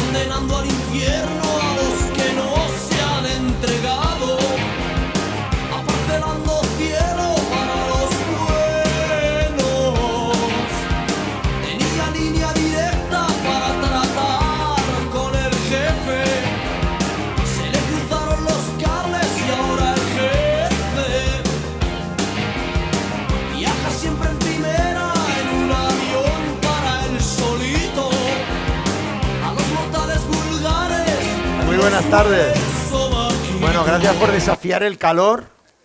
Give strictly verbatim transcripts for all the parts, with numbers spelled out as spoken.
condenando al infierno a los que no se han entregado, aparcelando cielo para los buenos. Tenía línea directa para tratar con el jefe, se le cruzaron los cables y ahora ejerce. Viaja siempre en primera en un avión para él solito, a los mortales vulgares. Muy buenas tardes. Bueno, gracias por desafiar el calor.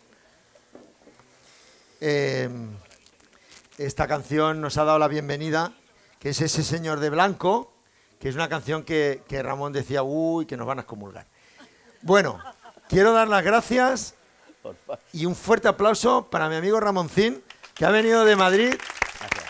Eh, esta canción nos ha dado la bienvenida, que es Ese señor de blanco, que es una canción que, que Ramón decía, uy, que nos van a excomulgar. Bueno, quiero dar las gracias y un fuerte aplauso para mi amigo Ramoncín, que ha venido de Madrid. Gracias.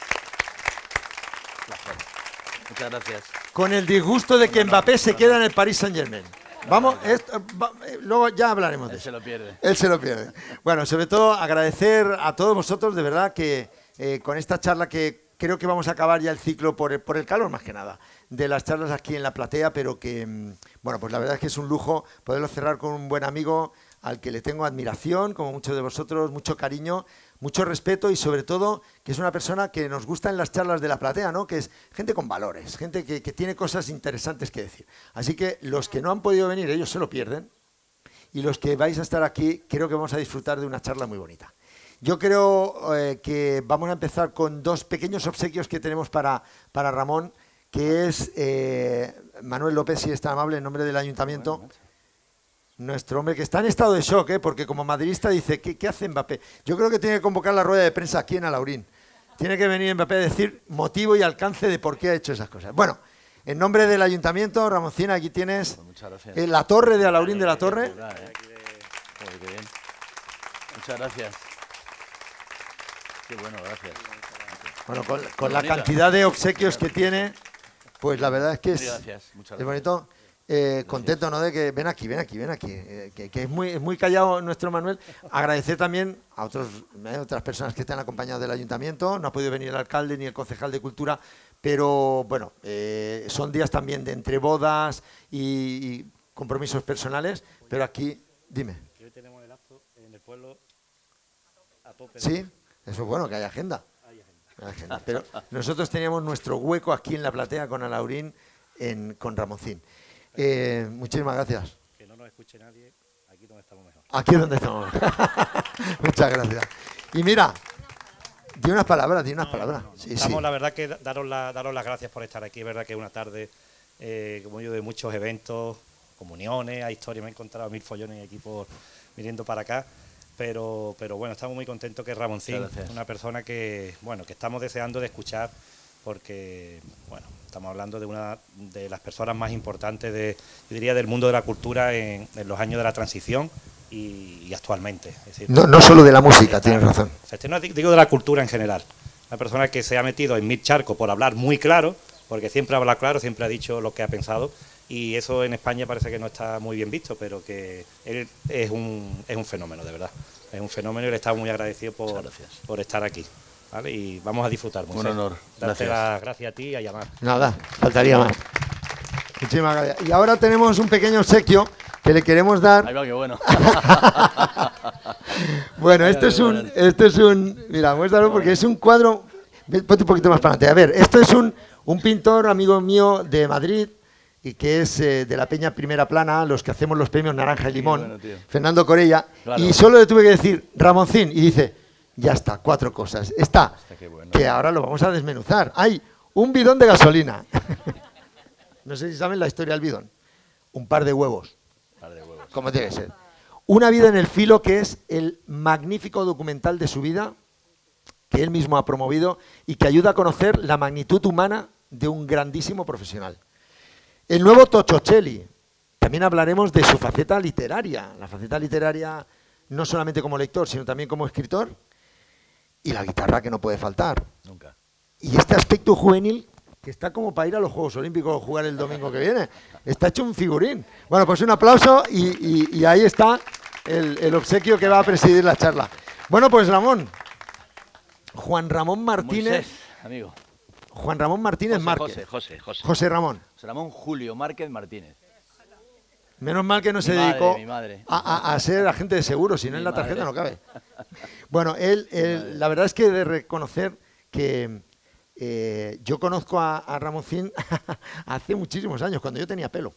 Muchas gracias. Con el disgusto de que Mbappé se queda en el Paris Saint-Germain. Vamos, esto, va, luego ya hablaremos de Él eso. se lo pierde. Él se lo pierde. Bueno, sobre todo agradecer a todos vosotros, de verdad, que eh, con esta charla que creo que vamos a acabar ya el ciclo por el, por el calor, más que nada, de las charlas aquí en la platea, pero que, mm, bueno, pues la verdad es que es un lujo poderlo cerrar con un buen amigo al que le tengo admiración, como muchos de vosotros, mucho cariño, mucho respeto y sobre todo que es una persona que nos gusta en las charlas de la platea, ¿no? Que es gente con valores, gente que, que tiene cosas interesantes que decir. Así que los que no han podido venir, ellos se lo pierden, y los que vais a estar aquí, creo que vamos a disfrutar de una charla muy bonita. Yo creo eh, que vamos a empezar con dos pequeños obsequios que tenemos para, para Ramón, que es eh, Manuel López, si es tan amable, en nombre del Ayuntamiento. Nuestro hombre que está en estado de shock, ¿eh? Porque como madridista dice, ¿qué, ¿qué hace Mbappé? Yo creo que tiene que convocar la rueda de prensa aquí en Alaurín. Tiene que venir Mbappé a decir motivo y alcance de por qué ha hecho esas cosas. Bueno, en nombre del Ayuntamiento, Ramoncín, aquí tienes eh, la torre de Alaurín de la Torre. Muchas gracias. Qué bueno, gracias. Bueno, con, con la cantidad de obsequios que tiene, pues la verdad es que es, gracias. Muchas es bonito. Eh, contento, ¿no? De que ven aquí, ven aquí, ven aquí, eh, que, que es muy, es muy callado nuestro Manuel. Agradecer también a otros, eh, otras personas que están acompañados del Ayuntamiento. No ha podido venir el alcalde ni el concejal de Cultura, pero bueno, eh, son días también de entre bodas y, y compromisos personales, pero aquí, dime. Hoy tenemos el acto en el pueblo a tope. Sí, eso es bueno, que hay agenda. Hay agenda. Hay agenda. Pero nosotros teníamos nuestro hueco aquí en la platea con Alaurín, en, con Ramoncín. Eh, muchísimas gracias. Que no nos escuche nadie, aquí donde estamos mejor. Aquí es donde estamos. Muchas gracias. Y mira, di unas palabras, di unas no, palabras. No, no, no. Sí, Estamos, sí. la verdad, que daros, la, daros las gracias por estar aquí. Es verdad que es una tarde, eh, como yo, de muchos eventos, comuniones, hay historias. Me he encontrado mil follones aquí por, viniendo para acá. Pero, pero bueno, estamos muy contentos que Ramoncín, una persona que, bueno, que estamos deseando de escuchar, porque, bueno, estamos hablando de una de las personas más importantes, de, yo diría, del mundo de la cultura en, en los años de la transición y, y actualmente. Es decir, no, no solo de la música, tienes razón. O sea, este no digo de la cultura en general. Una persona que se ha metido en mil charcos por hablar muy claro, porque siempre habla claro, siempre ha dicho lo que ha pensado, y eso en España parece que no está muy bien visto, pero que él es un, es un fenómeno, de verdad. Es un fenómeno y le estamos muy agradecidos por, por estar aquí. ¿Vale? Y vamos a disfrutar mucho. Un honor. Darte Gracias. las gracias a ti y a llamar. Nada, faltaría más. Muchísimas gracias. Y ahora tenemos un pequeño obsequio que le queremos dar. Ahí va, qué bueno. Bueno, esto es un, esto es un, mira, muéstralo porque es un cuadro. Ponte un poquito más para adelante. A ver, esto es un, un pintor, amigo mío de Madrid, y que es eh, de la Peña Primera Plana, los que hacemos los premios Naranja y Limón, bueno, tío. Fernando Corella, Claro. y solo le tuve que decir Ramoncín, y dice, ya está, cuatro cosas. Está, Está qué bueno. que ahora lo vamos a desmenuzar. Hay un bidón de gasolina. No sé si saben la historia del bidón. Un par de huevos, Par de huevos. como tiene que ser. Una vida en el filo, que es el magnífico documental de su vida, que él mismo ha promovido y que ayuda a conocer la magnitud humana de un grandísimo profesional. El nuevo Tochocelli. También hablaremos de su faceta literaria, la faceta literaria no solamente como lector, sino también como escritor, y la guitarra, que no puede faltar. Nunca. Y este aspecto juvenil, que está como para ir a los Juegos Olímpicos a jugar el domingo que viene. Está hecho un figurín. Bueno, pues un aplauso y, y, y ahí está el, el obsequio que va a presidir la charla. Bueno, pues Ramón, Juan Ramón Martínez. Moisés, amigo. Juan Ramón Martínez José, Márquez. José, José, José. José Ramón. José Ramón Julio Márquez Martínez. Menos mal que no Mi se madre, dedicó mi madre. A, a- a ser agente de seguros, si no Mi en la tarjeta madre. no cabe. Bueno, él, él- madre. la verdad es que he de reconocer que eh, yo conozco a, a Ramoncín hace muchísimos años, cuando yo tenía pelo.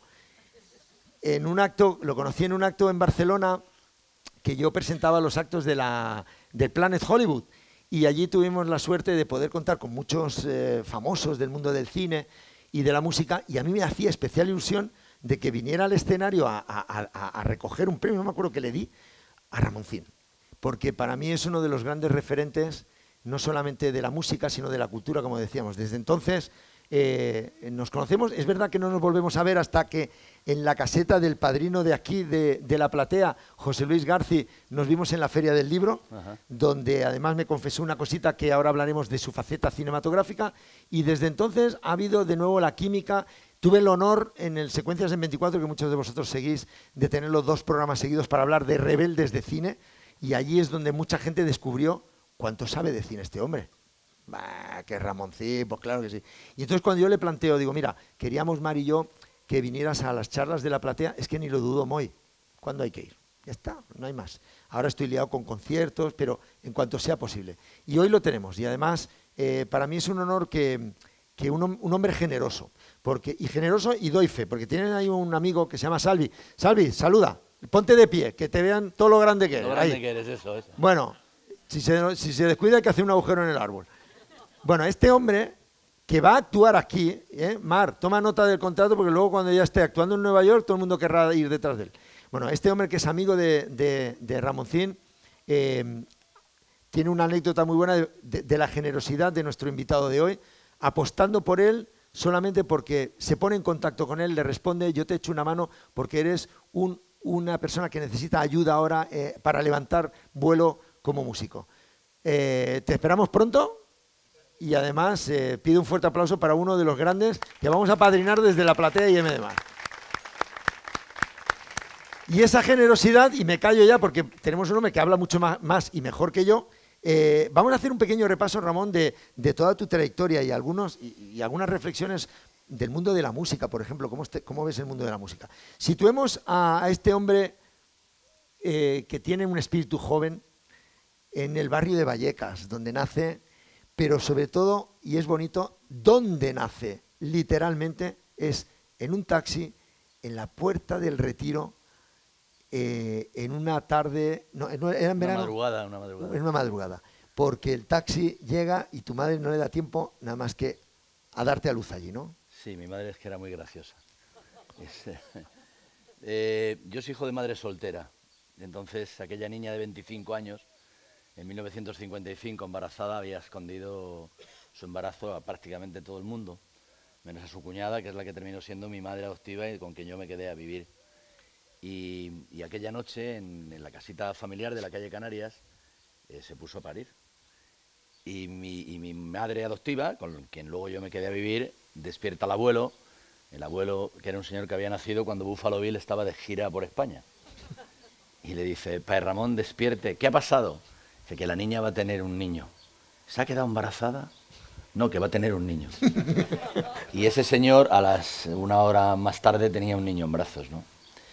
En un acto, lo conocí en un acto en Barcelona que yo presentaba los actos de la, del Planet Hollywood. Y allí tuvimos la suerte de poder contar con muchos eh, famosos del mundo del cine y de la música. Y a mí me hacía especial ilusión de que viniera al escenario a, a- a- a recoger un premio, no me acuerdo que le di, a Ramoncín. Porque para mí es uno de los grandes referentes, no solamente de la música, sino de la cultura, como decíamos. Desde entonces eh, nos conocemos. Es verdad que no nos volvemos a ver hasta que en la caseta del padrino de aquí, de, de La Platea, José Luis Garci, nos vimos en la Feria del Libro, Ajá. donde además me confesó una cosita que ahora hablaremos de su faceta cinematográfica. Y desde entonces ha habido de nuevo la química. Tuve el honor en el Secuencias en veinticuatro, que muchos de vosotros seguís, de tener los dos programas seguidos para hablar de rebeldes de cine. Y allí es donde mucha gente descubrió cuánto sabe de cine este hombre. Bah, que Ramoncín, pues claro que sí. Y entonces cuando yo le planteo, digo, mira, queríamos Mar y yo que vinieras a las charlas de La Platea, es que ni lo dudo, Moy. ¿Cuándo hay que ir? Ya está, no hay más. Ahora estoy liado con conciertos, pero en cuanto sea posible. Y hoy lo tenemos. Y además, eh, para mí es un honor que, que un, hom- un hombre generoso. Porque, y generoso y doy fe, porque tienen ahí un amigo que se llama Salvi. Salvi, saluda, ponte de pie, que te vean todo lo grande que eres. Lo grande Ahí. que eres, eso, eso. Bueno, si se, si se descuida hay que hacer un agujero en el árbol. Bueno, este hombre que va a actuar aquí, ¿eh? Mar, toma nota del contrato porque luego cuando ya esté actuando en Nueva York todo el mundo querrá ir detrás de él. Bueno, este hombre que es amigo de, de- de Ramoncín eh, tiene una anécdota muy buena de, de- de la generosidad de nuestro invitado de hoy, apostando por él solamente porque se pone en contacto con él, le responde, yo te echo una mano porque eres un- una persona que necesita ayuda ahora eh, para levantar vuelo como músico. Eh, te esperamos pronto. Y además eh, pido un fuerte aplauso para uno de los grandes que vamos a padrinar desde La Platea y M de Mar. Y esa generosidad, y me callo ya porque tenemos un hombre que habla mucho más, más y mejor que yo, eh, vamos a hacer un pequeño repaso, Ramón, de, de toda tu trayectoria y, algunos, y, y algunas reflexiones del mundo de la música, por ejemplo. ¿Cómo, este- cómo ves el mundo de la música? Situemos a, a este hombre eh, que tiene un espíritu joven en el barrio de Vallecas, donde nace, pero sobre todo, y es bonito, donde nace, literalmente, es en un taxi, en la Puerta del Retiro, eh, en una tarde, no, no, era en Una verano, madrugada, una madrugada. en una madrugada, porque el taxi llega y tu madre no le da tiempo nada más que a darte a luz allí, ¿no? Sí, mi madre es que era muy graciosa. Es, eh, eh, yo soy hijo de madre soltera. Entonces, aquella niña de veinticinco años, en mil novecientos cincuenta y cinco, embarazada, había escondido su embarazo a prácticamente todo el mundo, menos a su cuñada, que es la que terminó siendo mi madre adoptiva y con quien yo me quedé a vivir. Y, y aquella noche, en, en la casita familiar de la calle Canarias, eh, se puso a parir. Y mi, y mi madre adoptiva, con quien luego yo me quedé a vivir, despierta al abuelo, el abuelo que era un señor que había nacido cuando Buffalo Bill estaba de gira por España. Y le dice, Padre Ramón, despierte, ¿qué ha pasado? Dice que la niña va a tener un niño. ¿Se ha quedado embarazada? No, que va a tener un niño. Y ese señor, a las una hora más tarde, tenía un niño en brazos, ¿no?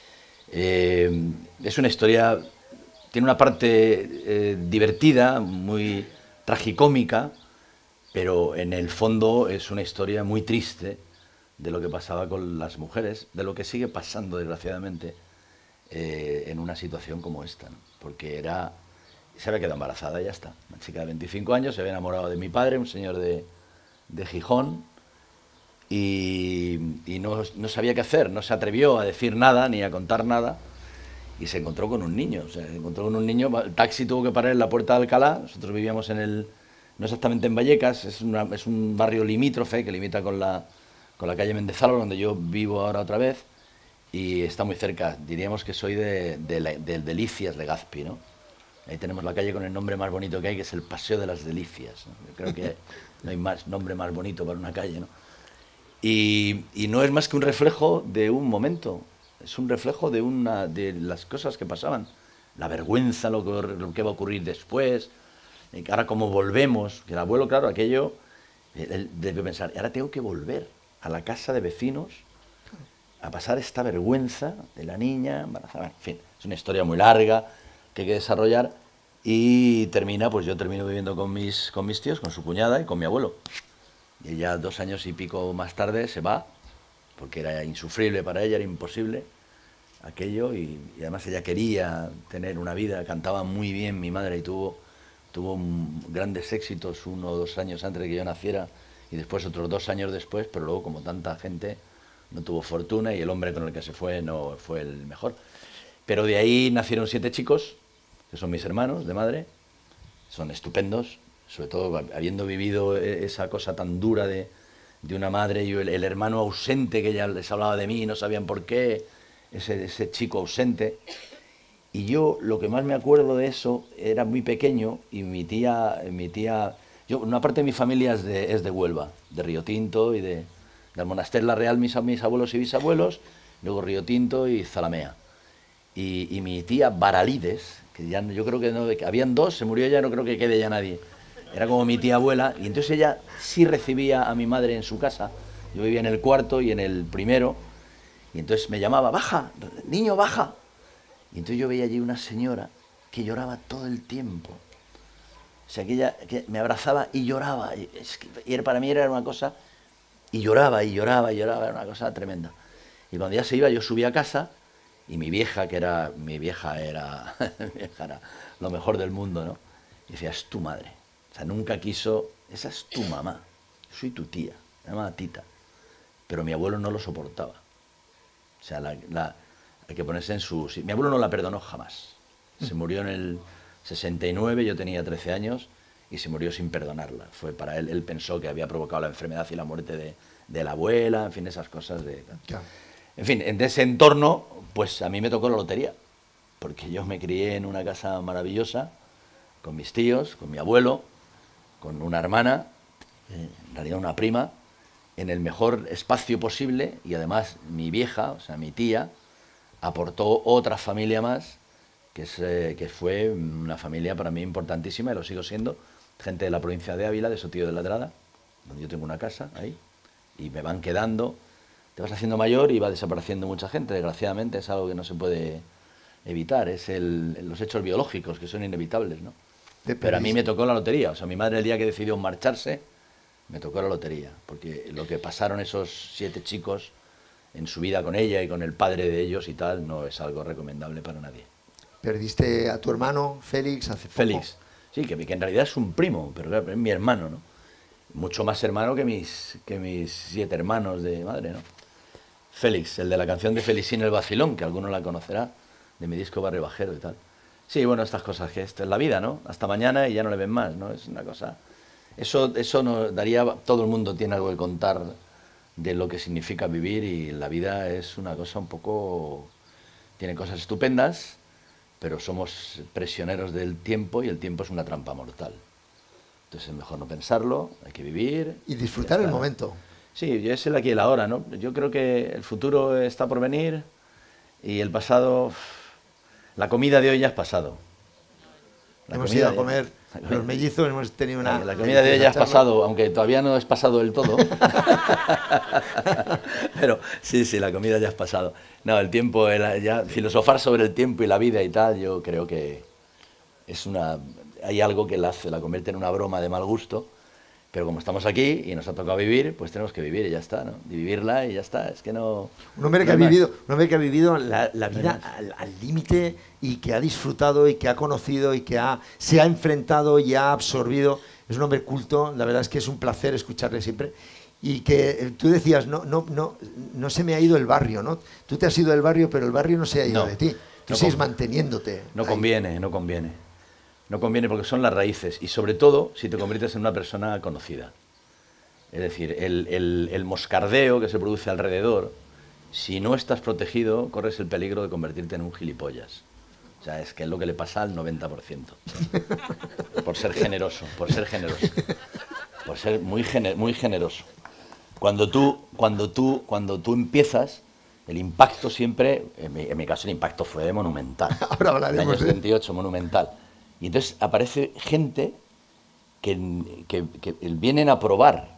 Eh, es una historia, tiene una parte eh, divertida, muy tragicómica, pero en el fondo es una historia muy triste de lo que pasaba con las mujeres, de lo que sigue pasando, desgraciadamente, eh, en una situación como esta, ¿no? Porque era, se había quedado embarazada y ya está. Una chica de veinticinco años se había enamorado de mi padre, un señor de, de Gijón, y, y no, no sabía qué hacer, no se atrevió a decir nada ni a contar nada, y se encontró con un niño, se encontró con un niño, el taxi tuvo que parar en la Puerta de Alcalá, nosotros vivíamos en el, no exactamente en Vallecas, es, una, es un barrio limítrofe que limita con la, con la calle Mendezálvaro, donde yo vivo ahora otra vez, y está muy cerca, diríamos que soy de, de, la, de Delicias, Legazpi, ¿no? Ahí tenemos la calle con el nombre más bonito que hay, que es el Paseo de las Delicias, ¿no? Yo creo que no hay más nombre más bonito para una calle, ¿no? Y, y no es más que un reflejo de un momento, es un reflejo de, una, de las cosas que pasaban, la vergüenza, lo que, lo que va a ocurrir después, y ahora cómo volvemos, que el abuelo, claro, aquello Él debió pensar, ahora tengo que volver a la casa de vecinos a pasar esta vergüenza de la niña embarazada. En fin, es una historia muy larga que hay que desarrollar y termina, pues yo termino viviendo con mis, con mis tíos, con su cuñada y con mi abuelo. Y ella dos años y pico más tarde se va, porque era insufrible para ella, era imposible aquello, y, y además ella quería tener una vida, cantaba muy bien mi madre y tuvo, tuvo grandes éxitos uno o dos años antes de que yo naciera y después otros dos años después, pero luego como tanta gente no tuvo fortuna y el hombre con el que se fue no fue el mejor. Pero de ahí nacieron siete chicos, que son mis hermanos de madre, son estupendos, sobre todo habiendo vivido esa cosa tan dura de, de una madre y el, el hermano ausente que ella les hablaba de mí y no sabían por qué, ese, ese chico ausente. Y yo lo que más me acuerdo de eso, era muy pequeño y mi tía, mi tía yo, una parte de mi familia es de, es de Huelva, de Río Tinto y de, de Almonaster la Real, mis, mis abuelos y bisabuelos, luego Río Tinto y Zalamea. Y, y mi tía Baralides, que ya yo creo que no, que habían dos, se murió ella, no creo que quede ya nadie. Era como mi tía abuela, y entonces ella sí recibía a mi madre en su casa. Yo vivía en el cuarto y en el primero, y entonces me llamaba, baja, niño, baja. Y entonces yo veía allí una señora que lloraba todo el tiempo. O sea, que ella que me abrazaba y lloraba. Y, es que, y para mí era una cosa, y lloraba, y lloraba, y lloraba, era una cosa tremenda. Y cuando ya se iba, yo subí a casa, y mi vieja, que era, mi vieja era, mi vieja era lo mejor del mundo, ¿no? Y decía, es tu madre. O sea, nunca quiso, esa es tu mamá, soy tu tía, me llamaba Tita. Pero mi abuelo no lo soportaba. O sea, la, la, hay que ponerse en su... Mi abuelo no la perdonó jamás. Se murió en el sesenta y nueve, yo tenía trece años, y se murió sin perdonarla. Fue para él, él pensó que había provocado la enfermedad y la muerte de, de la abuela, en fin, esas cosas de... Claro. En fin, en ese entorno, pues a mí me tocó la lotería, porque yo me crié en una casa maravillosa, con mis tíos, con mi abuelo, con una hermana, en realidad una prima, en el mejor espacio posible, y además mi vieja, o sea, mi tía, aportó otra familia más, que, es, eh, que fue una familia para mí importantísima, y lo sigo siendo, gente de la provincia de Ávila, de Sotillo de Ladrada, donde yo tengo una casa ahí, y me van quedando, te vas haciendo mayor y va desapareciendo mucha gente, desgraciadamente es algo que no se puede evitar, es el, los hechos biológicos que son inevitables, ¿no? Pero a mí me tocó la lotería, o sea, mi madre el día que decidió marcharse, me tocó la lotería, porque lo que pasaron esos siete chicos en su vida con ella y con el padre de ellos y tal, no es algo recomendable para nadie. ¿Perdiste a tu hermano, Félix, hace poco? Félix, sí, que, que en realidad es un primo, pero claro, es mi hermano, ¿no? Mucho más hermano que mis, que mis siete hermanos de madre, ¿no? Félix, el de la canción de Felicín el Vacilón, que alguno la conocerá, de mi disco Barrio Bajero y tal. Sí, bueno, estas cosas que esto es la vida, ¿no? Hasta mañana y ya no le ven más, ¿no? Es una cosa... Eso, eso nos daría... Todo el mundo tiene algo que contar de lo que significa vivir y la vida es una cosa un poco... Tiene cosas estupendas, pero somos prisioneros del tiempo y el tiempo es una trampa mortal. Entonces es mejor no pensarlo, hay que vivir... Y disfrutar el momento. Sí, yo es el aquí y el ahora, ¿no? Yo creo que el futuro está por venir y el pasado... La comida de hoy ya es pasado. La hemos ido a comer de, los mellizos, hemos tenido una... La, la comida de hoy ya es pasado, aunque todavía no es pasado del todo. Pero sí, sí, la comida ya es pasado. No, el tiempo, el, ya filosofar sobre el tiempo y la vida y tal, yo creo que es una... Hay algo que la hace, la convierte en una broma de mal gusto, pero como estamos aquí y nos ha tocado vivir, pues tenemos que vivir y ya está, ¿no? Y vivirla y ya está, es que no... Un hombre que, no ha, vivido, un hombre que ha vivido la, la vida no al límite y que ha disfrutado y que ha conocido y que ha, se ha enfrentado y ha absorbido. Es un hombre culto, la verdad es que es un placer escucharle siempre. Y que eh, tú decías, no, no, no, no se me ha ido el barrio, ¿no? Tú te has ido del barrio, pero el barrio no se ha ido no, de ti. Tú no sigues manteniéndote. No ahí. conviene, no conviene. No conviene porque son las raíces y sobre todo si te conviertes en una persona conocida. Es decir, el, el, el moscardeo que se produce alrededor, si no estás protegido, corres el peligro de convertirte en un gilipollas. O sea, es que es lo que le pasa al noventa por ciento. Por ser generoso, por ser generoso. Por ser muy, gener, muy generoso. Cuando tú, cuando, tú, cuando tú empiezas, el impacto siempre, en mi, en mi caso el impacto fue monumental. Ahora hablaremos. En el año setenta y ocho, monumental. Y entonces aparece gente que, que, que vienen a probar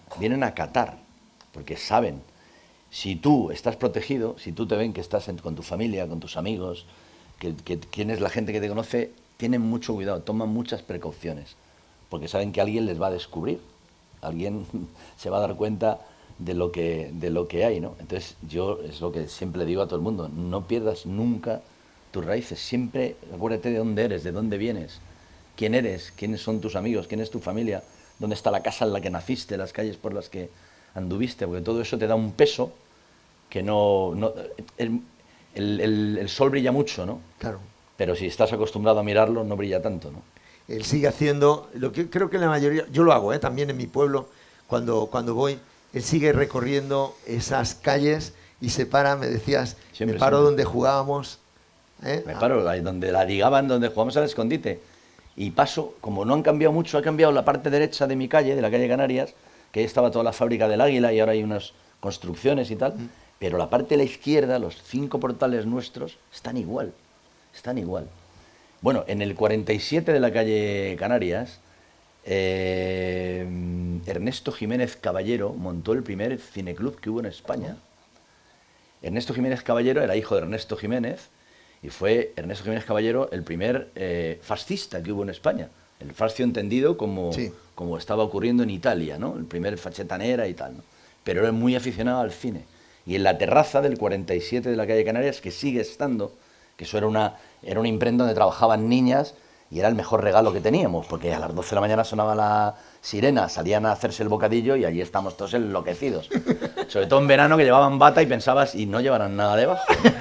vienen a catar, porque saben, si tú estás protegido, si tú te ven que estás en, con tu familia, con tus amigos, que, que tienes la gente que te conoce, tienen mucho cuidado, toman muchas precauciones, porque saben que alguien les va a descubrir, alguien se va a dar cuenta de lo que, de lo que hay, ¿no? Entonces yo es lo que siempre le digo a todo el mundo, no pierdas nunca tus raíces, siempre acuérdate de dónde eres, de dónde vienes, quién eres, quiénes son tus amigos, quién es tu familia, dónde está la casa en la que naciste, las calles por las que anduviste, porque todo eso te da un peso que no... no el, el, el, el sol brilla mucho, ¿no? Claro. Pero si estás acostumbrado a mirarlo, no brilla tanto, ¿no? Él sigue haciendo, lo que creo que la mayoría, yo lo hago, ¿eh? También en mi pueblo, cuando, cuando voy, él sigue recorriendo esas calles y se para, me decías, Siempre, me paro siempre. donde jugábamos. ¿eh? Me paro, ahí donde la ligaban, donde jugamos al escondite. Y paso, como no han cambiado mucho, ha cambiado la parte derecha de mi calle, de la calle Canarias, que ahí estaba toda la fábrica del Águila y ahora hay unas construcciones y tal, mm. pero la parte de la izquierda, los cinco portales nuestros, están igual, están igual. Bueno, en el cuarenta y siete de la calle Canarias, eh, Ernesto Jiménez Caballero montó el primer cineclub que hubo en España. Ernesto Jiménez Caballero era hijo de Ernesto Jiménez, y fue Ernesto Jiménez Caballero el primer eh, fascista que hubo en España. El fascio entendido como, sí. como estaba ocurriendo en Italia, ¿no? El primer fachetanera y tal, ¿no? Pero era muy aficionado al cine. Y en la terraza del cuarenta y siete de la calle Canarias, que sigue estando, que eso era una, era una imprenta donde trabajaban niñas y era el mejor regalo que teníamos, porque a las doce de la mañana sonaba la sirena, salían a hacerse el bocadillo y allí estamos todos enloquecidos. Sobre todo en verano, que llevaban bata y pensabas, y no llevarán nada debajo.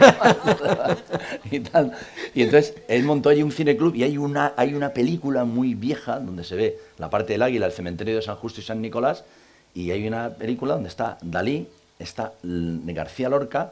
y, tal. Y entonces él montó allí un cineclub y hay una, hay una película muy vieja donde se ve la parte del Águila, el cementerio de San Justo y San Nicolás, y hay una película donde está Dalí, está García Lorca,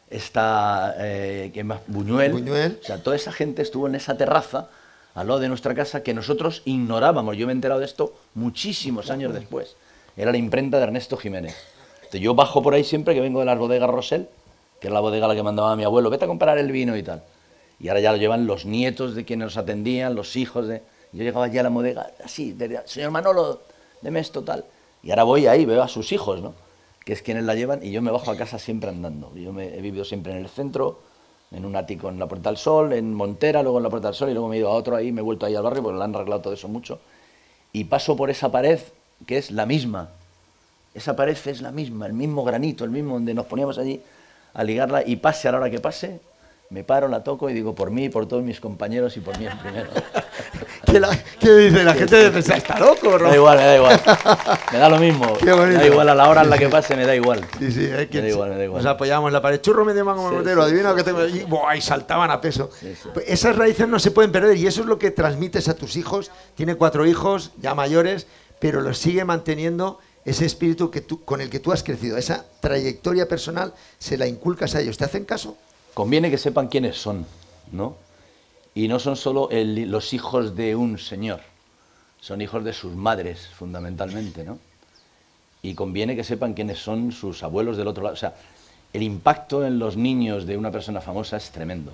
está eh, ¿qué más? Buñuel. Buñuel. O sea, toda esa gente estuvo en esa terraza al lado de nuestra casa que nosotros ignorábamos. Yo me he enterado de esto muchísimos años después. Era la imprenta de Ernesto Jiménez. Entonces, yo bajo por ahí siempre que vengo de las bodegas Rosell, que era la bodega a la que mandaba mi abuelo, vete a comprar el vino y tal. Y ahora ya lo llevan los nietos de quienes nos atendían, los hijos de... Yo llegaba ya a la bodega así, de, señor Manolo, deme esto, tal. Y ahora voy ahí, veo a sus hijos, ¿no? Que es quienes la llevan, y yo me bajo a casa siempre andando. Yo me, he vivido siempre en el centro, en un ático en la Puerta del Sol, en Montera, luego en la Puerta del Sol, y luego me he ido a otro ahí, me he vuelto ahí al barrio, porque lo han arreglado todo eso mucho. Y paso por esa pared, que es la misma. Esa pared es la misma, el mismo granito, el mismo donde nos poníamos allí a ligarla, y pase a la hora que pase, me paro, la toco y digo, por mí, por todos mis compañeros y por mí el primero. ¿Qué, la, ¿Qué dice? La gente debe pensar, ¿está loco, Me da igual, me da igual. Me da lo mismo. Qué bonito. Me da igual a la hora en la que pase, me da igual. Sí, sí, es que me da igual, me da igual. Nos apoyamos en la pared. Churro medio mango Sí, mortero, sí, adivina lo sí, que tengo. sí. Y, ¡buah! Y saltaban a peso. Sí, sí. Pues esas raíces no se pueden perder y eso es lo que transmites a tus hijos. Tiene cuatro hijos, ya mayores, pero los sigue manteniendo ese espíritu que tú, con el que tú has crecido. Esa trayectoria personal se la inculcas a ellos. ¿Te hacen caso? Conviene que sepan quiénes son, ¿no? Y no son solo el, los hijos de un señor, son hijos de sus madres, fundamentalmente, ¿no? Y conviene que sepan quiénes son sus abuelos del otro lado. O sea, el impacto en los niños de una persona famosa es tremendo.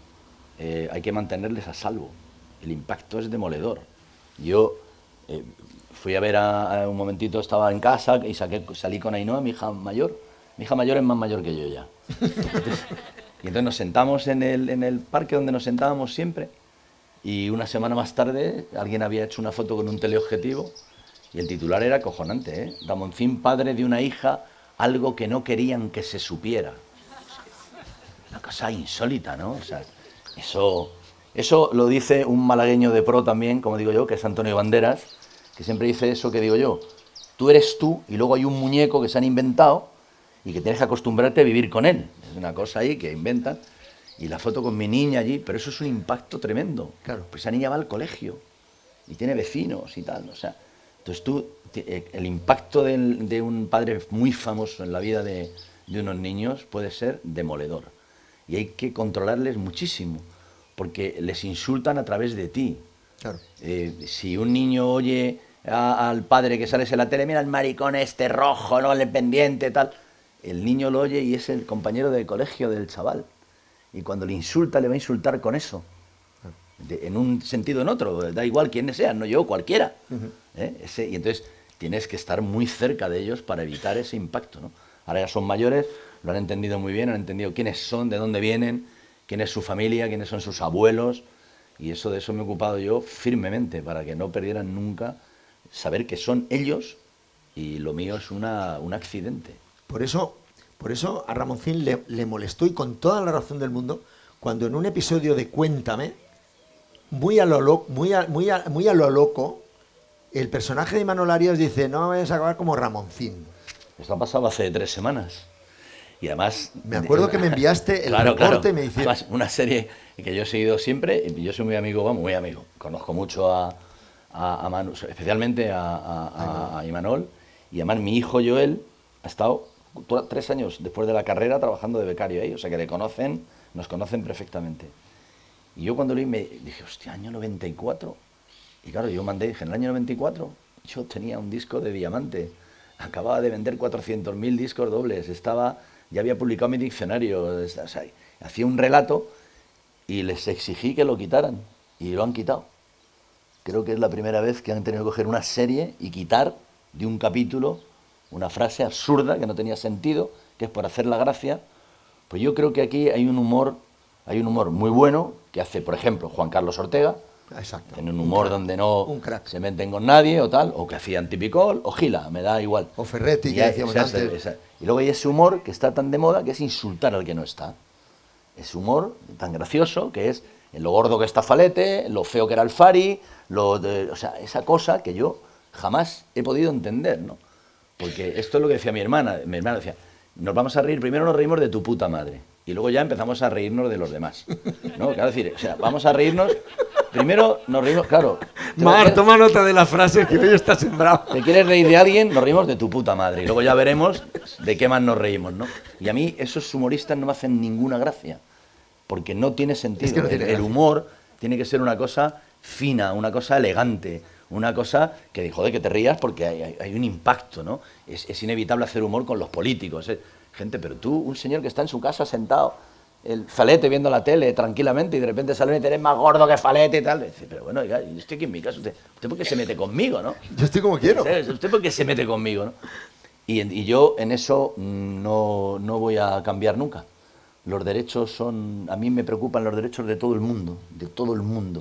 Eh, hay que mantenerles a salvo. El impacto es demoledor. Yo eh, fui a ver a, a un momentito, estaba en casa y saqué, salí con Ainhoa, mi hija mayor. Mi hija mayor es más mayor que yo ya. Entonces, y entonces nos sentamos en el, en el parque donde nos sentábamos siempre. Y una semana más tarde alguien había hecho una foto con un teleobjetivo y el titular era acojonante, ¿eh? Damoncín, padre de una hija, algo que no querían que se supiera. Una cosa insólita, ¿no? O sea, eso, eso lo dice un malagueño de pro también, como digo yo, que es Antonio Banderas, que siempre dice eso que digo yo. Tú eres tú y luego hay un muñeco que se han inventado y que tienes que acostumbrarte a vivir con él. Es una cosa ahí que inventan. Y la foto con mi niña allí, pero eso es un impacto tremendo. Claro. Pues esa niña va al colegio y tiene vecinos y tal. O sea, entonces tú, el impacto del, de un padre muy famoso en la vida de, de unos niños puede ser demoledor. Y hay que controlarles muchísimo, porque les insultan a través de ti. Claro. Eh, si un niño oye a, al padre que sales en la tele, mira el maricón este rojo, ¿no? El pendiente, tal. El niño lo oye y es el compañero de colegio del chaval. Y cuando le insulta, le va a insultar con eso. De, en un sentido o en otro, da igual quiénes sean, no yo, cualquiera. Uh-huh. ¿Eh? Ese, y entonces tienes que estar muy cerca de ellos para evitar ese impacto, ¿no? Ahora ya son mayores, lo han entendido muy bien, han entendido quiénes son, de dónde vienen, quién es su familia, quiénes son sus abuelos, y eso de eso me he ocupado yo firmemente, para que no perdieran nunca saber que son ellos y lo mío es una, un accidente. Por eso, por eso a Ramoncín le, le molestó, y con toda la razón del mundo, cuando en un episodio de Cuéntame, muy a lo, lo, muy a, muy a, muy a lo loco, el personaje de Imanol Arias dice: no me vayas a acabar como Ramoncín. Esto ha pasado hace tres semanas. Y además... Me acuerdo que me enviaste el claro, recorte, claro. me dice... Además, una serie que yo he seguido siempre, y yo soy muy amigo, vamos, muy amigo. Conozco mucho a, a, a Manu, especialmente a, a, a, a Imanol. Y además mi hijo Joel ha estado tres años después de la carrera trabajando de becario ahí. O sea que le conocen, nos conocen perfectamente. Y yo cuando leí me dije, hostia, año noventa y cuatro. Y claro, yo mandé, dije, en el año noventa y cuatro yo tenía un disco de diamante. Acababa de vender cuatrocientos mil discos dobles. Estaba... Ya había publicado mi diccionario, o sea, hacía un relato y les exigí que lo quitaran y lo han quitado. Creo que es la primera vez que han tenido que coger una serie y quitar de un capítulo una frase absurda que no tenía sentido, que es por hacer la gracia. Pues yo creo que aquí hay un humor, hay un humor muy bueno que hace, por ejemplo, Juan Carlos Ortega. Exacto. Tiene un humor un donde no un crack. se meten con nadie o tal, o que hacían Tipicol, o Gila, me da igual. O Ferretti, y que hay, decíamos esa, antes. Esa, y luego hay ese humor que está tan de moda, que es insultar al que no está. Ese humor tan gracioso, que es lo gordo que está Falete, lo feo que era el Fari, lo de, o sea, esa cosa que yo jamás he podido entender, ¿no? Porque esto es lo que decía mi hermana. Mi hermana decía, nos vamos a reír, primero nos reímos de tu puta madre, y luego ya empezamos a reírnos de los demás, ¿no? Claro, es decir, o sea, vamos a reírnos, primero nos reímos, claro. Mar, toma nota de la frase, que hoy está sembrado. ¿Te quieres reír de alguien? Nos reímos de tu puta madre, y luego ya veremos de qué más nos reímos, ¿no? Y a mí esos humoristas no me hacen ninguna gracia, porque no tiene sentido. Es que no tiene el, el gracia. humor tiene que ser una cosa fina, una cosa elegante, una cosa que, joder, que te rías porque hay, hay, hay un impacto, ¿no? Es, es inevitable hacer humor con los políticos. ¿eh? Gente, pero tú, un señor que está en su casa sentado, el Falete viendo la tele tranquilamente, y de repente sale y te eres más gordo que Falete y tal. Dice, pero bueno, oiga, yo estoy aquí en mi casa, usted, usted por qué se mete conmigo, ¿no? Yo estoy como quiero. ¿Usted por qué se mete conmigo, no? Y, y yo en eso no, no voy a cambiar nunca. Los derechos son... A mí me preocupan los derechos de todo el mundo, de todo el mundo.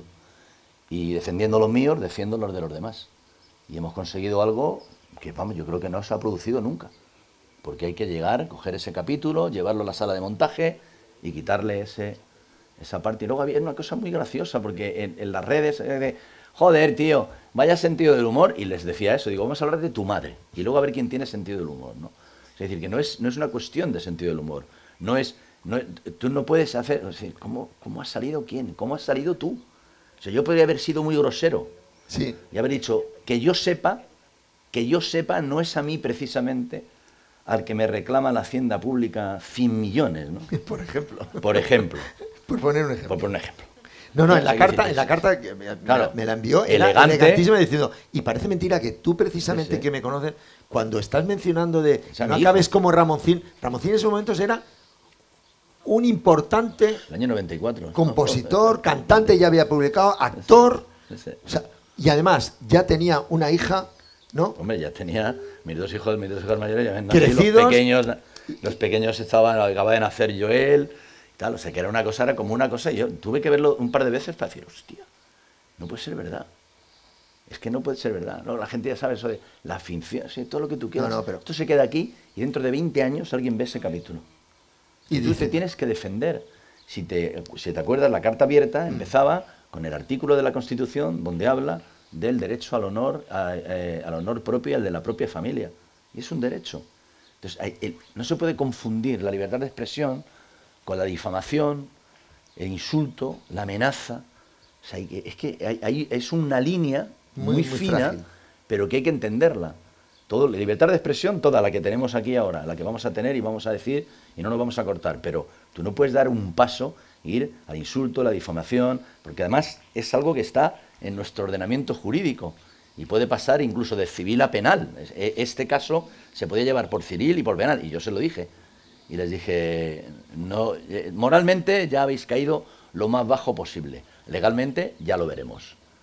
Y defendiendo los míos, defiendo los de los demás. Y hemos conseguido algo que, vamos, yo creo que no se ha producido nunca. Porque hay que llegar, coger ese capítulo, llevarlo a la sala de montaje y quitarle ese, esa parte. Y luego había una cosa muy graciosa, porque en, en las redes, eh, de, joder, tío, vaya sentido del humor, y les decía eso, digo, vamos a hablar de tu madre, y luego a ver quién tiene sentido del humor, ¿no? Es decir, que no es, no es una cuestión de sentido del humor, no es, no, tú no puedes hacer, es decir, ¿cómo, ¿cómo has salido quién? ¿Cómo has salido tú? O sea, yo podría haber sido muy grosero, Sí. y haber dicho, que yo sepa, que yo sepa, no es a mí precisamente al que me reclama la hacienda pública cien millones, ¿no? Por ejemplo. Por ejemplo, Por poner un ejemplo. por poner un ejemplo. No, no, en la Sí, carta, sí, en la sí. carta que me, me Claro. la- me la envió, era Elegante. elegantísima, diciendo, y parece mentira que tú precisamente, Sí, sí. que me conoces, cuando estás mencionando de O sea, no mi acabes hijo. como Ramoncín, Ramoncín en esos momentos era un importante El año noventa y cuatro. compositor, cantante, ya había publicado, actor, Sí, sí. o sea, y además ya tenía una hija, ¿no? Hombre, ya tenía mis dos hijos, mis dos hijos mayores ya habían nacido, Crecidos. los pequeños, los pequeños estaban, acababa de nacer Joel, y tal, o sea que era una cosa, era como una cosa, y yo tuve que verlo un par de veces para decir, hostia, no puede ser verdad. Es que no puede ser verdad. ¿no? La gente ya sabe eso de la ficción, sí, todo lo que tú quieras. No, no, pero- Esto se queda aquí y dentro de veinte años alguien ve ese capítulo. Y Y tú dice- te tienes que defender. Si te, si te acuerdas, la carta abierta empezaba con el artículo de la Constitución donde habla del derecho al honor, a- eh, al honor propio y al de la propia familia. Y es un derecho. Entonces, hay- el- no se puede confundir la libertad de expresión con la difamación, el insulto, la amenaza. O sea, hay que- es que hay- hay- es una línea Muy- muy, muy fina, frágil. pero que hay que entenderla. Todo, la libertad de expresión, toda la que tenemos aquí ahora, la que vamos a tener y vamos a decir y no nos vamos a cortar, pero tú no puedes dar un paso, ir al insulto, la difamación, porque además es algo que está en nuestro ordenamiento jurídico y puede pasar incluso de civil a penal. Es- e- Este caso se podía llevar por civil y por penal, y yo se lo dije. Y les dije, no, eh, moralmente ya habéis caído lo más bajo posible, legalmente ya lo veremos.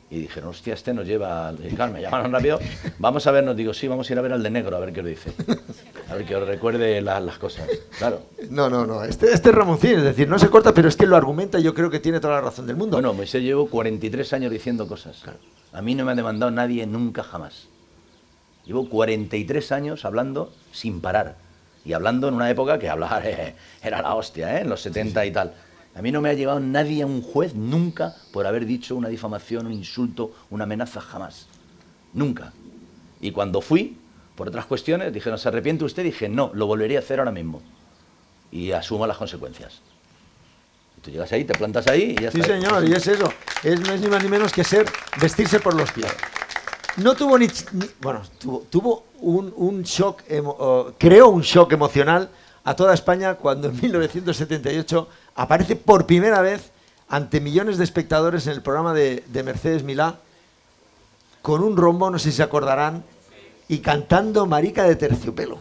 Y dijeron, hostia, este nos lleva... Y claro, me llamaron rápido, vamos a vernos. Digo, sí, vamos a ir a ver al de negro, a ver qué os dice. A ver que os recuerde la, las cosas. Claro. No, no, no. Este, este es Ramoncín, es decir, no se corta, pero es que lo argumenta y yo creo que tiene toda la razón del mundo. Bueno, pues yo llevo cuarenta y tres años diciendo cosas. Claro. A mí no me ha demandado nadie nunca jamás. Llevo cuarenta y tres años hablando sin parar. Y hablando en una época que hablar eh, era la hostia, ¿eh? En los setenta sí, sí. y tal. A mí no me ha llevado nadie a un juez nunca por haber dicho una difamación, un insulto, una amenaza, jamás. Nunca. Y cuando fui, por otras cuestiones, dijeron, ¿se arrepiente usted? Dije, no, lo volvería a hacer ahora mismo. Y asumo las consecuencias. Y tú llegas ahí, te plantas ahí y ya está. Sí, señor, y es eso. Es ni más ni menos que ser, vestirse por los pies. No tuvo ni... ni bueno, tuvo, tuvo un, un shock, emo, uh, creó un shock emocional a toda España cuando en mil novecientos setenta y ocho aparece por primera vez ante millones de espectadores en el programa de, de Mercedes Milá con un rombo, no sé si se acordarán, y cantando Marica de Terciopelo.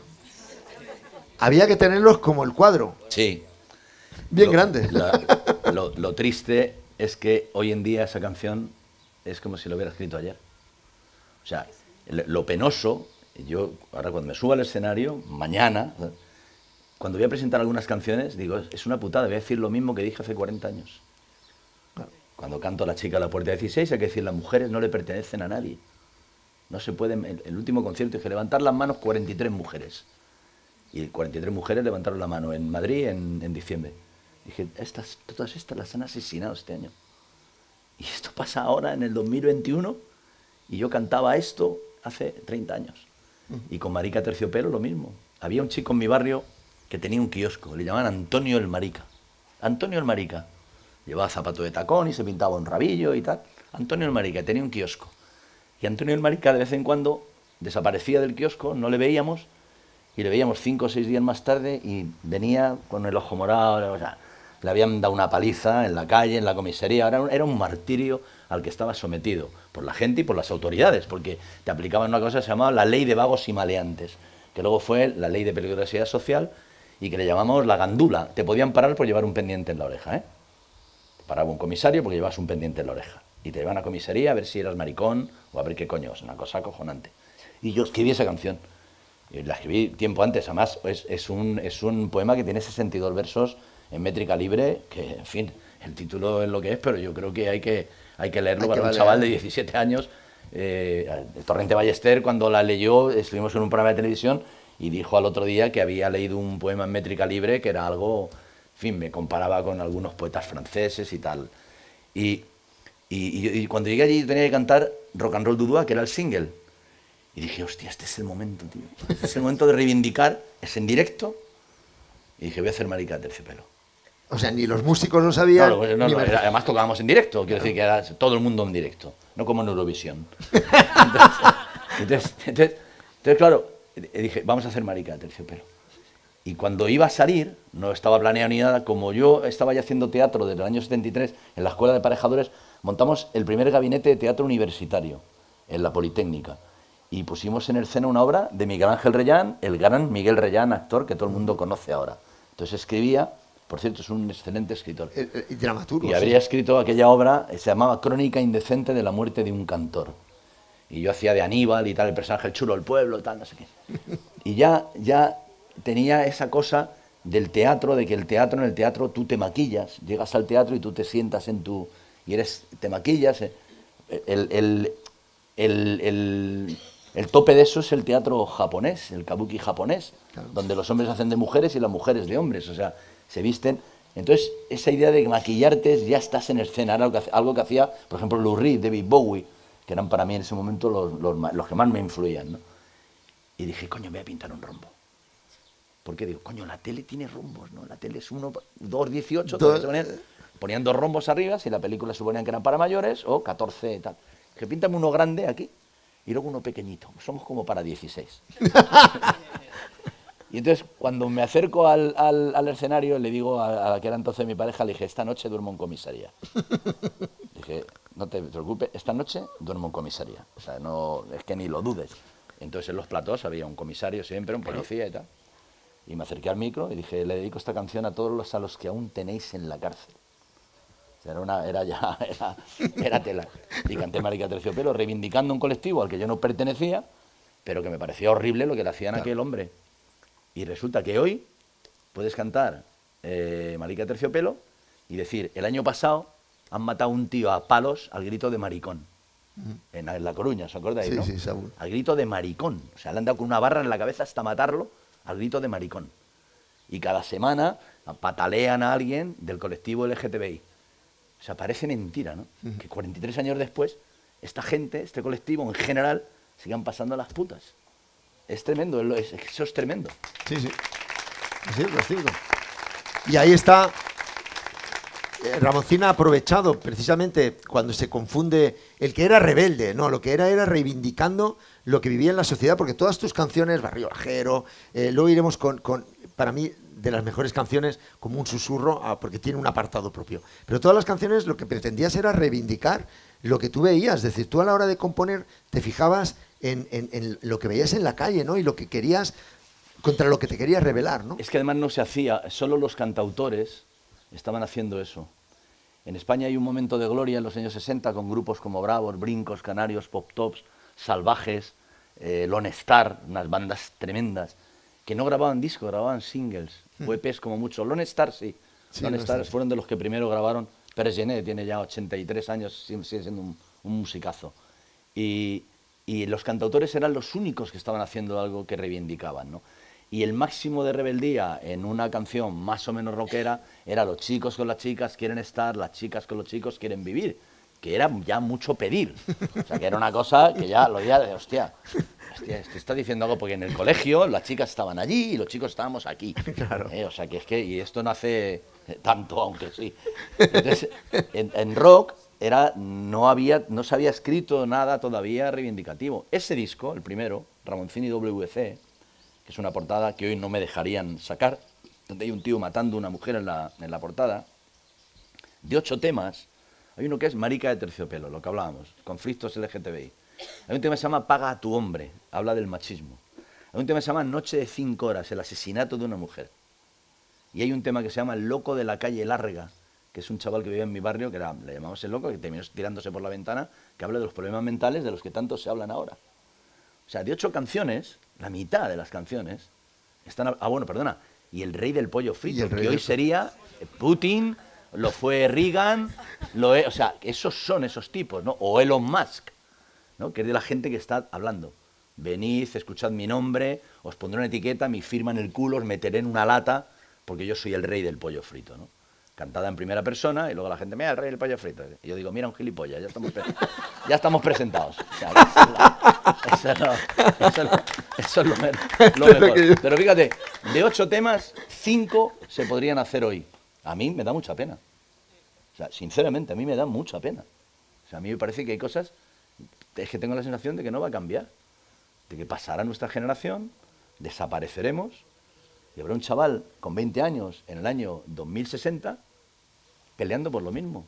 Había que tenerlos como el cuadro. Sí. Bien lo, grande. La, lo, lo triste es que hoy en día esa canción es como si lo hubiera escrito ayer. O sea, lo penoso, yo ahora cuando me subo al escenario, mañana... Cuando voy a presentar algunas canciones, digo, es una putada, voy a decir lo mismo que dije hace cuarenta años. Cuando canto La chica a la puerta dieciséis, hay que decir, las mujeres no le pertenecen a nadie. No se pueden, el, el último concierto dije, levantar las manos cuarenta y tres mujeres. Y cuarenta y tres mujeres levantaron la mano en Madrid en, en diciembre. Dije, estas, todas estas las han asesinado este año. Y esto pasa ahora en el dos mil veintiuno, y yo cantaba esto hace treinta años. Y con Marica Terciopelo lo mismo. Había un chico en mi barrio que tenía un kiosco, le llamaban Antonio el Marica. Antonio el Marica. Llevaba zapato de tacón y se pintaba un rabillo y tal. Antonio el Marica, tenía un kiosco. Y Antonio el Marica de vez en cuando desaparecía del kiosco, no le veíamos, y le veíamos cinco o seis días más tarde y venía con el ojo morado, o sea, le habían dado una paliza en la calle, en la comisaría. Era un, era un martirio al que estaba sometido por la gente y por las autoridades, porque te aplicaban una cosa que se llamaba la ley de vagos y maleantes, que luego fue la ley de peligrosidad social, y que le llamamos la gandula. Te podían parar por llevar un pendiente en la oreja, ¿eh? Te paraba un comisario porque llevabas un pendiente en la oreja. Y te iban a comisaría a ver si eras maricón o a ver qué coño, es una cosa acojonante. Y yo escribí esa canción. Y la escribí tiempo antes, además es, es, un, es un poema que tiene sesenta y dos versos en métrica libre, que, en fin, el título es lo que es, pero yo creo que hay que, hay que leerlo hay para que un valer. chaval de diecisiete años. Eh, Torrente Ballester, cuando la leyó, estuvimos en un programa de televisión, y dijo al otro día que había leído un poema en métrica libre que era algo, en fin, me comparaba con algunos poetas franceses y tal. Y, y, y cuando llegué allí tenía que cantar Rock and Roll Dudua, que era el single. Y dije, hostia, este es el momento, tío. Este es el momento de reivindicar, es en directo. Y dije, voy a hacer Marica de Terciopelo. O sea, ni los músicos lo sabían. No, no, no, era, además tocábamos en directo, quiero decir que era todo el mundo en directo, no como en Eurovisión. Entonces, entonces, entonces, entonces claro, dije, vamos a hacer Marica de Terciopelo. Y cuando iba a salir, no estaba planeado ni nada, como yo estaba ya haciendo teatro desde el año setenta y tres, en la Escuela de Aparejadores, montamos el primer gabinete de teatro universitario, en la Politécnica. Y pusimos en escena una obra de Miguel Ángel Reyán, el gran Miguel Reyán, actor que todo el mundo conoce ahora. Entonces escribía, por cierto, es un excelente escritor. El, el, el dramaturgo. Y habría sí. escrito aquella obra, se llamaba Crónica indecente de la muerte de un cantor. Y yo hacía de Aníbal y tal, el personaje, el chulo del pueblo, tal, no sé qué. Y ya, ya tenía esa cosa del teatro, de que el teatro, en el teatro tú te maquillas, llegas al teatro y tú te sientas en tu... y eres, te maquillas. El, el, el, el, el, el tope de eso es el teatro japonés, el kabuki japonés, claro, donde los hombres hacen de mujeres y las mujeres de hombres, o sea, se visten... Entonces, esa idea de maquillarte es, ya estás en escena, algo que, algo que hacía, por ejemplo, Lou Reed, David Bowie, que eran para mí en ese momento los, los, los que más me influían, ¿no? Y dije, coño, me voy a pintar un rombo. Porque digo, coño, la tele tiene rombos, ¿no? La tele es uno, dos, dieciocho, dos, se ponían, ponían dos rombos arriba, si la película suponían que eran para mayores, o catorce y tal. Que píntame uno grande aquí, y luego uno pequeñito. Somos como para dieciséis. Y entonces, cuando me acerco al, al, al escenario, le digo a, a la que era entonces mi pareja, le dije, esta noche duermo en comisaría. Dije, no te preocupes, esta noche duermo en comisaría. O sea, no, es que ni lo dudes. Entonces en los platós había un comisario siempre, un policía y tal. Y me acerqué al micro y dije, le dedico esta canción a todos los a los que aún tenéis en la cárcel. Era, una, era ya, era, era tela. Y canté Marica Terciopelo, reivindicando un colectivo al que yo no pertenecía, pero que me parecía horrible lo que le hacían a aquel hombre. Y resulta que hoy puedes cantar eh, Marica Terciopelo y decir, el año pasado han matado a un tío a palos al grito de maricón. Uh-huh. en, en La Coruña, ¿os acordáis? Sí, ¿no? sí, Saúl. Al grito de maricón. O sea, le han dado con una barra en la cabeza hasta matarlo al grito de maricón. Y cada semana patalean a alguien del colectivo L G T B I. O sea, parece mentira, ¿no? Uh-huh. Que cuarenta y tres años después, esta gente, este colectivo en general, sigan pasando las putas. Es tremendo, es, es, eso es tremendo. Sí, sí. Así es, lo cierto. Y ahí está. Eh, Ramoncín ha aprovechado precisamente cuando se confunde el que era rebelde, no, lo que era era reivindicando lo que vivía en la sociedad, porque todas tus canciones, Barrio Bajero, eh, luego iremos con, con, para mí, de las mejores canciones, como un susurro, ah, porque tiene un apartado propio. Pero todas las canciones lo que pretendías era reivindicar lo que tú veías, es decir, tú a la hora de componer te fijabas en, en, en lo que veías en la calle, ¿no? Y lo que querías, contra lo que te querías rebelar, ¿no? Es que además no se hacía, solo los cantautores estaban haciendo eso. En España hay un momento de gloria en los años sesenta con grupos como Bravos, Brincos, Canarios, Pop Tops, Salvajes, eh, Lone Star, unas bandas tremendas, que no grababan discos, grababan singles, hmm. o E Pes como mucho. Lone Star sí, sí Lone Star sí. fueron de los que primero grabaron. Pérez Gené tiene ya ochenta y tres años, sigue siendo un, un musicazo. Y, y los cantautores eran los únicos que estaban haciendo algo que reivindicaban, ¿no? Y el máximo de rebeldía en una canción más o menos rockera era los chicos con las chicas quieren estar, las chicas con los chicos quieren vivir, que era ya mucho pedir. O sea, que era una cosa que ya lo oía de, hostia, hostia, te está diciendo algo, porque en el colegio las chicas estaban allí y los chicos estábamos aquí. Claro. Eh, o sea, que es que, y esto no hace tanto, aunque sí. Entonces, en, en rock era, no, había, no se había escrito nada todavía reivindicativo. Ese disco, el primero, Ramoncín y W C, que es una portada que hoy no me dejarían sacar, donde hay un tío matando a una mujer en la, en la portada, de ocho temas, hay uno que es Marica de Terciopelo, lo que hablábamos, conflictos L G T B I. Hay un tema que se llama Paga a tu hombre, habla del machismo. Hay un tema que se llama Noche de cinco horas, el asesinato de una mujer. Y hay un tema que se llama El loco de la calle Larga, que es un chaval que vive en mi barrio, que era, le llamamos el loco, que terminó tirándose por la ventana, que habla de los problemas mentales de los que tanto se hablan ahora. O sea, de ocho canciones, la mitad de las canciones están... Ah, bueno, perdona. Y el rey del pollo frito, que hoy sería Putin, lo fue Reagan, lo es, o sea, esos son esos tipos, ¿no? O Elon Musk, ¿no? Que es de la gente que está hablando. Venid, escuchad mi nombre, os pondré una etiqueta, mi firma en el culo, os meteré en una lata, porque yo soy el rey del pollo frito, ¿no? Cantada en primera persona, y luego la gente, mira, el rey del pollo frito. Y yo digo, mira, un gilipollas, ya estamos, ya estamos presentados. O sea, eso, es lo, eso, es lo, eso es lo, lo mejor. Pero fíjate, de ocho temas, cinco se podrían hacer hoy. A mí me da mucha pena. O sea, sinceramente, a mí me da mucha pena. O sea, a mí me parece que hay cosas, es que tengo la sensación de que no va a cambiar. De que pasará nuestra generación, desapareceremos, y habrá un chaval con veinte años en el año dos mil sesenta peleando por lo mismo.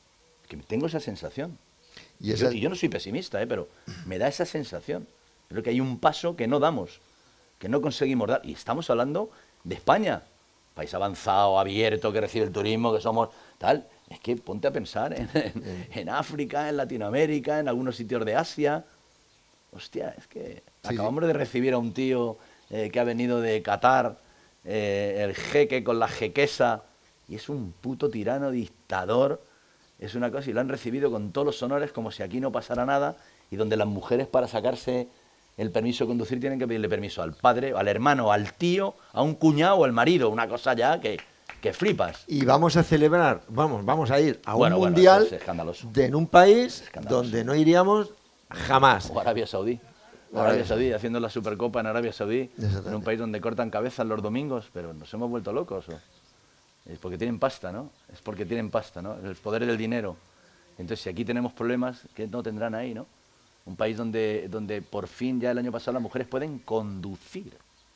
Que tengo esa sensación. Y, esa... yo, y yo no soy pesimista, ¿eh? Pero me da esa sensación. Creo que hay un paso que no damos, que no conseguimos dar. Y estamos hablando de España, país avanzado, abierto, que recibe el turismo, que somos tal. Es que ponte a pensar en, en, en África, en Latinoamérica, en algunos sitios de Asia. Hostia, es que sí, acabamos sí. de recibir a un tío eh, que ha venido de Qatar, eh, el jeque con la jequesa, y es un puto tirano, dictador, es una cosa, y lo han recibido con todos los honores como si aquí no pasara nada, y donde las mujeres para sacarse el permiso de conducir tienen que pedirle permiso al padre, al hermano, al tío, a un cuñado o al marido, una cosa ya que, que flipas. Y vamos a celebrar, vamos, vamos a ir a un bueno, mundial bueno, de, en un país donde no iríamos jamás. O Arabia Saudí. Arabia Saudí, haciendo la Supercopa en Arabia Saudí, en un país donde cortan cabezas los domingos, pero nos hemos vuelto locos. ¿O? Es porque tienen pasta, ¿no? Es porque tienen pasta, ¿no? El poder del dinero. Entonces, si aquí tenemos problemas, ¿qué no tendrán ahí, no? Un país donde, donde por fin ya el año pasado las mujeres pueden conducir,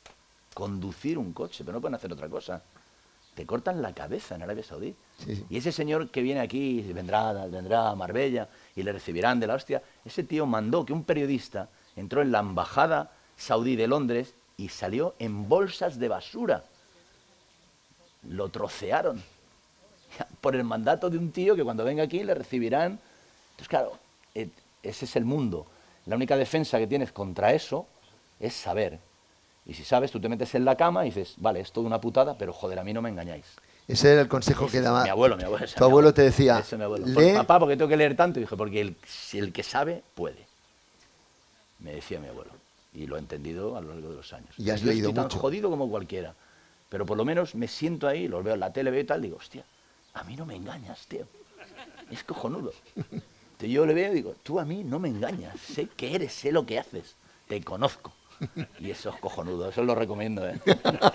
conducir un coche, pero no pueden hacer otra cosa. Te cortan la cabeza en Arabia Saudí. Sí, sí. Y ese señor que viene aquí, vendrá, vendrá a Marbella y le recibirán de la hostia, ese tío mandó que un periodista entró en la embajada saudí de Londres y salió en bolsas de basura. Lo trocearon. por el mandato de un tío que cuando venga aquí le recibirán. Entonces, claro, eh, ese es el mundo. La única defensa que tienes contra eso es saber. Y si sabes, tú te metes en la cama y dices, vale, es todo una putada, pero joder, a mí no me engañáis. Ese era el consejo Ese que es daba. mi abuelo, mi abuelo. ese Tu mi abuelo te decía, Ese es mi abuelo. lee- Por- papá, ¿por qué tengo que leer tanto? Y dije, porque el, si el que sabe, puede. Me decía mi abuelo. Y lo he entendido a lo largo de los años. Y has Yo leído estoy mucho. tan jodido como cualquiera. Pero por lo menos me siento ahí, los veo en la tele, veo y tal, digo, hostia, a mí no me engañas, tío. Es cojonudo. Entonces yo le veo y digo, tú a mí no me engañas, sé que eres, sé lo que haces, te conozco. Y eso es cojonudo, eso lo recomiendo, ¿eh?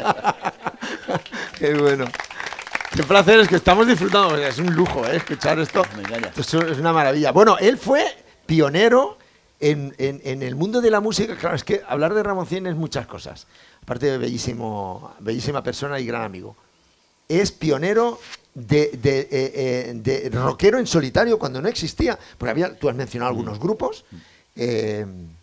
Qué bueno. Qué placer, es que estamos disfrutando. Es un lujo, ¿eh? Escuchar esto. Me engañas. Esto es una maravilla. Bueno, él fue pionero en, en- en el mundo de la música. Claro, es que hablar de Ramoncín es muchas cosas. Aparte de bellísimo, bellísima persona y gran amigo. Es pionero de, de, eh, eh, de rockero en solitario cuando no existía. Porque había, tú has mencionado algunos grupos. eh,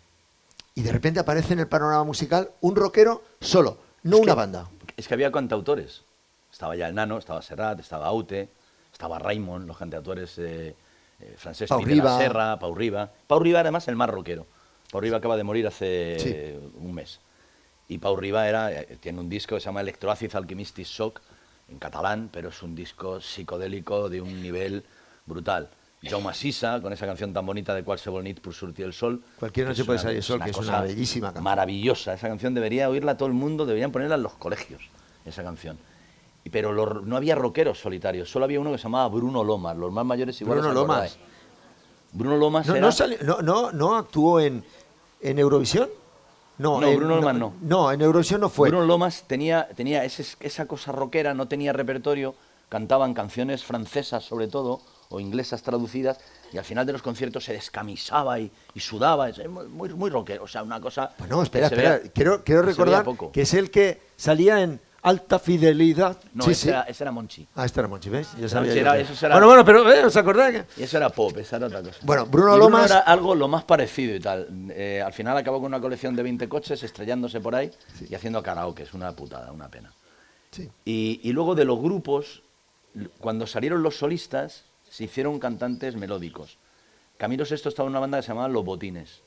y de repente aparece en el panorama musical un rockero solo, no una banda. Es que había cantautores. Estaba ya el Nano, estaba Serrat, estaba Aute, estaba Raimon, los cantautores eh, eh, franceses, Pau Pi de la Riba. Serra, Pau Riba. Pau Riba, además, el más rockero. Pau Riba acaba de morir hace Sí. eh, un mes. Y Pau Riba era, eh, tiene un disco que se llama Electroacid Alchemistic Shock, en catalán, pero es un disco psicodélico de un nivel brutal. Jaume Sisa, con esa canción tan bonita de Qualsevol nit pour sortir el sol. Cualquier que noche es puede una- salir el sol, que es una cosa bellísima canción. Maravillosa. Esa canción debería oírla todo el mundo, deberían ponerla en los colegios, esa canción. Y- Pero lo- no había rockeros solitarios, solo había uno que se llamaba Bruno Lomas. Los más mayores igual Bruno os acordáis. Lomas. Bruno Lomas No, era... no, salió- no, no, no actuó en, en Eurovisión. No, No, en- Bruno Lomas no. No, en Eurovisión no fue. Bruno Lomas tenía, tenía ese- esa cosa rockera, no tenía repertorio, cantaban canciones francesas sobre todo, o inglesas traducidas, y al final de los conciertos se descamisaba y, y sudaba, es muy, muy, muy rockero, o sea, una cosa... Pues no, espera, que se espera. vea- quiero quiero que se veía recordar poco. que es el que salía en Alta Fidelidad. No, sí, ese, sí. Era, ese era Monchi. Ah, este era Monchi, ¿ves? Yo sabía ese yo era- que- eso será- Bueno, bueno, pero ¿eh? ¿os acordáis? que- Y eso era pop, esa era otra cosa. Bueno, Bruno Y Lomas- era algo lo más parecido y tal. Eh, al final acabó con una colección de veinte coches estrellándose por ahí y haciendo karaoke, es una putada, una pena. Sí. Y, y luego de los grupos, l- cuando salieron los solistas, se hicieron cantantes melódicos. Camilo Sesto estaba en una banda que se llamaba Los Botines.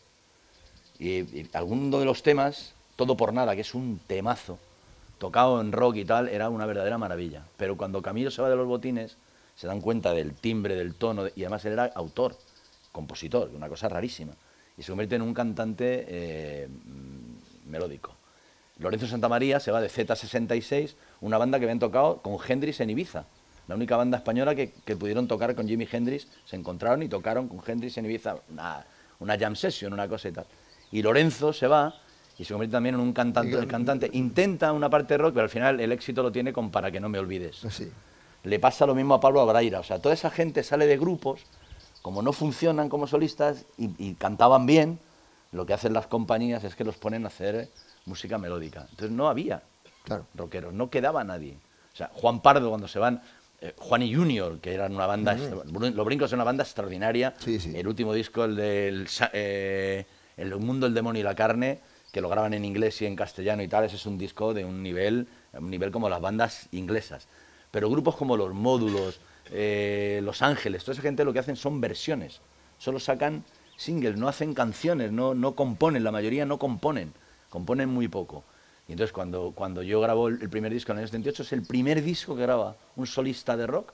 Y, y alguno de los temas, Todo por Nada, que es un temazo, tocado en rock y tal, era una verdadera maravilla. Pero cuando Camilo se va de Los Botines, se dan cuenta del timbre, del tono, y además él era autor, compositor, una cosa rarísima. Y se convierte en un cantante eh, mm, melódico. Lorenzo Santamaría se va de Z sesenta y seis, una banda que habían tocado con Hendrix en Ibiza. La única banda española que, que pudieron tocar con Jimi Hendrix, se encontraron y tocaron con Hendrix en Ibiza una, una jam session, una cosa y tal. Y Lorenzo se va y se convierte también en un cantante. El cantante intenta una parte de rock, pero al final el éxito lo tiene con Para que no me olvides. Así. Le pasa lo mismo a Pablo Abraira. O sea, toda esa gente sale de grupos, como no funcionan como solistas y, y cantaban bien, lo que hacen las compañías es que los ponen a hacer música melódica. Entonces no había Claro. rockeros, no quedaba nadie. O sea, Juan Pardo cuando se van, eh, Juan y Junior, que eran una banda, mm. Los Brincos es una banda extraordinaria. Sí, sí. El último disco, el del sa- eh, El mundo, el demonio y la carne, que lo graban en inglés y en castellano y tal, ese es un disco de un nivel, un nivel como las bandas inglesas. Pero grupos como Los Módulos, eh, Los Ángeles, toda esa gente lo que hacen son versiones. Solo sacan singles, no hacen canciones, no, no componen, la mayoría no componen, componen muy poco. Y entonces cuando, cuando yo grabo el, el primer disco en el año setenta y ocho, es el primer disco que graba un solista de rock,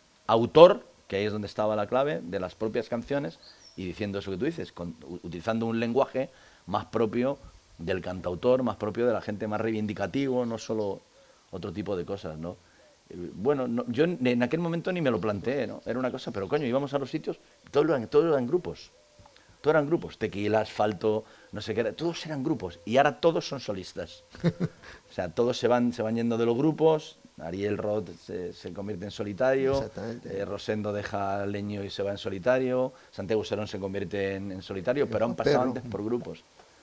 autor, que ahí es donde estaba la clave, de las propias canciones, y diciendo eso que tú dices, con, utilizando un lenguaje más propio del cantautor, más propio de la gente más reivindicativo, no solo otro tipo de cosas, ¿no? Eh, Bueno, no, yo en en aquel momento ni me lo planteé, ¿no? Era una cosa, pero coño, íbamos a los sitios, todos eran, todos eran grupos, todos eran grupos, Tequila, Asfalto, no sé qué, era, todos eran grupos, y ahora todos son solistas. O sea, todos se van, se van yendo de los grupos, Ariel Roth se, se convierte en solitario, Exactamente. eh, Rosendo deja Leño y se va en solitario, Santiago Serón se convierte en, en solitario, pero han Juan pasado Perro. antes por grupos.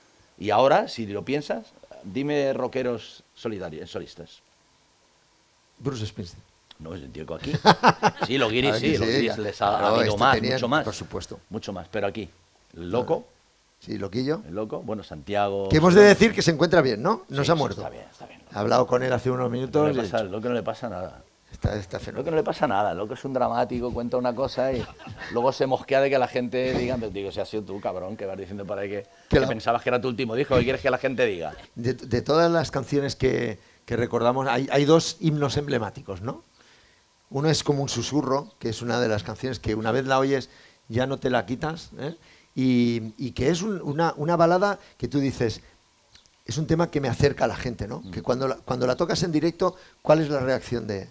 Y ahora, si lo piensas, dime rockeros solitarios, solistas. Bruce Springsteen. No, es el tío que aquí. Sí, los guiris Aquí sí, los sí, guiris ya. les ha, ha Claro, habido este más, tenían, mucho más. por supuesto. Mucho más, pero aquí, el loco, Sí, loquillo. el loco, bueno, Santiago... Que hemos de decir que se encuentra bien, ¿no? No Sí, se ha sí, muerto. Está bien, está bien. He hablado con él hace unos No minutos. le y he pasa, dicho, el loco no le pasa nada. Está, está Lo fenomenal. que no le pasa nada, lo que es un dramático, cuenta una cosa y luego se mosquea de que la gente diga, pero digo, si has sido tú, cabrón, que vas diciendo por ahí que, Que que la- pensabas que era tu último disco, ¿qué quieres que la gente diga? De, de todas las canciones que, que recordamos, hay, hay dos himnos emblemáticos, ¿no? Uno es como un susurro, que es una de las canciones que una vez la oyes ya no te la quitas, ¿eh? y, y que es un- una, una balada que tú dices, es un tema que me acerca a la gente, ¿no? Que cuando la, cuando la tocas en directo, ¿cuál es la reacción de...?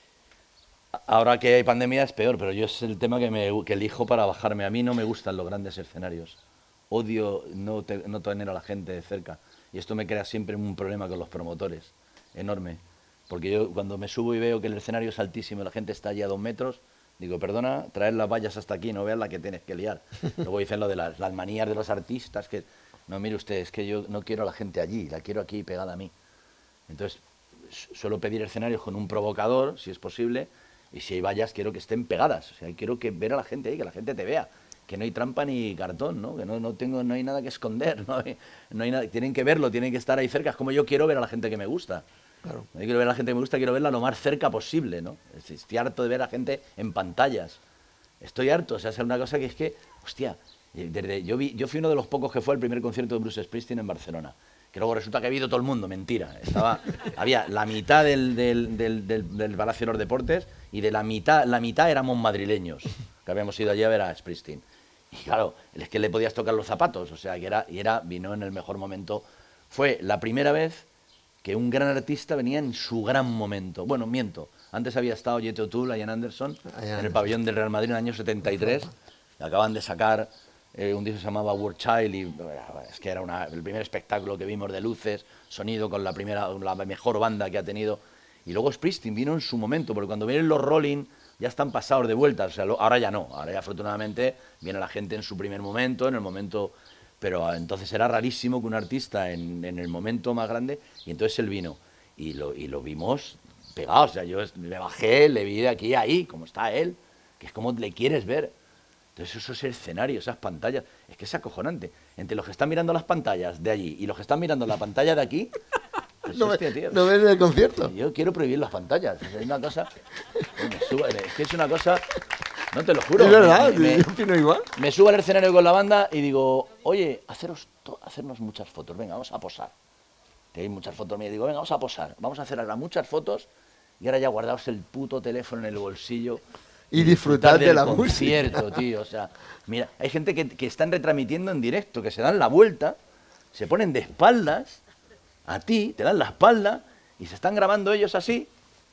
Ahora que hay pandemia es peor, pero yo es el tema que, me, que elijo para bajarme. A mí no me gustan los grandes escenarios. Odio no, te- no tener a la gente de cerca. Y esto me crea siempre un problema con los promotores, enorme. Porque yo cuando me subo y veo que el escenario es altísimo y la gente está allí a dos metros, digo, perdona, traer las vallas hasta aquí, no veas la que tienes que liar. Luego dicen lo de las, las manías de los artistas, que no, mire usted, es que yo no quiero a la gente allí, la quiero aquí pegada a mí. Entonces, su- suelo pedir escenarios con un provocador, si es posible, y si hay vallas quiero que estén pegadas. O sea, quiero que ver a la gente ahí, que la gente te vea. Que no hay trampa ni cartón, ¿no? Que no, no, tengo, no hay nada que esconder, no hay, no hay nada, tienen que verlo, tienen que estar ahí cerca. Es como yo quiero ver a la gente que me gusta. Claro. Yo quiero ver a la gente que me gusta, quiero verla lo más cerca posible, ¿no? Estoy harto de ver a la gente en pantallas. Estoy harto, o sea, es una cosa que es que, hostia, desde, yo, vi, yo fui uno de los pocos que fue al primer concierto de Bruce Springsteen en Barcelona. Que luego resulta que ha habido todo el mundo, mentira. Estaba, había la mitad del, del, del, del, del Palacio de los Deportes y de la mitad, la mitad éramos madrileños, que habíamos ido allí a ver a Springsteen. Y claro, es que le podías tocar los zapatos, o sea, que era, y era, vino en el mejor momento. Fue la primera vez que un gran artista venía en su gran momento. Bueno, miento, antes había estado Jethro Tull, Ian Anderson, Ian en el Anderson. pabellón del Real Madrid en el año setenta y tres. Acaban de sacar eh, un disco que se llamaba War Child y bueno, es que era una, el primer espectáculo que vimos de luces, sonido con la primera, la mejor banda que ha tenido. Y luego Springsteen vino en su momento, porque cuando vienen los Rolling ya están pasados de vuelta, o sea, lo- ahora ya no, ahora ya afortunadamente viene la gente en su primer momento, en el momento, pero ah, entonces era rarísimo que un artista en, en el momento más grande, y entonces él vino, y lo, y lo vimos pegado, o sea, yo es- me bajé, le vi de aquí a ahí, como está él, que es como le quieres ver. Entonces esos escenarios, esas pantallas, es que es acojonante. Entre los que están mirando las pantallas de allí y los que están mirando la pantalla de aquí, pues, ¿No, hostia, ve- tío, ¿No ves el concierto? yo quiero prohibir las pantallas. Es una cosa. Me subo- es que es una cosa. No te lo juro. Es verdad, Me, me- yo opino igual. me subo al escenario con la banda y digo, oye, haceros to- hacernos muchas fotos. Venga, vamos a posar. Que hay muchas fotos mías. Digo, venga, vamos a posar. Vamos a hacer ahora muchas fotos y ahora ya guardaos el puto teléfono en el bolsillo. Y disfrutar de del la concierto, tío. O sea, mira, hay gente que, que están retransmitiendo en directo, que se dan la vuelta, se ponen de espaldas a ti, te dan la espalda y se están grabando ellos así.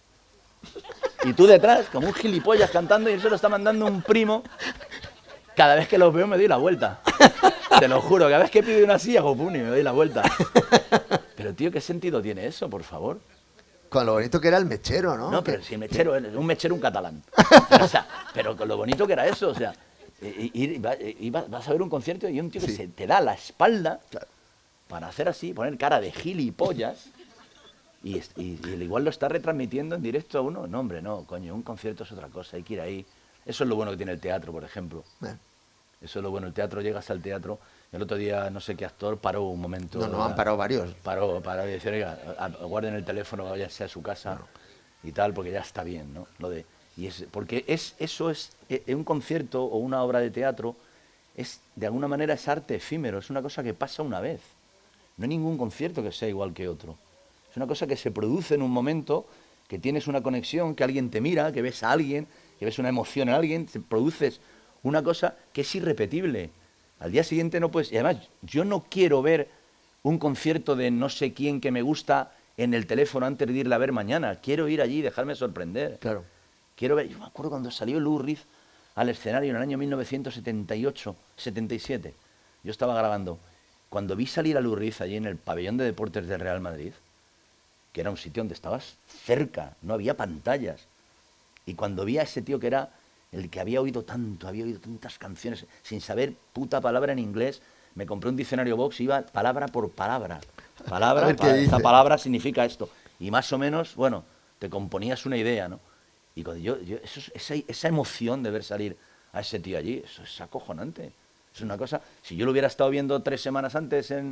Y tú detrás, como un gilipollas cantando, y eso lo está mandando un primo. Cada vez que los veo me doy la vuelta. Te lo juro, cada vez que pido una silla, hago pum y me doy la vuelta. Pero tío, ¿qué sentido tiene eso, por favor? Con lo bonito que era el mechero, ¿no? No, pero Que- si el mechero, es un mechero, un catalán. O sea, pero con lo bonito que era eso, o sea, y, y- y va- y va- vas a ver un concierto y un tío que Sí. se te da la espalda Claro. para hacer así, poner cara de gilipollas, y, es- y- y igual lo está retransmitiendo en directo a uno. No, hombre, no, coño, un concierto es otra cosa, hay que ir ahí. Eso es lo bueno que tiene el teatro, por ejemplo. Eh, Eso es lo bueno, el teatro, llegas al teatro. El otro día, no sé qué actor paró un momento. No, no, han parado varios. Paró, paró y decía, oiga, a- a- guarden el teléfono, váyanse a su casa y tal, porque ya está bien, ¿no? Lo de, y es, porque es, eso es, eh, un concierto o una obra de teatro, es, de alguna manera es arte efímero, es una cosa que pasa una vez. No hay ningún concierto que sea igual que otro. Es una cosa que se produce en un momento, que tienes una conexión, que alguien te mira, que ves a alguien, que ves una emoción en alguien, te produces una cosa que es irrepetible. Al día siguiente no puedes... Y además, yo no quiero ver un concierto de no sé quién que me gusta en el teléfono antes de irle a ver mañana. Quiero ir allí y dejarme sorprender. Claro. Quiero ver... Yo me acuerdo cuando salió Lou Reed al escenario en el año mil novecientos setenta y ocho, setenta y siete. Yo estaba grabando. Cuando vi salir a Lou Reed allí en el pabellón de deportes del Real Madrid, que era un sitio donde estabas cerca, no había pantallas. Y cuando vi a ese tío que era el que había oído tanto, había oído tantas canciones, sin saber puta palabra en inglés, me compré un diccionario Vox y iba palabra por palabra. Palabra, A ver qué pa- dice. esta palabra significa esto. Y más o menos, bueno, te componías una idea, ¿no? Y cuando yo, yo- eso es- esa, esa emoción de ver salir a ese tío allí, eso es acojonante. Es una cosa, si yo lo hubiera estado viendo tres semanas antes en,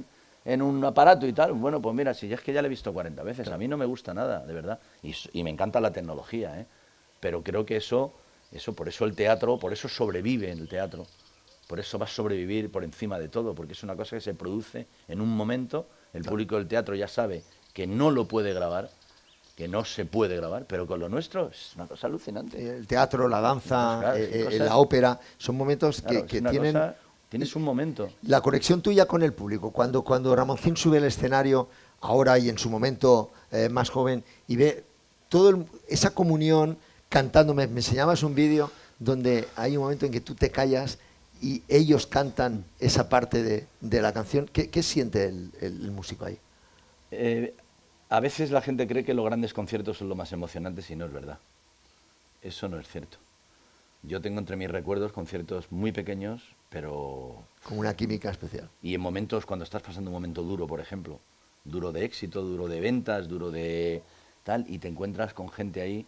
en un aparato y tal. Bueno, pues mira, si ya es que ya lo he visto cuarenta veces, a mí no me gusta nada, de verdad. Y, y me encanta la tecnología, ¿eh? Pero creo que eso, eso, por eso el teatro, por eso sobrevive en el teatro. Por eso va a sobrevivir por encima de todo, porque es una cosa que se produce en un momento. El público del teatro ya sabe que no lo puede grabar, que no se puede grabar, pero con lo nuestro es una cosa alucinante. El teatro, la danza, Claro, eh, eh, cosas- la ópera, son momentos que, Claro, es que una tienen... cosa- tienes un momento. La conexión tuya con el público, cuando, cuando Ramoncín sube al escenario, ahora y en su momento eh, más joven, y ve toda esa comunión cantando, me, me enseñabas un vídeo donde hay un momento en que tú te callas y ellos cantan esa parte de, de la canción. ¿Qué, qué siente el, el- el músico ahí? Eh, a veces la gente cree que los grandes conciertos son lo más emocionantes y no es verdad. Eso no es cierto. Yo tengo entre mis recuerdos conciertos muy pequeños, pero... Como una química especial. Y en momentos, cuando estás pasando un momento duro, por ejemplo, duro de éxito, duro de ventas, duro de tal, y te encuentras con gente ahí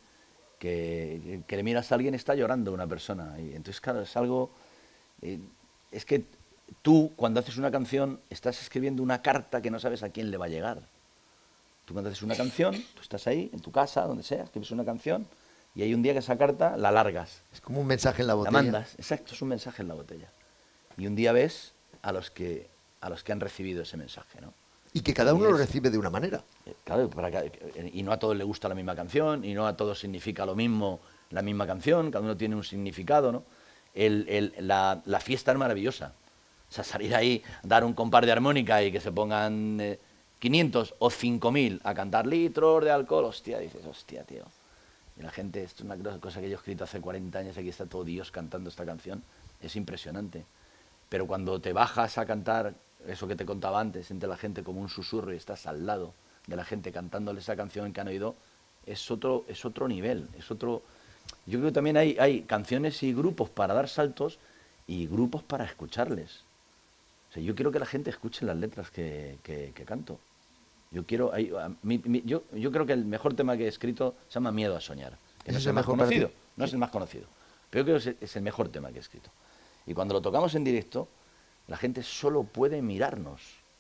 que, que le miras a alguien y está llorando una persona. Y entonces, claro, es algo... eh, es que tú, cuando haces una canción, estás escribiendo una carta que no sabes a quién le va a llegar. Tú cuando haces una canción, tú estás ahí, en tu casa, donde sea, escribes una canción, y hay un día que esa carta la largas. Es como un mensaje en la La botella. mandas, exacto, es un mensaje en la botella. Y un día ves a los que, a los que han recibido ese mensaje, ¿no? Y que cada Y uno lo es- recibe de una manera. Eh, Claro, para que- y no a todos les gusta la misma canción, y no a todos significa lo mismo la misma canción, cada uno tiene un significado, ¿no? El- el- la, la fiesta es maravillosa. O sea, salir ahí, dar un compás de armónica y que se pongan eh, quinientos o cinco mil a cantar litros de alcohol, hostia, dices, hostia, tío. Y la gente, esto es una cosa que yo he escrito hace cuarenta años, aquí está todo Dios cantando esta canción, es impresionante. Pero cuando te bajas a cantar eso que te contaba antes, entre la gente como un susurro y estás al lado de la gente cantándole esa canción que han oído, es otro, es otro nivel, es otro... Yo creo que también hay, hay canciones y grupos para dar saltos y grupos para escucharles. O sea, yo quiero que la gente escuche las letras que, que, que canto. Yo quiero, hay- a mí- mi- yo, yo creo que el mejor tema que he escrito se llama Miedo a soñar. Que ¿Ese no es es el el más mejor para ti? conocido, no es el más conocido. Pero yo creo que es, es el mejor tema que he escrito. Y cuando lo tocamos en directo, la gente solo puede mirarnos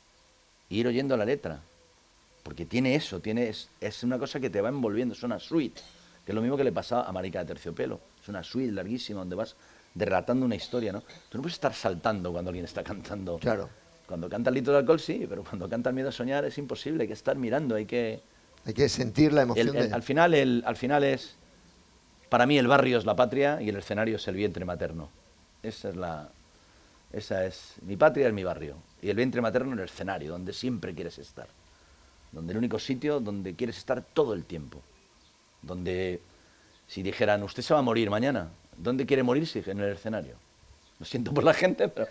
e ir oyendo la letra. Porque tiene eso, tiene, es, es una cosa que te va envolviendo, es una suite. Que es lo mismo que le pasaba a Marica de Terciopelo. Es una suite larguísima donde vas relatando una historia, ¿no? Tú no puedes estar saltando cuando alguien está cantando. Claro. Cuando canta el litro de alcohol, sí, pero cuando canta el miedo a soñar es imposible, hay que estar mirando, hay que... Hay que sentir la emoción el- el- de... al, final, el, al final es, para mí el barrio es la patria y el escenario es el vientre materno. Esa es la... Esa es... Mi patria es mi barrio. Y el vientre materno es el escenario, donde siempre quieres estar. Donde el único sitio donde quieres estar todo el tiempo. Donde, si dijeran, usted se va a morir mañana, ¿dónde quiere morirse? En el escenario. Lo siento por la gente, pero...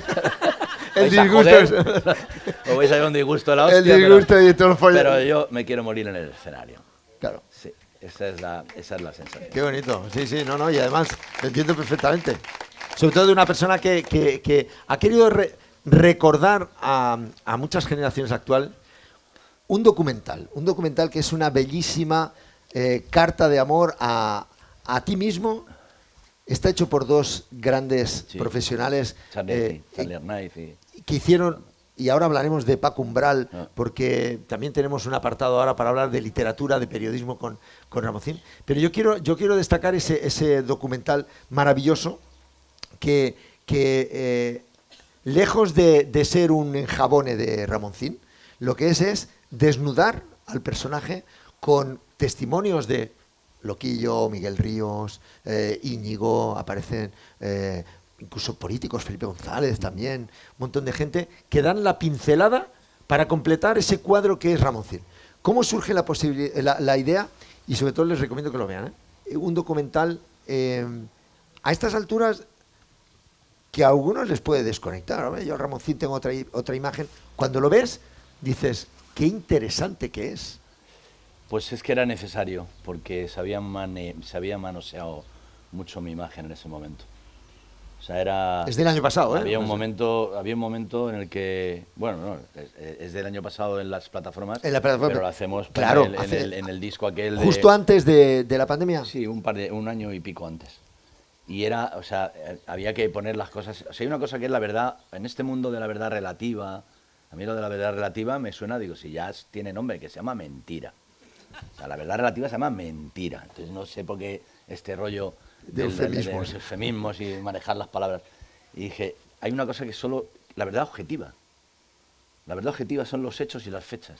El vais a disgusto joder, o vais a ver un disgusto de la hostia, El disgusto pero, y todo el follón. pero yo me quiero morir en el escenario. Claro. Sí, esa es la, esa es la sensación. Qué bonito, sí, sí, no, no, y además lo entiendo perfectamente. Sobre todo de una persona que, que- que ha querido re- recordar a, a muchas generaciones actuales un documental, un documental que es una bellísima eh, carta de amor a, a ti mismo. Está hecho por dos grandes Sí. profesionales Charlie, eh, Charlie Arnaiz y... que hicieron, y ahora hablaremos de Paco Umbral, Ah. porque también tenemos un apartado ahora para hablar de literatura, de periodismo con, con Ramoncín. Pero yo quiero, yo quiero destacar ese, ese documental maravilloso que, que eh, lejos de, de ser un enjabone de Ramoncín, lo que es es desnudar al personaje con testimonios de Loquillo, Miguel Ríos, eh, Íñigo, aparecen eh, incluso políticos, Felipe González también, un montón de gente que dan la pincelada para completar ese cuadro que es Ramoncín. ¿Cómo surge la, posibili- la, la idea? Y sobre todo les recomiendo que lo vean, ¿eh? Un documental eh, a estas alturas que a algunos les puede desconectar. ¿no? Yo Ramoncín tengo otra, i- otra imagen. Cuando lo ves, dices, qué interesante que es. Pues es que era necesario, porque se había, mane- se había manoseado mucho mi imagen en ese momento. O sea, era... Es del año pasado, ¿eh? Había un No sé. momento, había un momento en el que, bueno, no, es, es del año pasado en las plataformas, En la plataforma, pero lo hacemos pues, claro, en, el, en hace- el- en el disco aquel de... Justo antes de, de la pandemia. Sí, un par de, un año y pico antes. Y era, o sea, eh, había que poner las cosas. O sea, hay una cosa que es la verdad, en este mundo de la verdad relativa, A mí lo de la verdad relativa me suena, digo, si ya tiene nombre, que se llama mentira. O sea, la verdad relativa se llama mentira. Entonces no sé por qué este rollo de del- eufemismos. de los eufemismos y manejar las palabras. Y dije, hay una cosa que es solo la verdad objetiva. La verdad objetiva son los hechos y las fechas.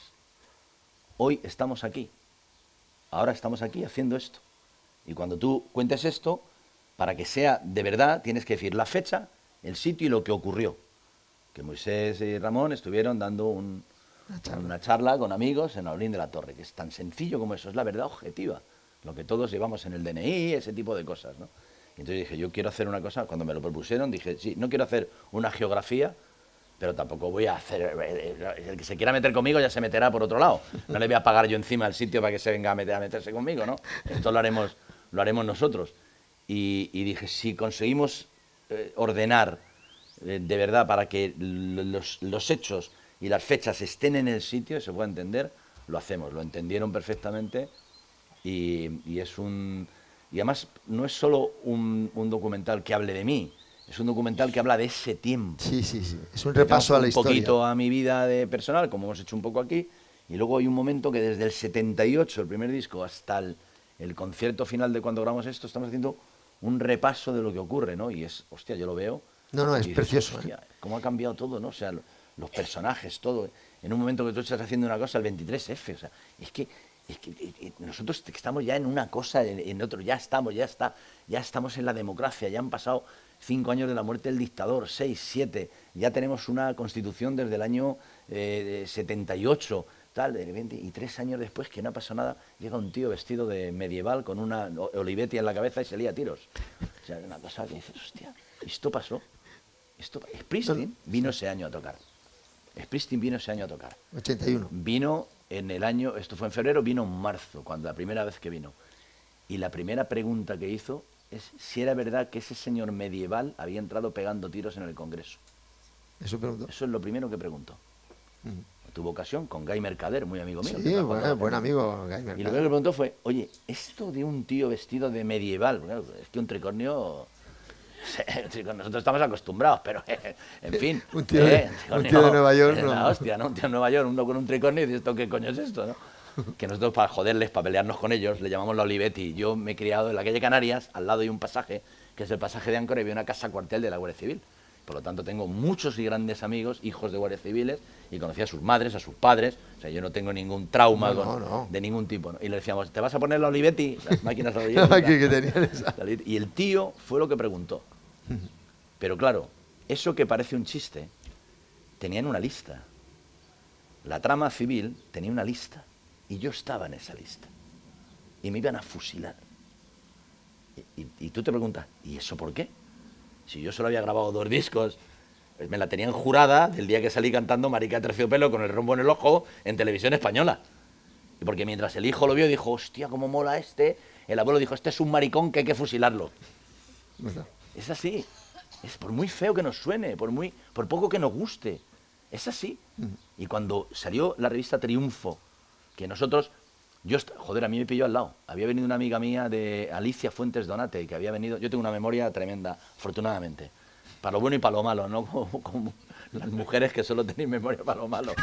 Hoy estamos aquí. Ahora estamos aquí haciendo esto. Y cuando tú cuentes esto, para que sea de verdad, tienes que decir la fecha, el sitio y lo que ocurrió. Que Moisés y Ramón estuvieron dando un- Una charla. una charla con amigos en Aulín de la Torre, que es tan sencillo como eso, es la verdad objetiva. Lo que todos llevamos en el D N I, ese tipo de cosas, ¿no? Y entonces dije, yo quiero hacer una cosa, cuando me lo propusieron, dije, sí, no quiero hacer una geografía, pero tampoco voy a hacer... El que se quiera meter conmigo ya se meterá por otro lado. No le voy a pagar yo encima el sitio para que se venga a, meter, a meterse conmigo, ¿no? Esto lo haremos, lo haremos nosotros. Y, y dije, si conseguimos eh, ordenar eh, de verdad para que los, los hechos y las fechas estén en el sitio, se pueda entender, lo hacemos. Lo entendieron perfectamente y, y es un... Y además no es solo un, un documental que hable de mí, es un documental que habla de ese tiempo. Sí, sí, sí. Es un repaso a la Un historia. poquito a mi vida de personal, como hemos hecho un poco aquí, y luego hay un momento que desde el setenta y ocho, el primer disco, hasta el, el concierto final de cuando grabamos esto, estamos haciendo un repaso de lo que ocurre, ¿no? Y es, hostia, yo lo veo. No, no, y es dices, precioso, hostia, cómo ha cambiado todo, ¿no? O sea, lo- los personajes, todo. En un momento que tú estás haciendo una cosa, el veintitrés efe, o sea, es que, es que eh, eh, nosotros estamos ya en una cosa, en, en otro, ya estamos, ya está, ya estamos en la democracia, ya han pasado cinco años de la muerte del dictador, seis, siete, ya tenemos una constitución desde el año eh, setenta y ocho, tal, de repente, y tres años después, que no ha pasado nada, llega un tío vestido de medieval con una o- Olivetti en la cabeza y se lía a tiros. O sea, una cosa que dices, hostia, esto pasó. Esto, Springsteen vino ese año a tocar. Springsteen vino ese año a tocar. ochenta y uno. Vino en el año, esto fue en febrero, vino en marzo, cuando la primera vez que vino. Y la primera pregunta que hizo es si era verdad que ese señor medieval había entrado pegando tiros en el Congreso. Eso preguntó. Eso es lo primero que preguntó. Tuvo ocasión con Guy Mercader, muy amigo mío. que Sí, trabajó buen, con- buen amigo, Guy Y lo Mercado. primero que preguntó fue, oye, esto de un tío vestido de medieval, claro, es que un tricornio... Nosotros estamos acostumbrados, pero en fin. Un tío de- eh, un tío de Nueva York, es no. la hostia, ¿no? Un tío de Nueva York, uno con un tricornio y dices, ¿esto qué coño es esto, no? Que nosotros para joderles, para pelearnos con ellos, le llamamos la Olivetti. Yo me he criado en la calle Canarias, al lado hay un pasaje, que es el pasaje de Áncora, y había una casa cuartel de la Guardia Civil. Por lo tanto, tengo muchos y grandes amigos, hijos de guardias civiles, y conocí a sus madres, a sus padres. O sea, yo no tengo ningún trauma No, con- no, no. de ningún tipo, ¿no? Y le decíamos, ¿te vas a poner la Olivetti? Las máquinas de La Olivetti. máquina que tal. tenían esa. La Olivetti. Y el tío fue lo que preguntó. Pero claro, eso que parece un chiste, tenían una lista. La trama civil tenía una lista. Y yo estaba en esa lista. Y me iban a fusilar. Y, y- y tú te preguntas, ¿y eso por qué? Si yo solo había grabado dos discos, pues me la tenían jurada del día que salí cantando Marica de Terciopelo con el rombo en el ojo en televisión española. Y porque mientras el hijo lo vio, dijo, hostia, cómo mola este, el abuelo dijo, este es un maricón que hay que fusilarlo. Bueno, Es así. Es por muy feo que nos suene, por muy, por poco que nos guste. Es así. Y cuando salió la revista Triunfo, que nosotros, yo, est- joder, a mí me pilló al lado. Había venido una amiga mía de Alicia Fuentes Donate, que había venido, yo tengo una memoria tremenda, afortunadamente. Para lo bueno y para lo malo, no como, como las mujeres que solo tenéis memoria para lo malo.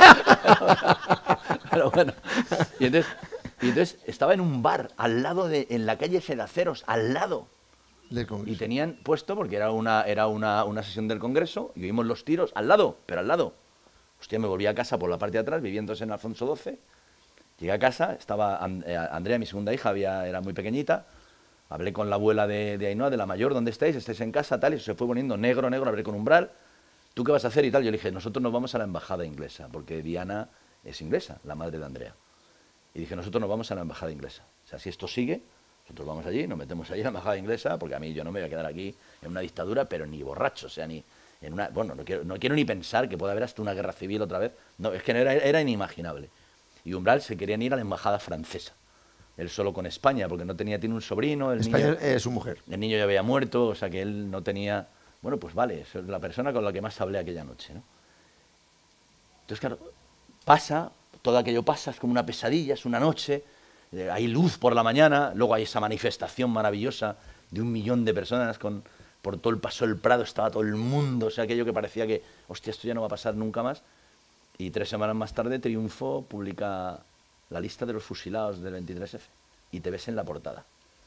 Pero bueno. Y entonces, y entonces estaba en un bar, al lado de, en la calle Cedaceros, al lado. del Y Congreso. tenían puesto, porque era una, era una, una sesión del Congreso, y oímos los tiros al lado, pero al lado. Hostia, me volví a casa por la parte de atrás, viviéndose en Alfonso doce. Llegué a casa, estaba An- eh, Andrea, mi segunda hija, había, era muy pequeñita. Hablé con la abuela de, de Ainhoa, de la mayor, ¿dónde estáis? ¿Estáis en casa? Tal, y se fue poniendo negro, negro, hablé con umbral. ¿Tú qué vas a hacer? Y tal. Yo le dije, nosotros nos vamos a la embajada inglesa, porque Diana es inglesa, la madre de Andrea. Y dije, nosotros nos vamos a la embajada inglesa. O sea, si esto sigue, nosotros vamos allí, nos metemos allí en la embajada inglesa, porque a mí yo no me voy a quedar aquí en una dictadura, pero ni borracho, o sea, ni en una... Bueno, no quiero, no quiero ni pensar que pueda haber hasta una guerra civil otra vez. No, es que era, era inimaginable. Y Umbral se querían ir a la embajada francesa. Él solo con España, porque no tenía, tiene un sobrino, el España niño... es su mujer. El niño ya había muerto, o sea que él no tenía... Bueno, pues vale, es la persona con la que más hablé aquella noche, ¿no? Entonces, claro, pasa, todo aquello pasa, es como una pesadilla, es una noche, eh, hay luz por la mañana, luego hay esa manifestación maravillosa de un millón de personas con, por todo el Paso del Prado, estaba todo el mundo, o sea, aquello que parecía que, hostia, esto ya no va a pasar nunca más. Y tres semanas más tarde Triunfo publica la lista de los fusilados del veintitrés efe y te ves en la portada.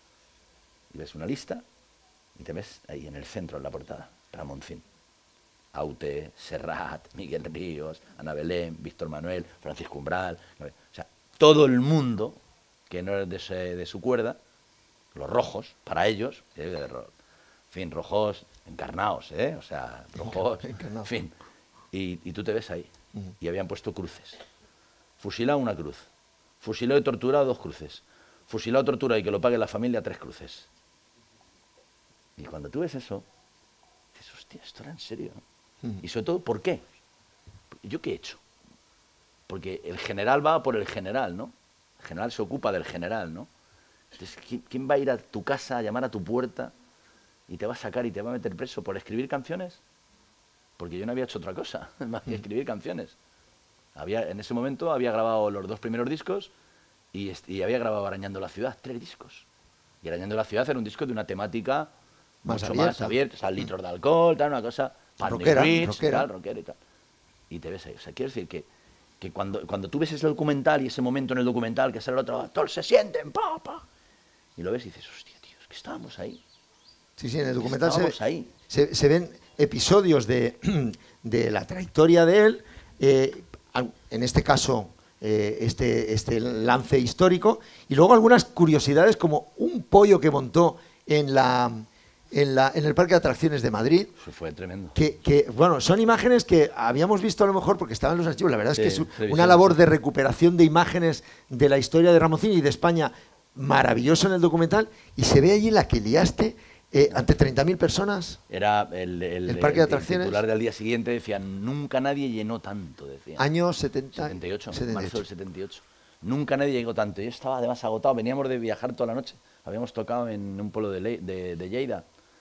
Y ves una lista y te ves ahí en el centro, en la portada, Ramoncín. Aute, Serrat, Miguel Ríos, Ana Belén, Víctor Manuel, Francisco Umbral. O sea, todo el mundo que no es de, ese, de su cuerda, los rojos, para ellos, eh, en fin, rojos encarnados, ¿eh? O sea, rojos, en fin. Y, y tú te ves ahí. Uh-huh. Y habían puesto cruces. Fusilado una cruz. Fusilado y torturado dos cruces. Fusilado, torturado y que lo pague la familia tres cruces. Y cuando tú ves eso, dices, hostia, esto era en serio, ¿no? Uh-huh. Y sobre todo, ¿por qué? ¿Yo qué he hecho? Porque el general va por el general, ¿no? El general se ocupa del general, ¿no? Entonces, ¿quién, quién va a ir a tu casa a llamar a tu puerta y te va a sacar y te va a meter preso por escribir canciones? Porque yo no había hecho otra cosa más que escribir canciones. Había, en ese momento había grabado los dos primeros discos y, y había grabado Arañando la Ciudad, tres discos. Y Arañando la Ciudad era un disco de una temática más mucho abierta. más abierta, o sea, litros de alcohol, tal, una cosa, rockera, rich, rockera. Tal, rockera y tal. Y te ves ahí. O sea, quiero decir que, que cuando, cuando tú ves ese documental y ese momento en el documental que sale el otro actor, se sienten, pa, pa, y lo ves y dices, hostia, tío, es que estábamos ahí. Sí, sí, en el documental se, ahí. Se, se ven episodios de, de la trayectoria de él, eh, en este caso eh, este, este lance histórico, y luego algunas curiosidades como un pollo que montó en, la, en, la, en el Parque de Atracciones de Madrid. Eso fue tremendo. Que, que, bueno, son imágenes que habíamos visto a lo mejor porque estaban en los archivos. La verdad es sí, que es revisión, una labor sí. de recuperación de imágenes de la historia de Ramoncín y de España maravilloso en el documental, y se ve allí la que liaste eh, ante treinta mil personas. Era el, el, el parque de atracciones. El titular del día siguiente decía, nunca nadie llenó tanto, decía. Año setenta, setenta y ocho, setenta y ocho. marzo del setenta y ocho. Nunca nadie llegó tanto. Yo estaba además agotado, veníamos de viajar toda la noche. Habíamos tocado en un pueblo de, Le de, de Lleida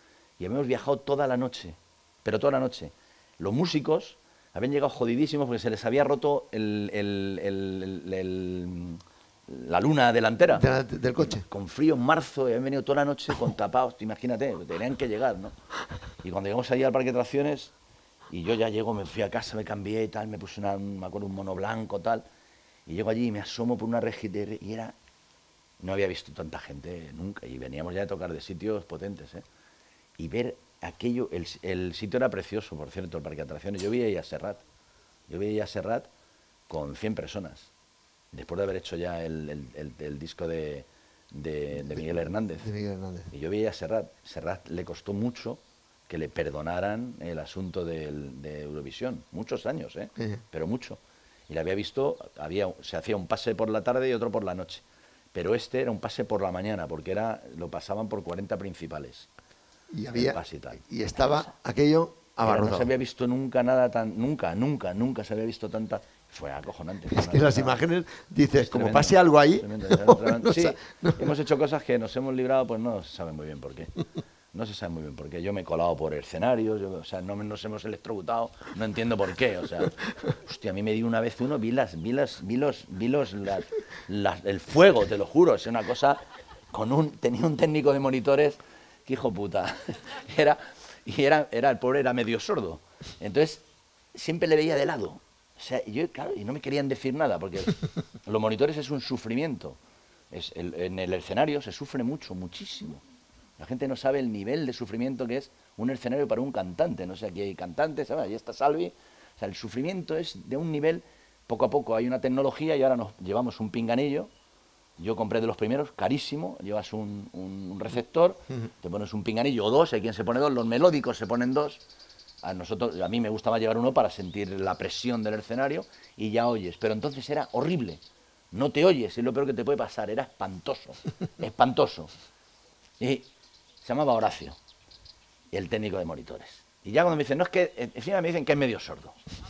y habíamos viajado toda la noche, pero toda la noche. Los músicos habían llegado jodidísimos porque se les había roto el, el, el, el, el, la luna delantera. De la, del coche. Con frío en marzo, y habían venido toda la noche con tapados, imagínate, tenían que llegar, ¿no? Y cuando llegamos allí al parque de atracciones, y yo ya llego, me fui a casa, me cambié y tal, me puse una, me acuerdo, un mono blanco tal, y llego allí y me asomo por una reja y era... No había visto tanta gente nunca, y veníamos ya de tocar de sitios potentes, ¿eh? Y ver aquello, el, el sitio era precioso, por cierto, el parque de atracciones. Yo vi ahí a Serrat, yo vi ahí a Serrat con cien personas, después de haber hecho ya el, el, el, el disco de, de, de Miguel Hernández. De Miguel Hernández. Y yo vi a Serrat, Serrat le costó mucho que le perdonaran el asunto del, de Eurovisión, muchos años, ¿eh? Uh-huh. Pero mucho. Y le había visto, había, se hacía un pase por la tarde y otro por la noche. Pero este era un pase por la mañana, porque era lo pasaban por cuarenta principales. Y había y, tal. y estaba aquello abarrotado. No se había visto nunca nada tan, nunca, nunca, nunca se había visto tanta. Fue acojonante. Es que las imágenes, dices, como tremendo, pase algo ahí. Tremendo, tremendo. no, sí, no. Hemos hecho cosas que nos hemos librado, pues no se sabe muy bien por qué. No se sabe muy bien por qué. Yo me he colado por escenarios, yo, o sea, no nos hemos electrocutado, no entiendo por qué. O sea, hostia, a mí me dio una vez uno, vi las, vi las, vi los, vi los, las, las, el fuego, te lo juro, es una cosa, con un, tenía un técnico de monitores, que hijo puta, era, y era, era, el pobre era medio sordo, entonces siempre le veía de lado, o sea, yo, claro, y no me querían decir nada, porque los monitores es un sufrimiento, es el, en el escenario se sufre mucho, muchísimo. La gente no sabe el nivel de sufrimiento que es un escenario para un cantante. No sé, aquí hay cantantes, ¿sabes? Ahí está Salvi. O sea, el sufrimiento es de un nivel, poco a poco hay una tecnología y ahora nos llevamos un pinganillo. Yo compré de los primeros, carísimo, llevas un, un, un receptor, uh-huh. Te pones un pinganillo o dos, hay quien se pone dos, los melódicos se ponen dos. A nosotros, a mí me gustaba llevar uno para sentir la presión del escenario y ya oyes. Pero entonces era horrible. No te oyes, es lo peor que te puede pasar. Era espantoso, espantoso. Y se llamaba Horacio, el técnico de monitores. Y ya cuando me dicen, no es que, encima me dicen que es medio sordo.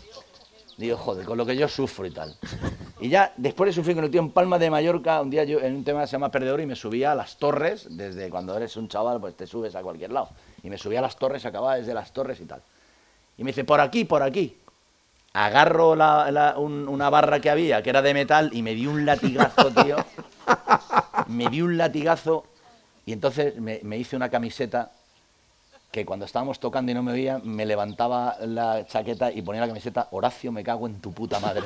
Digo, joder, con lo que yo sufro y tal. Y ya, después de sufrir con el tío en Palma de Mallorca, un día yo en un tema que se llama Perdedor y me subía a las torres, desde cuando eres un chaval, pues te subes a cualquier lado. Y me subía a las torres, acababa desde las torres y tal. Y me dice, por aquí, por aquí. Agarro la, la, un, una barra que había, que era de metal, y me dio un latigazo, tío. Me dio un latigazo. Y entonces me, me hice una camiseta que cuando estábamos tocando y no me veía, me levantaba la chaqueta y ponía la camiseta Horacio, me cago en tu puta madre.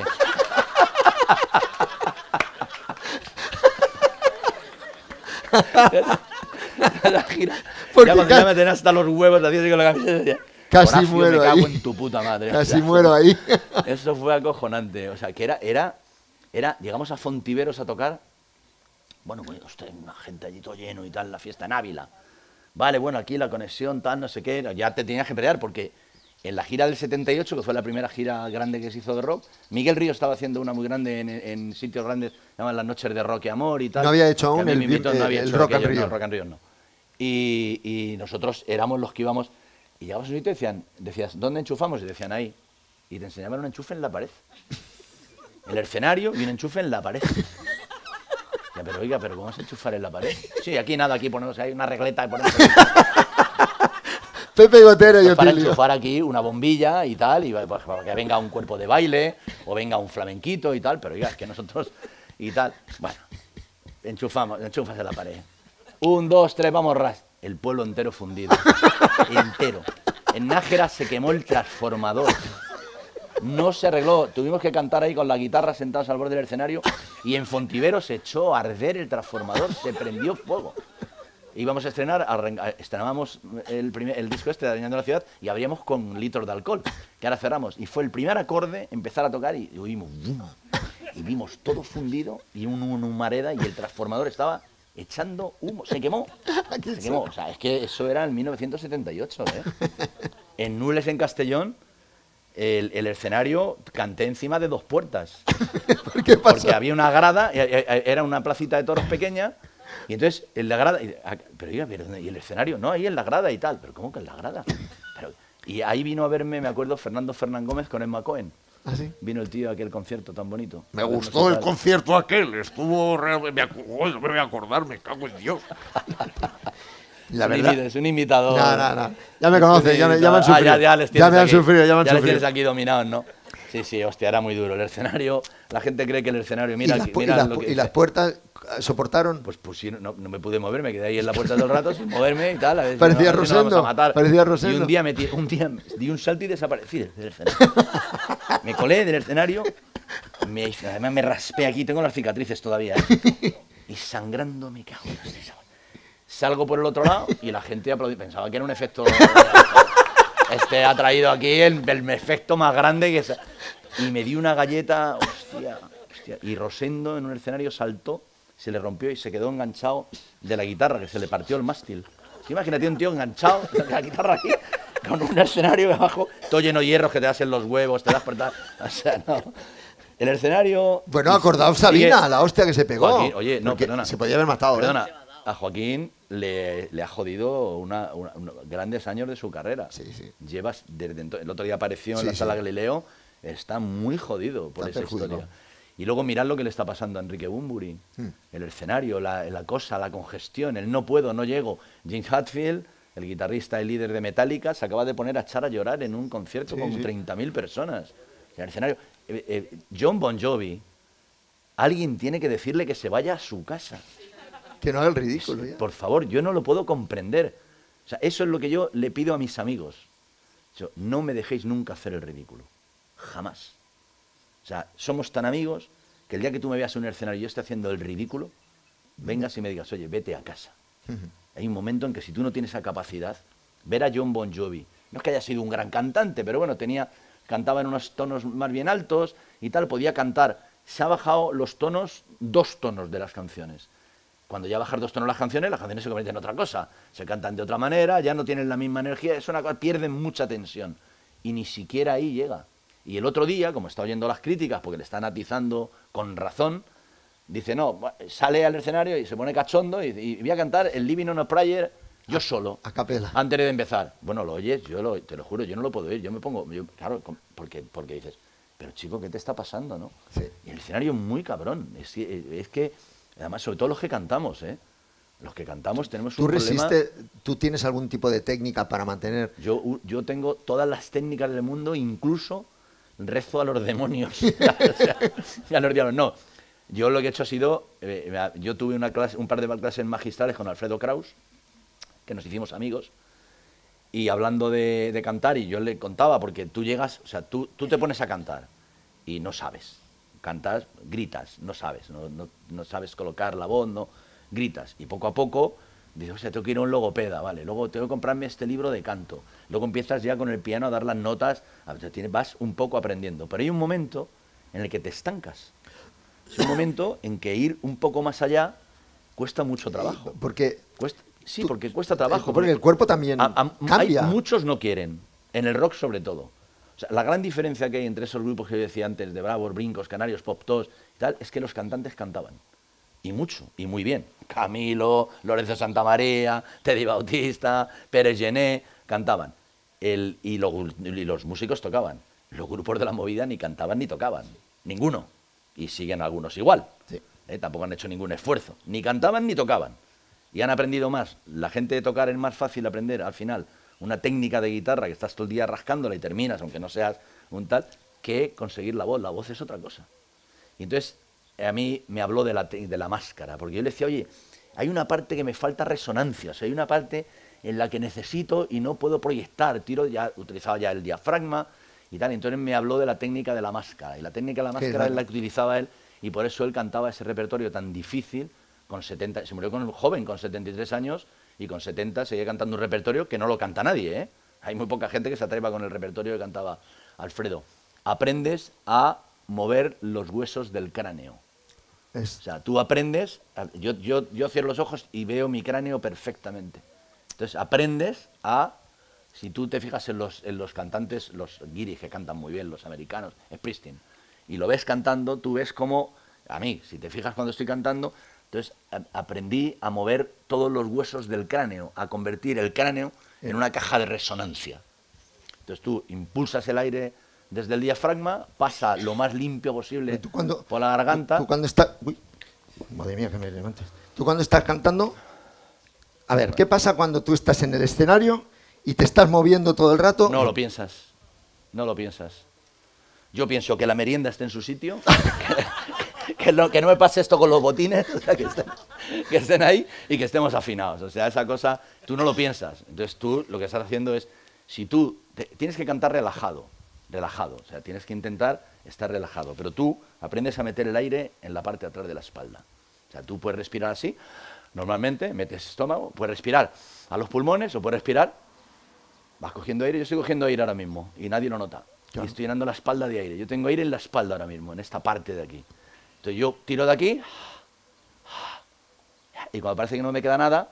La gira, ya cuando ya me tenían hasta los huevos, hacía así con la camiseta, decía, casi Horacio, muero me cago ahí. en tu puta madre. Casi O sea, muero ahí. Eso fue acojonante. O sea, que era, era, era, llegamos a Fontiveros a tocar. Bueno, pues usted, una gente allí todo lleno y tal, la fiesta en Ávila. Vale, bueno, aquí la conexión, tal, no sé qué. Ya te tenías que pelear porque en la gira del setenta y ocho, que fue la primera gira grande que se hizo de rock, Miguel Río estaba haciendo una muy grande en, en sitios grandes, se llaman las noches de rock y amor y tal. No había hecho Que a aún mí el, me invitó, no había el hecho Rock and aquello, Rio. no, Rock and Rio no. Y, y nosotros éramos los que íbamos, y llegabas a un sitio y decían, decías, ¿dónde enchufamos? Y decían, ahí. Y te enseñaban un enchufe en la pared. El escenario y un enchufe en la pared. Ya, pero oiga, ¿pero cómo vas a enchufar en la pared? Sí, aquí nada, aquí ponemos ahí una regleta y ponemos... Pepe Gotero y Pues para Otilio. enchufar aquí una bombilla y tal, y pues, para que venga un cuerpo de baile, o venga un flamenquito y tal, pero oiga, es que nosotros y tal. Bueno, enchufamos, enchufas en la pared. Un, dos, tres, vamos, ras. El pueblo entero fundido. Entero. En Nájera se quemó el transformador. No se arregló. Tuvimos que cantar ahí con la guitarra sentados al borde del escenario y en Fontiveros se echó a arder el transformador, se prendió fuego. Íbamos a estrenar, arranca, estrenábamos el, primer, el disco este de Dañando la Ciudad y abríamos con litros de alcohol, que ahora cerramos. Y fue el primer acorde empezar a tocar y, y oímos ¡bum! Y vimos todo fundido y un, un humareda y el transformador estaba echando humo. Se quemó. Se quemó. O sea, es que eso era en mil novecientos setenta y ocho, ¿eh? En Nules, en Castellón, el, el escenario canté encima de dos puertas. ¿Por qué pasó? Porque había una grada, era una placita de toros pequeña. Y entonces, en la grada, pero oiga, pero, ¿y el escenario? No, ahí en la grada y tal. ¿Pero cómo que en la grada? Pero, y ahí vino a verme, me acuerdo, Fernando Fernán Gómez con Emma Cohen. ¿Ah, sí? Vino el tío a aquel concierto tan bonito. Me gustó el concierto aquel, estuvo realmente... Me, acu- no me voy a acordar, me cago en Dios. La es, un verdad. invita- es un imitador. No, no, no. Ya me conocen, ya me, ya me han Ah, sufrido. ya, ya les ya tienes me han aquí, sufrido, ya me han ya les sufrido. tienes aquí dominados, ¿no? Sí, sí, hostia, era muy duro. El escenario, la gente cree que el escenario... Mira, ¿Y, las, aquí- pu- mira y las lo pu- que y las dice. puertas soportaron? Pues pusieron, no, no me pude mover, me quedé ahí en la puerta todo el rato sin moverme y tal. A ver si Parecía no- a ver si nos vamos Rosendo, a matar. parecía Rosendo. Y un día, me tiré- un día di un salto y desaparecí del escenario. Me colé del escenario, me, hice- además me raspé aquí, tengo las cicatrices todavía. ¿eh? Y sangrando me cago en los... Salgo por el otro lado y la gente aplaudía. Pensaba que era un efecto... Este ha traído aquí el, el efecto más grande que... Esa. Y me di una galleta, hostia, hostia. Y Rosendo en un escenario saltó, se le rompió y se quedó enganchado de la guitarra, que se le partió el mástil. Imagínate un tío enganchado de la guitarra aquí, con un escenario abajo, todo lleno de hierros que te das en los huevos, te das por tal. O sea, no. El escenario... Bueno, acordaos sigue- Sabina, la hostia que se pegó. Joaquín, oye, no, Porque perdona. Se podía haber matado, ¿eh? Perdona, a Joaquín le, le ha jodido una, una- una- grandes años de su carrera. Sí, sí. Llevas desde ento- el otro día apareció Sí, en la sí. sala Galileo, está muy jodido por Está esa perjudicado. historia. Y luego mirad lo que le está pasando a Enrique Bunbury. Hmm. El escenario, la, la cosa, la congestión, el no puedo, no llego. James Hetfield, el guitarrista y líder de Metallica, se acaba de poner a echar a llorar en un concierto Sí, con sí. treinta mil personas. En el escenario. Eh, eh, John Bon Jovi, alguien tiene que decirle que se vaya a su casa. Que no haga el ridículo ya. Por favor, yo no lo puedo comprender. O sea, eso es lo que yo le pido a mis amigos. Yo, no me dejéis nunca hacer el ridículo. Jamás. O sea, somos tan amigos que el día que tú me veas en un escenario y yo esté haciendo el ridículo, vengas y me digas, oye, vete a casa. Hay un momento en que si tú no tienes esa capacidad, ver a John Bon Jovi, no es que haya sido un gran cantante, pero bueno, tenía, cantaba en unos tonos más bien altos y tal, podía cantar. Se ha bajado los tonos, dos tonos de las canciones. Cuando ya bajas dos tonos las canciones, las canciones se convierten en otra cosa. Se cantan de otra manera, ya no tienen la misma energía, es una cosa, pierden mucha tensión. Y ni siquiera ahí llega. Y el otro día, como está oyendo las críticas, porque le están atizando con razón, dice, no, sale al escenario y se pone cachondo y, y voy a cantar el Living on a Prayer yo solo. A capela. Antes de empezar. Bueno, lo oyes, yo lo, te lo juro, yo no lo puedo oír. Yo me pongo, yo, claro, porque, porque dices, pero chico, ¿qué te está pasando, no? Sí. Y el escenario es muy cabrón. Es, es que, además, sobre todo los que cantamos, ¿eh? Los que cantamos tenemos ¿Tú un problema... resistes, tú tienes algún tipo de técnica para mantener? Yo, yo tengo todas las técnicas del mundo, incluso rezo a los demonios. O sea, a los diablos. No, yo lo que he hecho ha sido, eh, yo tuve una clase, un par de clases magistrales con Alfredo Kraus, que nos hicimos amigos, Y hablando de, de cantar, y yo le contaba, porque tú llegas, o sea, tú, tú te pones a cantar y no sabes. Cantas, gritas, no sabes, no, no, no sabes colocar la voz, no, gritas. Y poco a poco dices, o sea, tengo que ir a un logopeda, ¿vale? Luego tengo que comprarme este libro de canto. Luego empiezas ya con el piano a dar las notas, o sea, tienes, vas un poco aprendiendo. Pero hay un momento en el que te estancas. Es un momento en que ir un poco más allá cuesta mucho trabajo. Porque... Cuesta, sí, tú, porque cuesta trabajo. Porque el cuerpo también a, a, cambia. Hay, muchos no quieren, en el rock sobre todo. O sea, la gran diferencia que hay entre esos grupos que yo decía antes, de Bravos, Brincos, Canarios, Pop Tos y tal, es que los cantantes cantaban. Y mucho, y muy bien. Camilo, Lorenzo Santamaría, Teddy Bautista, Pérez Gené, cantaban. El, y, lo, y los músicos tocaban. Los grupos de la movida ni cantaban ni tocaban. Ninguno. Y siguen algunos igual. Sí. Eh, tampoco han hecho ningún esfuerzo. Ni cantaban ni tocaban. Y han aprendido más. La gente de tocar es más fácil aprender al final una técnica de guitarra que estás todo el día rascándola y terminas, aunque no seas un tal, que conseguir la voz. La voz es otra cosa. Y entonces a mí me habló de la, de la máscara, porque yo le decía, oye, hay una parte que me falta resonancia, o sea, hay una parte en la que necesito y no puedo proyectar. Tiro ya, utilizaba ya el diafragma y tal. Y entonces me habló de la técnica de la máscara. Y la técnica de la máscara es la que utilizaba él, y por eso él cantaba ese repertorio tan difícil. Con setenta, se murió con un joven, con setenta y tres años, y con setenta seguía cantando un repertorio que no lo canta nadie, ¿eh? Hay muy poca gente que se atreva con el repertorio que cantaba Alfredo. Aprendes a mover los huesos del cráneo. Es... O sea, tú aprendes, yo, yo, yo cierro los ojos y veo mi cráneo perfectamente. Entonces aprendes a, si tú te fijas en los, en los cantantes, los guiris que cantan muy bien, los americanos, Springsteen, y lo ves cantando, tú ves como, a mí, si te fijas cuando estoy cantando, entonces a, aprendí a mover todos los huesos del cráneo, a convertir el cráneo en una caja de resonancia. Entonces tú impulsas el aire desde el diafragma, pasa lo más limpio posible cuando, por la garganta. Tú, tú cuando estás... Uy, madre mía, que me levantes. Tú cuando estás cantando... A ver, ¿qué pasa cuando tú estás en el escenario y te estás moviendo todo el rato? No lo piensas, no lo piensas. Yo pienso que la merienda esté en su sitio, que, que, no, que no me pase esto con los botines, o sea, que, estén, que estén ahí y que estemos afinados. O sea, esa cosa, tú no lo piensas. Entonces tú lo que estás haciendo es, si tú te, tienes que cantar relajado, relajado, o sea, tienes que intentar estar relajado, pero tú aprendes a meter el aire en la parte de atrás de la espalda. O sea, tú puedes respirar así, normalmente, metes estómago, puedes respirar a los pulmones o puedes respirar, vas cogiendo aire, yo estoy cogiendo aire ahora mismo y nadie lo nota. Claro. Y estoy llenando la espalda de aire. Yo tengo aire en la espalda ahora mismo, en esta parte de aquí. Entonces yo tiro de aquí y cuando parece que no me queda nada,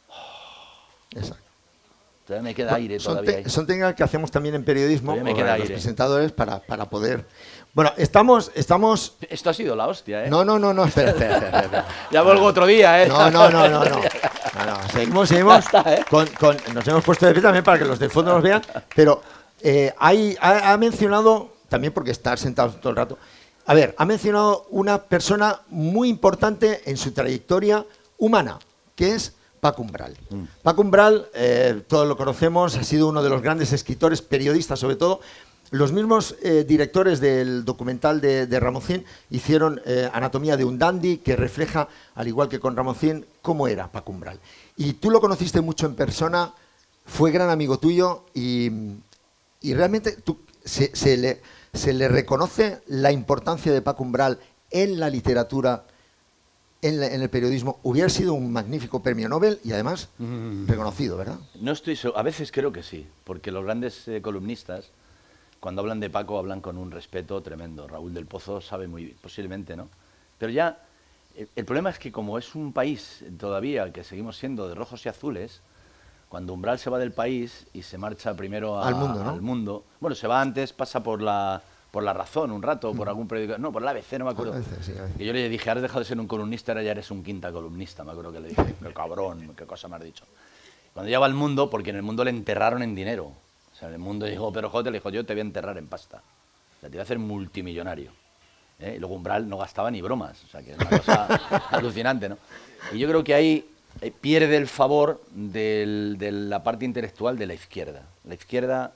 exacto. Entonces me queda bueno, aire son todavía. Te, son técnicas que hacemos también en periodismo, me o queda en los aire. presentadores, para, para poder... Bueno, estamos, estamos... Esto ha sido la hostia, ¿eh? No, no, no, no, espera, espera, espera, espera. Ya vuelvo otro día, ¿eh? No, no, no, no, no. no, no. Seguimos, seguimos. Está, ¿eh? con, con, nos hemos puesto de pie también para que los del fondo nos vean, pero eh, hay, ha, ha mencionado, también porque está sentado todo el rato, a ver, ha mencionado una persona muy importante en su trayectoria humana, que es Paco Umbral. Mm. Paco Umbral, eh, todos lo conocemos, ha sido uno de los grandes escritores, periodistas sobre todo. Los mismos eh, directores del documental de, de Ramoncín hicieron eh, Anatomía de un dandy, que refleja, al igual que con Ramoncín, cómo era Paco Umbral. Y tú lo conociste mucho en persona, fue gran amigo tuyo y, y realmente tú, se, se, le, se le reconoce la importancia de Paco Umbral en la literatura, en, la, en el periodismo. Hubiera sido un magnífico premio Nobel y además mm. reconocido, ¿verdad? No estoy seguro, a veces creo que sí, porque los grandes eh, columnistas, cuando hablan de Paco, hablan con un respeto tremendo. Raúl del Pozo sabe muy bien, posiblemente, ¿no? Pero ya, el, el problema es que como es un país todavía que seguimos siendo de rojos y azules, cuando Umbral se va del país y se marcha primero a, al, mundo, ¿no? al mundo, bueno, se va antes, pasa por la, por la Razón un rato, por mm. algún periódico, no, por la A B C, no me acuerdo. A veces, sí, a veces. Que yo le dije, has dejado de ser un columnista, ahora ya eres un quinta columnista, me acuerdo que le dije, qué cabrón, qué cosa me has dicho. Cuando ya va al mundo, porque en el mundo le enterraron en dinero. O sea, el mundo dijo, pero joder, le dijo, yo te voy a enterrar en pasta. O sea, te voy a hacer multimillonario. ¿Eh? Y luego Umbral no gastaba ni bromas. O sea, que es una cosa alucinante, ¿no? Y yo creo que ahí eh, pierde el favor del, de la parte intelectual de la izquierda. La izquierda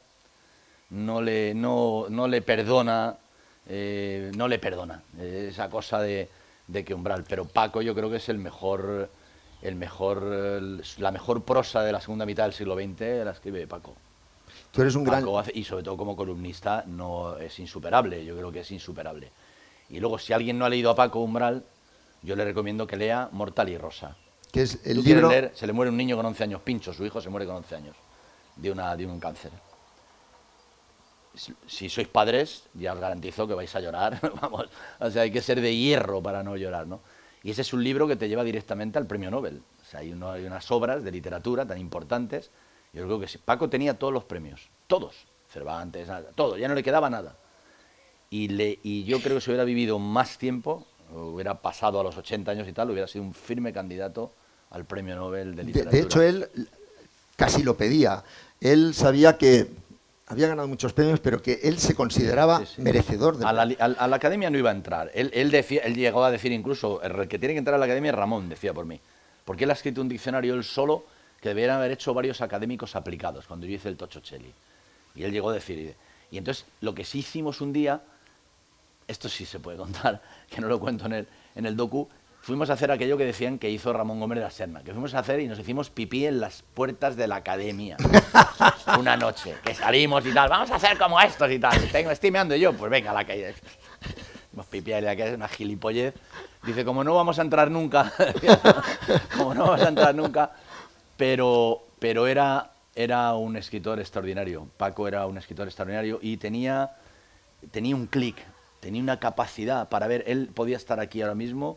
no le, no, no le perdona, eh, no le perdona eh, esa cosa de, de que Umbral. Pero Paco yo creo que es el mejor, el mejor, el- la mejor prosa de la segunda mitad del siglo veinte la escribe Paco. Tú eres un gran... Paco hace- y sobre todo como columnista no es insuperable, yo creo que es insuperable. Y luego, si alguien no ha leído a Paco Umbral, yo le recomiendo que lea Mortal y Rosa. que es el Tú quieres libro... leer, se le muere un niño con once años, Pincho, su hijo se muere con once años, de, una, de un cáncer. Si, si sois padres, ya os garantizo que vais a llorar, vamos, o sea, hay que ser de hierro para no llorar, ¿no? Y ese es un libro que te lleva directamente al premio Nobel. O sea, hay, uno- hay unas obras de literatura tan importantes. Yo creo que sí. Paco tenía todos los premios, todos, Cervantes, nada, todo, ya no le quedaba nada. Y, le, y yo creo que si hubiera vivido más tiempo, hubiera pasado a los ochenta años y tal, hubiera sido un firme candidato al premio Nobel de De, literatura. de hecho, él casi lo pedía. Él sabía que había ganado muchos premios, pero que él se consideraba Sí, sí. merecedor de... A la, li- a, a la academia no iba a entrar. Él, él, decía, él llegó a decir incluso, el que tiene que entrar a la academia es Ramón, decía por mí. Porque él ha escrito un diccionario él solo que deberían haber hecho varios académicos aplicados, cuando yo hice el Tocho Cheli. Y él llegó a decir... Y, y entonces, lo que sí hicimos un día, esto sí se puede contar, que no lo cuento en el, en el docu, fuimos a hacer aquello que decían que hizo Ramón Gómez de la Serna, que fuimos a hacer y nos hicimos pipí en las puertas de la academia. Una noche, que salimos y tal, vamos a hacer como estos y tal. Tengo, estoy meando yo, pues venga, a la calle. Hemos pipí ahí, que es una gilipollez. Dice, como no vamos a entrar nunca, como no vamos a entrar nunca, pero, pero era, era un escritor extraordinario. Paco era un escritor extraordinario y tenía, tenía un clic, tenía una capacidad para ver, él podía estar aquí ahora mismo,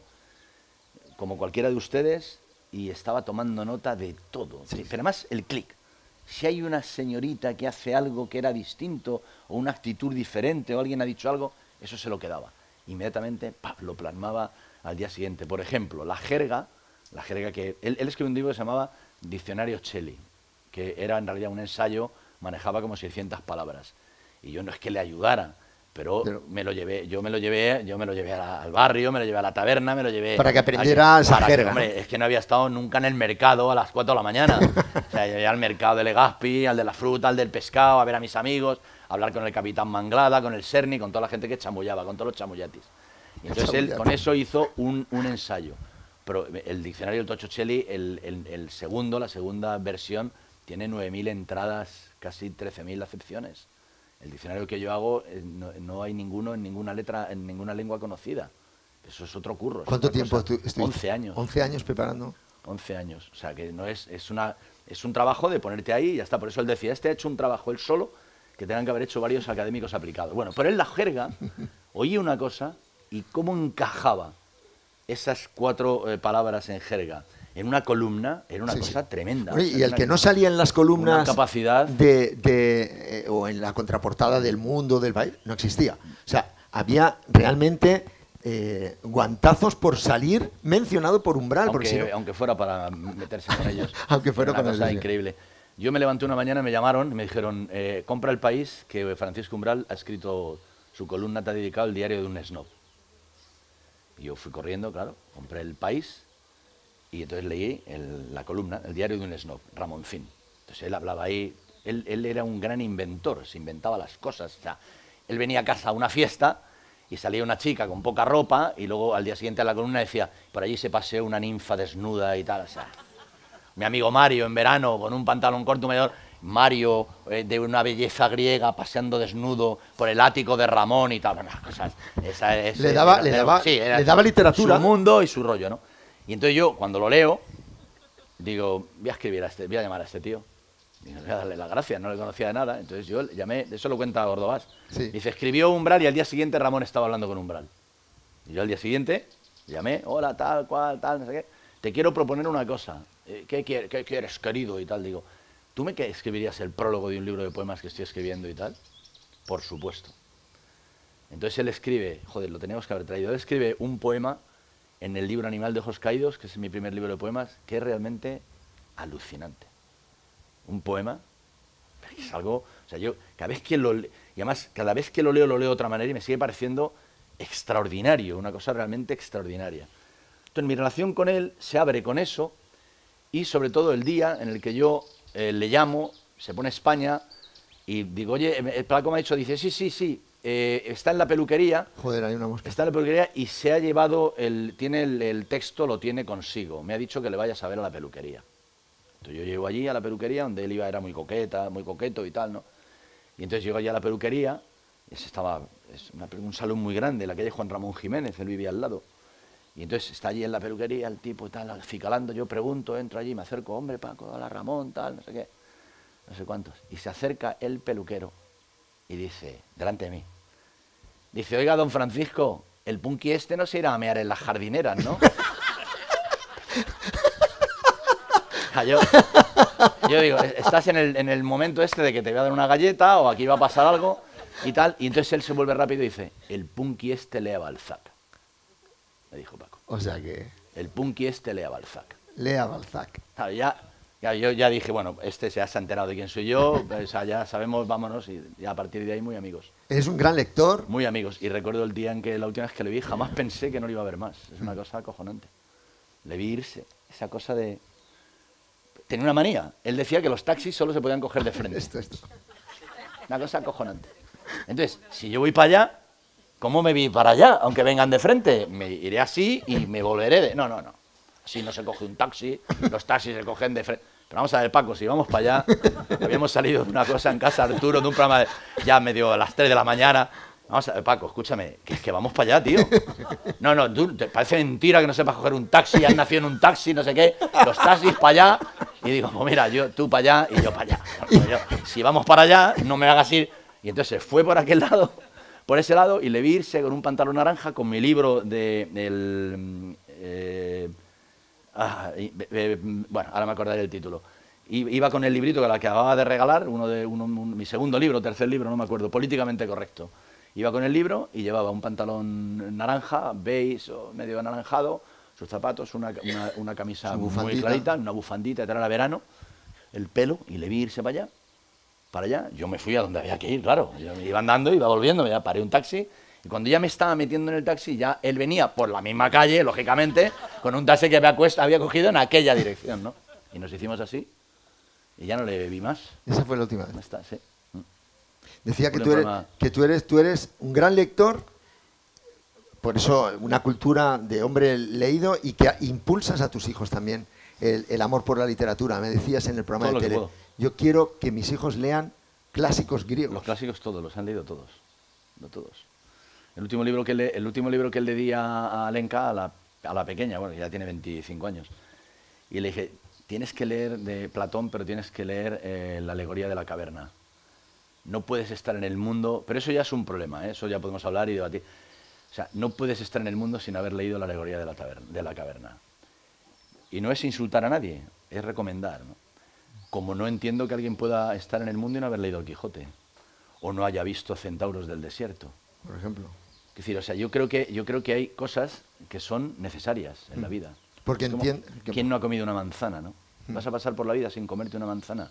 como cualquiera de ustedes, y estaba tomando nota de todo. Pero además, el clic. Si hay una señorita que hace algo que era distinto, o una actitud diferente, o alguien ha dicho algo, eso se lo quedaba. Inmediatamente, ¡pap!, lo plasmaba al día siguiente. Por ejemplo, la jerga, la jerga que... Él, él escribió un libro que se llamaba Diccionario Cheli, que era en realidad un ensayo, manejaba como seiscientas palabras. Y yo no es que le ayudara, pero, Pero- me lo llevé, yo me lo llevé, yo me lo llevé a la- al barrio, me lo llevé a la taberna, me lo llevé... Para que a- aprendiera esa para que, jerga, hombre, ¿no? es que no había estado nunca en el mercado a las cuatro de la mañana. O sea, yo iba al mercado de Legazpi, al de la fruta, al del pescado, a ver a mis amigos, a hablar con el capitán Manglada, con el Serni, con toda la gente que chamullaba, con todos los chamullatis. Y entonces él con eso hizo un, un ensayo. Pero el diccionario del Tocho Cheli, el, el- el segundo, la segunda versión, tiene nueve mil entradas, casi trece mil acepciones. El diccionario que yo hago eh, no, no hay ninguno en ninguna letra, en ninguna lengua conocida. Eso es otro curro. es ¿Cuánto otra tiempo cosa. estu- estuviste? once años. once años preparando. once años. O sea, que no es, es, una, es un trabajo de ponerte ahí y ya está. Por eso él decía, este ha hecho un trabajo él solo que tengan que haber hecho varios académicos aplicados. Bueno, pero en la jerga oí una cosa y cómo encajaba esas cuatro eh, palabras en jerga en una columna, era una Sí, cosa sí. tremenda. Bueno, O sea, y el una- que no salía en las columnas una capacidad... de, de, eh, o en la contraportada del Mundo, del país, no existía. O sea, había realmente eh, guantazos por salir mencionado por Umbral. porque aunque, si no- aunque fuera para meterse con ellos. Aunque fuera Era una con cosa ellos, sí. increíble. Yo me levanté una mañana, me llamaron y me dijeron, eh, compra El País, que Francisco Umbral ha escrito su columna, te ha dedicado el diario de un snob. Y yo fui corriendo, claro, compré El País y entonces leí el- la columna, el diario de un snob, Ramoncín. Entonces él hablaba ahí, él, él era un gran inventor, se inventaba las cosas. O sea, él venía a casa a una fiesta y salía una chica con poca ropa y luego al día siguiente a la columna decía, por allí se paseó una ninfa desnuda y tal. O sea, mi amigo Mario en verano con un pantalón corto mayor, Mario eh, de una belleza griega paseando desnudo por el ático de Ramón y tal. Bueno, cosas, esa es, Le daba- era- le era- daba- sí, era le daba literatura. Su mundo y su rollo, ¿no? Y entonces yo, cuando lo leo, digo, voy a escribir a este, voy a llamar a este tío. Y voy a darle las gracias, no le conocía de nada. Entonces yo le llamé, eso lo cuenta Gordobás. Sí. Dice, escribió Umbral y al día siguiente Ramón estaba hablando con Umbral. Y yo al día siguiente llamé, hola, tal, cual, tal, no sé qué. Te quiero proponer una cosa. Eh, ¿Qué, quiere- qué quieres, querido? Y tal, digo, ¿tú me que escribirías el prólogo de un libro de poemas que estoy escribiendo y tal? Por supuesto. Entonces él escribe, joder, lo teníamos que haber traído, él escribe un poema en el libro Animal de Ojos Caídos, que es mi primer libro de poemas, que es realmente alucinante. Un poema, que es algo, o sea, yo cada vez que lo le- y además cada vez que lo leo, lo leo de otra manera y me sigue pareciendo extraordinario, una cosa realmente extraordinaria. Entonces mi relación con él se abre con eso y sobre todo el día en el que yo eh, le llamo, se pone España y digo, oye, el Paco me ha dicho, dice, sí, sí, sí, eh, está en la peluquería. Joder, hay una mosca. Está en la peluquería y se ha llevado, el, tiene el, el texto, lo tiene consigo. Me ha dicho que le vayas a ver a la peluquería. Entonces yo llego allí a la peluquería, donde él iba, era muy coqueta, muy coqueto y tal, ¿no? Y entonces llego allí a la peluquería, y ese estaba, es una, un salón muy grande, la calle Juan Ramón Jiménez, él vivía al lado. Y entonces está allí en la peluquería el tipo y tal, acicalando, yo pregunto, entro allí, me acerco, hombre, Paco, hola Ramón, tal, no sé qué, no sé cuántos. Y se acerca el peluquero y dice, delante de mí, dice, oiga, don Francisco, el punky este no se irá a mear en las jardineras, ¿no? yo, yo digo, estás en el, en el momento este de que te voy a dar una galleta o aquí va a pasar algo y tal. Y entonces él se vuelve rápido y dice, el punky este lea Balzac. Me dijo Paco. O sea que... El punky este lea Balzac. Lea Balzac. Claro, ya, ya, yo ya dije, bueno, este ya se ha enterado de quién soy yo, o sea, ya sabemos, vámonos, y ya a partir de ahí muy amigos. Es un gran lector. Muy amigos. Y recuerdo el día en que la última vez que le vi, jamás pensé que no lo iba a ver más. Es una cosa acojonante. Le vi irse, esa cosa de... Tenía una manía. Él decía que los taxis solo se podían coger de frente. Esto, esto. Una cosa acojonante. Entonces, si yo voy para allá, ¿cómo me vi para allá? Aunque vengan de frente, me iré así y me volveré de... No, no, no. Así no se coge un taxi, los taxis se cogen de frente. Pero vamos a ver, Paco, si vamos para allá, habíamos salido de una cosa en casa, Arturo, de un programa de, ya medio a las tres de la mañana. Vamos a ver, Paco, escúchame, que es que vamos para allá, tío. No, no, tú, te parece mentira que no sepas coger un taxi, has nacido en un taxi, no sé qué, los taxis para allá. Y digo, pues mira, yo, tú para allá y yo para allá. Pues yo, si vamos para allá, no me hagas ir. Y entonces se fue por aquel lado, por ese lado, y le vi irse con un pantalón naranja, con mi libro de... El, eh, ah, eh, bueno, ahora me acordaré del título. Iba con el librito que la que acababa de regalar, uno de uno, un, mi segundo libro, tercer libro, no me acuerdo, Políticamente Correcto. Iba con el libro y llevaba un pantalón naranja, beige o medio anaranjado, sus zapatos, una, una, una camisa muy clarita, una bufandita, era verano, el pelo, y le vi irse para allá, para allá. Yo me fui a donde había que ir, claro. Yo me iba andando, iba volviendo, ya paré un taxi, y cuando ya me estaba metiendo en el taxi, ya él venía por la misma calle, lógicamente, con un taxi que había, cuesta, había cogido en aquella dirección, ¿no? Y nos hicimos así, y ya no le vi más. Esa fue la última vez. ¿Dónde está? Sí. Decía que tú, eres, que tú eres tú eres un gran lector, por eso una cultura de hombre leído, y que impulsas a tus hijos también el, el amor por la literatura. Me decías en el programa Todo de tele, yo quiero que mis hijos lean clásicos griegos. Los clásicos todos, los han leído todos, no todos. El último libro que le, el último libro que él le di a, a Alenka, a la, a la pequeña, bueno, ya tiene veinticinco años, y le dije, tienes que leer de Platón, pero tienes que leer eh, la alegoría de la caverna. No puedes estar en el mundo, pero eso ya es un problema, ¿eh? Eso ya podemos hablar y debatir. O sea, no puedes estar en el mundo sin haber leído la alegoría de la, taberna, de la caverna. Y no es insultar a nadie, es recomendar, ¿no? Como no entiendo que alguien pueda estar en el mundo y no haber leído el Quijote, o no haya visto Centauros del Desierto, por ejemplo. Es decir, o sea, yo creo que, yo creo que hay cosas que son necesarias en la vida. Porque entiendo... ¿Quién no ha comido una manzana, no? ¿Vas a pasar por la vida sin comerte una manzana?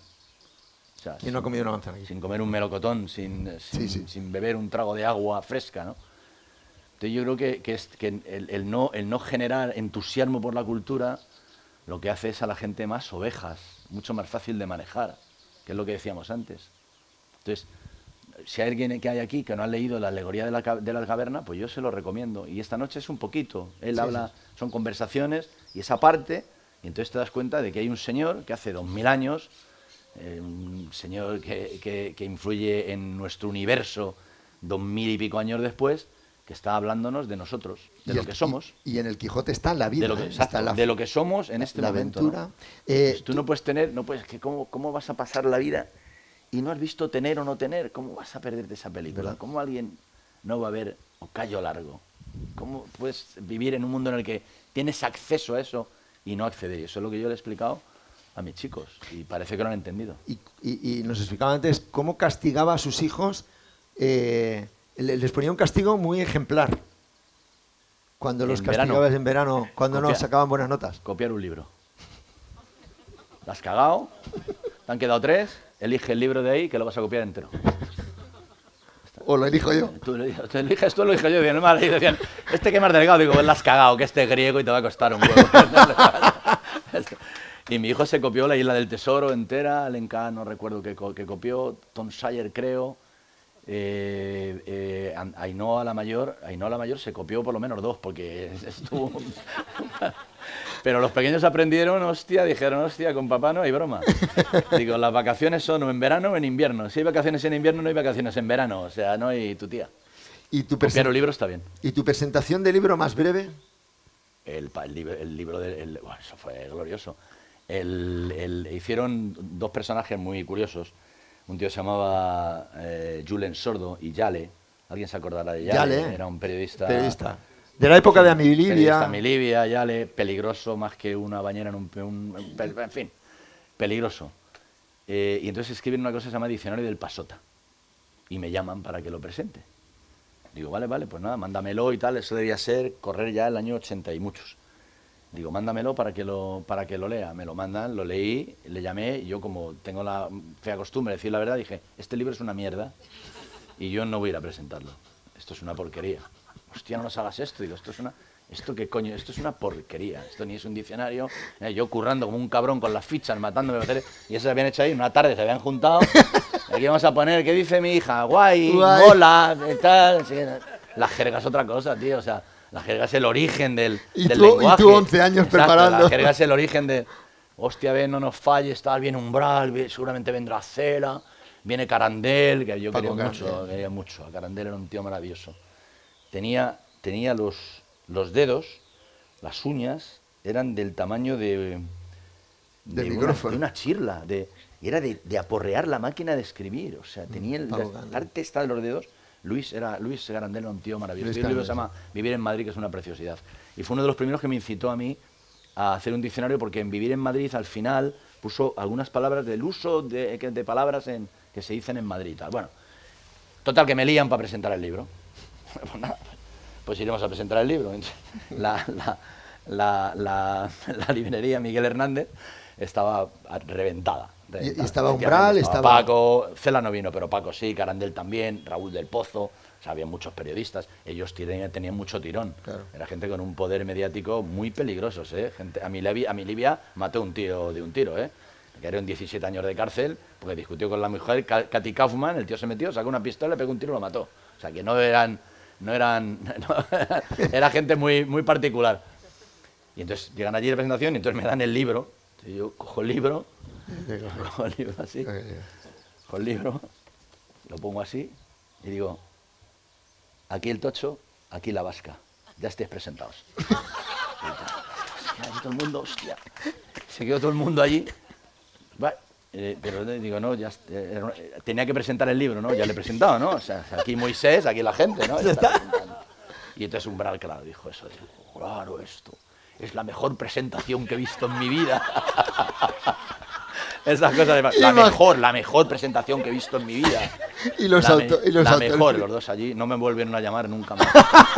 O sea, ¿Quién sin, no ha comido una manzana aquí? Sin comer un melocotón, sin, sin, sí, sí. sin beber un trago de agua fresca, ¿no? Entonces yo creo que, que, es, que el, el, no, el no generar entusiasmo por la cultura lo que hace es a la gente más ovejas, mucho más fácil de manejar, que es lo que decíamos antes. Entonces, si hay alguien que hay aquí que no ha leído la alegoría de la, de la caverna, pues yo se lo recomiendo. Y esta noche es un poquito. Él sí, habla, sí. Son conversaciones y esa parte, y entonces te das cuenta de que hay un señor que hace dos mil años, eh, un señor que, que, que influye en nuestro universo dos mil y pico años después, que está hablándonos de nosotros, de lo el, que somos. Y, y en el Quijote está la vida. De lo que, ¿eh? exacto, está la, de lo que somos en este la momento. Aventura. ¿No? Eh, pues tú no puedes tener, no puedes, que cómo, ¿cómo vas a pasar la vida y no has visto tener o no tener? ¿Cómo vas a perderte esa película? ¿Verdad? ¿Cómo alguien no va a ver Ocayo Largo? ¿Cómo puedes vivir en un mundo en el que tienes acceso a eso y no acceder? Y eso es lo que yo le he explicado a mis chicos y parece que lo han entendido. Y, y, y nos explicaba antes cómo castigaba a sus hijos, eh, les ponía un castigo muy ejemplar. Cuando los castigabas en verano, cuando no sacaban buenas notas. Copiar un libro. ¿La has cagado? ¿Te han quedado tres? Elige el libro de ahí que lo vas a copiar entero. ¿O lo elijo yo? Tú lo eliges, tú, eliges, tú lo eliges yo. Decían, no, y decían, este que más delgado, digo, pues la has cagado, que este es griego y te va a costar un huevo. Y mi hijo se copió la Isla del Tesoro entera, Alenka no recuerdo qué, qué copió, Tom Sawyer creo, Eh, eh, Ainhoa la mayor, Ainhoa la mayor se copió por lo menos dos, porque estuvo... Pero los pequeños aprendieron, hostia, dijeron, hostia, con papá no hay broma. Digo, las vacaciones son o en verano o en invierno. Si hay vacaciones en invierno, no hay vacaciones en verano. O sea, no hay tu tía. ¿Y tu, Copiar un libro está bien. ¿Y tu presentación de libro más breve? El, el, libro, el libro de... El, bueno, eso fue glorioso. El, el, hicieron dos personajes muy curiosos. Un tío se llamaba eh, Julen Sordo y Yale. ¿Alguien se acordará de Yale? Yale. Era un periodista... Periodista. De la época de Amilibia. Periodista Amilibia, Yale, peligroso más que una bañera en un... un, un en fin, peligroso. Eh, y entonces escriben una cosa que se llama Diccionario del Pasota. Y me llaman para que lo presente. Digo, vale, vale, pues nada, mándamelo y tal. Eso debía ser correr ya el año ochenta y muchos. Digo, mándamelo para que lo para que lo lea. Me lo mandan, lo leí, le llamé. Y yo, como tengo la fea costumbre de decir la verdad, dije, este libro es una mierda y yo no voy a ir a presentarlo. Esto es una porquería. Hostia, no nos hagas esto. Digo, esto es una... ¿Esto qué coño? Esto es una porquería. Esto ni es un diccionario. Eh, yo currando como un cabrón con las fichas, matándome. Y eso se habían hecho ahí. Una tarde se habían juntado. Aquí vamos a poner, ¿qué dice mi hija? Guay, Guay. mola, tal. Sí, la jerga es otra cosa, tío. O sea, la jerga es el origen del, Y del tú, lenguaje. y tú once años Exacto, preparando. La jerga es el origen de... Hostia, ven, no nos falles, tal, viene Umbral, viene- seguramente vendrá Cela, viene Carandel, que yo Paco quería mucho, Carandel. quería mucho. A Carandel era un tío maravilloso. Tenía, tenía los, los dedos, las uñas, eran del tamaño de, Del de, una, micrófono. de una chirla, de, era de, de aporrear la máquina de escribir. O sea, tenía el- Paco la Carandel. parte esta de los dedos. Luis era Luis Garandel, era un tío maravilloso. Luis Tiene un libro que se Garandel, llama Vivir en Madrid, que es una preciosidad. Y fue uno de los primeros que me incitó a mí a hacer un diccionario, porque en Vivir en Madrid al final puso algunas palabras del uso de, que- de palabras en, que se dicen en Madrid. Tal. Bueno, total, que me lían para presentar el libro. Pues nada, pues iremos a presentar el libro. La, la, la, la, la librería Miguel Hernández estaba reventada. Y- y reventada. estaba Umbral, Estaba estaba- Paco, Cela no vino, pero Paco sí, Carandel también, Raúl del Pozo, o sea, había muchos periodistas, ellos tenían, tenían mucho tirón. Claro. Era gente con un poder mediático muy peligrosos, ¿eh? Gente, a mi Libia, a mi Libia mató un tío de un tiro, ¿eh? Que eran diecisiete años de cárcel, porque discutió con la mujer, Ka- Katy Kaufman, el tío se metió, sacó una pistola, le pegó un tiro y lo mató. O sea, que no eran, no eran, no, era gente muy, muy particular. Y entonces llegan allí a la presentación y entonces me dan el libro, y yo cojo el libro, cojo el libro así, cojo el libro, lo pongo así y digo, aquí el tocho, aquí la vasca, ya estéis presentados. Y todo el mundo, hostia, se quedó todo el mundo allí. Va, eh, pero digo, no, ya est- eh, era una- eh, tenía que presentar el libro, ¿no? Ya le he presentado, ¿no? O sea, aquí Moisés, aquí la gente, ¿no? Ya está presentando. Y entonces Umbral, claro, dijo eso. Dijo, claro, esto es la mejor presentación que he visto en mi vida. Esas cosas de... La Imag- mejor, la mejor presentación que he visto en mi vida. Y los, La, me- auto- y los la autores- mejor, los dos allí. No me volvieron a llamar nunca más.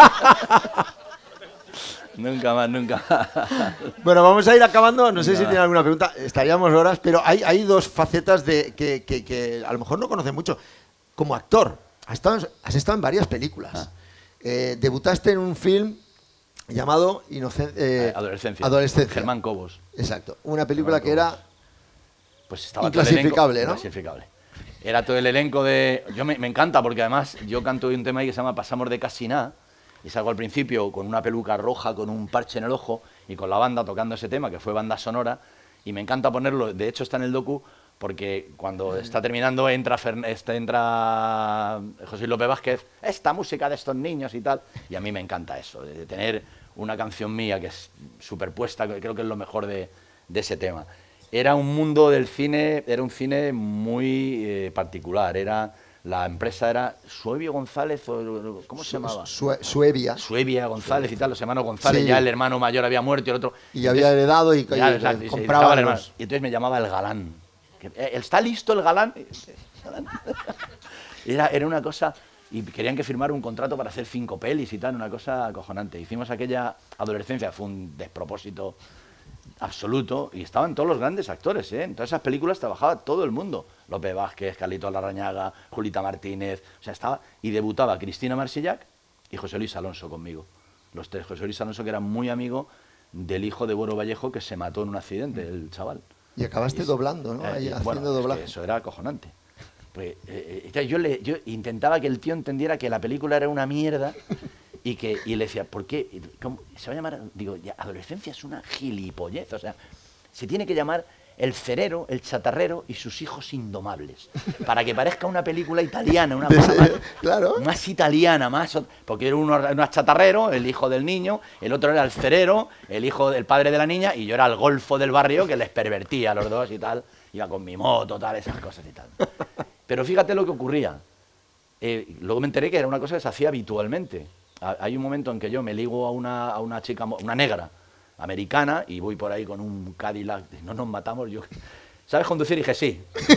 Nunca más, nunca más. Bueno, vamos a ir acabando. No sé si Nada. tiene alguna pregunta. Estaríamos horas, pero hay, hay dos facetas de que, que- que a lo mejor no conocen mucho. Como actor, has estado, en- has estado en varias películas. Ah. Eh, debutaste en un film llamado Inocen- eh, Adolescencia. Adolescencia. Germán Cobos. Exacto. Una película Germán que era... Cobos. Pues estaba todo el Inclasificable, elenco- ¿no? Inclasificable. Era todo el elenco de... Yo me, me encanta porque además yo canto un tema ahí que se llama Pasamos de casi nada y salgo al principio con una peluca roja, con un parche en el ojo y con la banda tocando ese tema, que fue banda sonora, y me encanta ponerlo, de hecho está en el docu, porque cuando está terminando entra, Fern- este, entra José López Vázquez, esta música de estos niños y tal, y a mí me encanta eso, de, de tener una canción mía que es superpuesta, que creo que es lo mejor de, de ese tema. Era un mundo del cine, era un cine muy eh, particular, era... La empresa era Suevio González, o, ¿cómo se llamaba? Sue- Suevia. Suevia González y tal, los hermanos González, Sí. ya el hermano mayor había muerto y el otro... Y había heredado y, Ya, y exacto, y se compraba dedicaba al hermano. los- Y entonces me llamaba el galán. Que, eh, ¿Está listo el galán? Galán. Era, era una cosa... Y querían que firmara un contrato para hacer cinco pelis y tal, una cosa acojonante. Hicimos aquella adolescencia, fue un despropósito absoluto, y estaban todos los grandes actores, ¿eh? En todas esas películas trabajaba todo el mundo. López Vázquez, Carlitos Larrañaga, Julita Martínez, o sea, estaba... Y debutaba Cristina Marsillac y José Luis Alonso conmigo. Los tres, José Luis Alonso, que era muy amigo del hijo de Bueno Vallejo, que se mató en un accidente, el chaval. Y acabaste Y- doblando, ¿no? eh, Ahí y, haciendo bueno, es que doblaje. eso era acojonante. Pues eh, eh, yo, le, yo intentaba que el tío entendiera que la película era una mierda y que y le decía, ¿por qué? ¿Cómo se va a llamar? Digo, ya, adolescencia es una gilipollez, o sea, se tiene que llamar El cerero, el chatarrero y sus hijos indomables, para que parezca una película italiana, una cosa más, claro. más italiana, más porque era uno era chatarrero, el hijo del niño, el otro era el cerero, el hijo del padre de la niña, y yo era el golfo del barrio que les pervertía a los dos y tal, iba con mi moto, tal, esas cosas y tal. Pero fíjate lo que ocurría. Eh, luego me enteré que era una cosa que se hacía habitualmente. Hay un momento en que yo me ligo a una, a una chica, una negra, americana, y voy por ahí con un Cadillac, no nos matamos, yo... ¿Sabes conducir? Y dije, sí.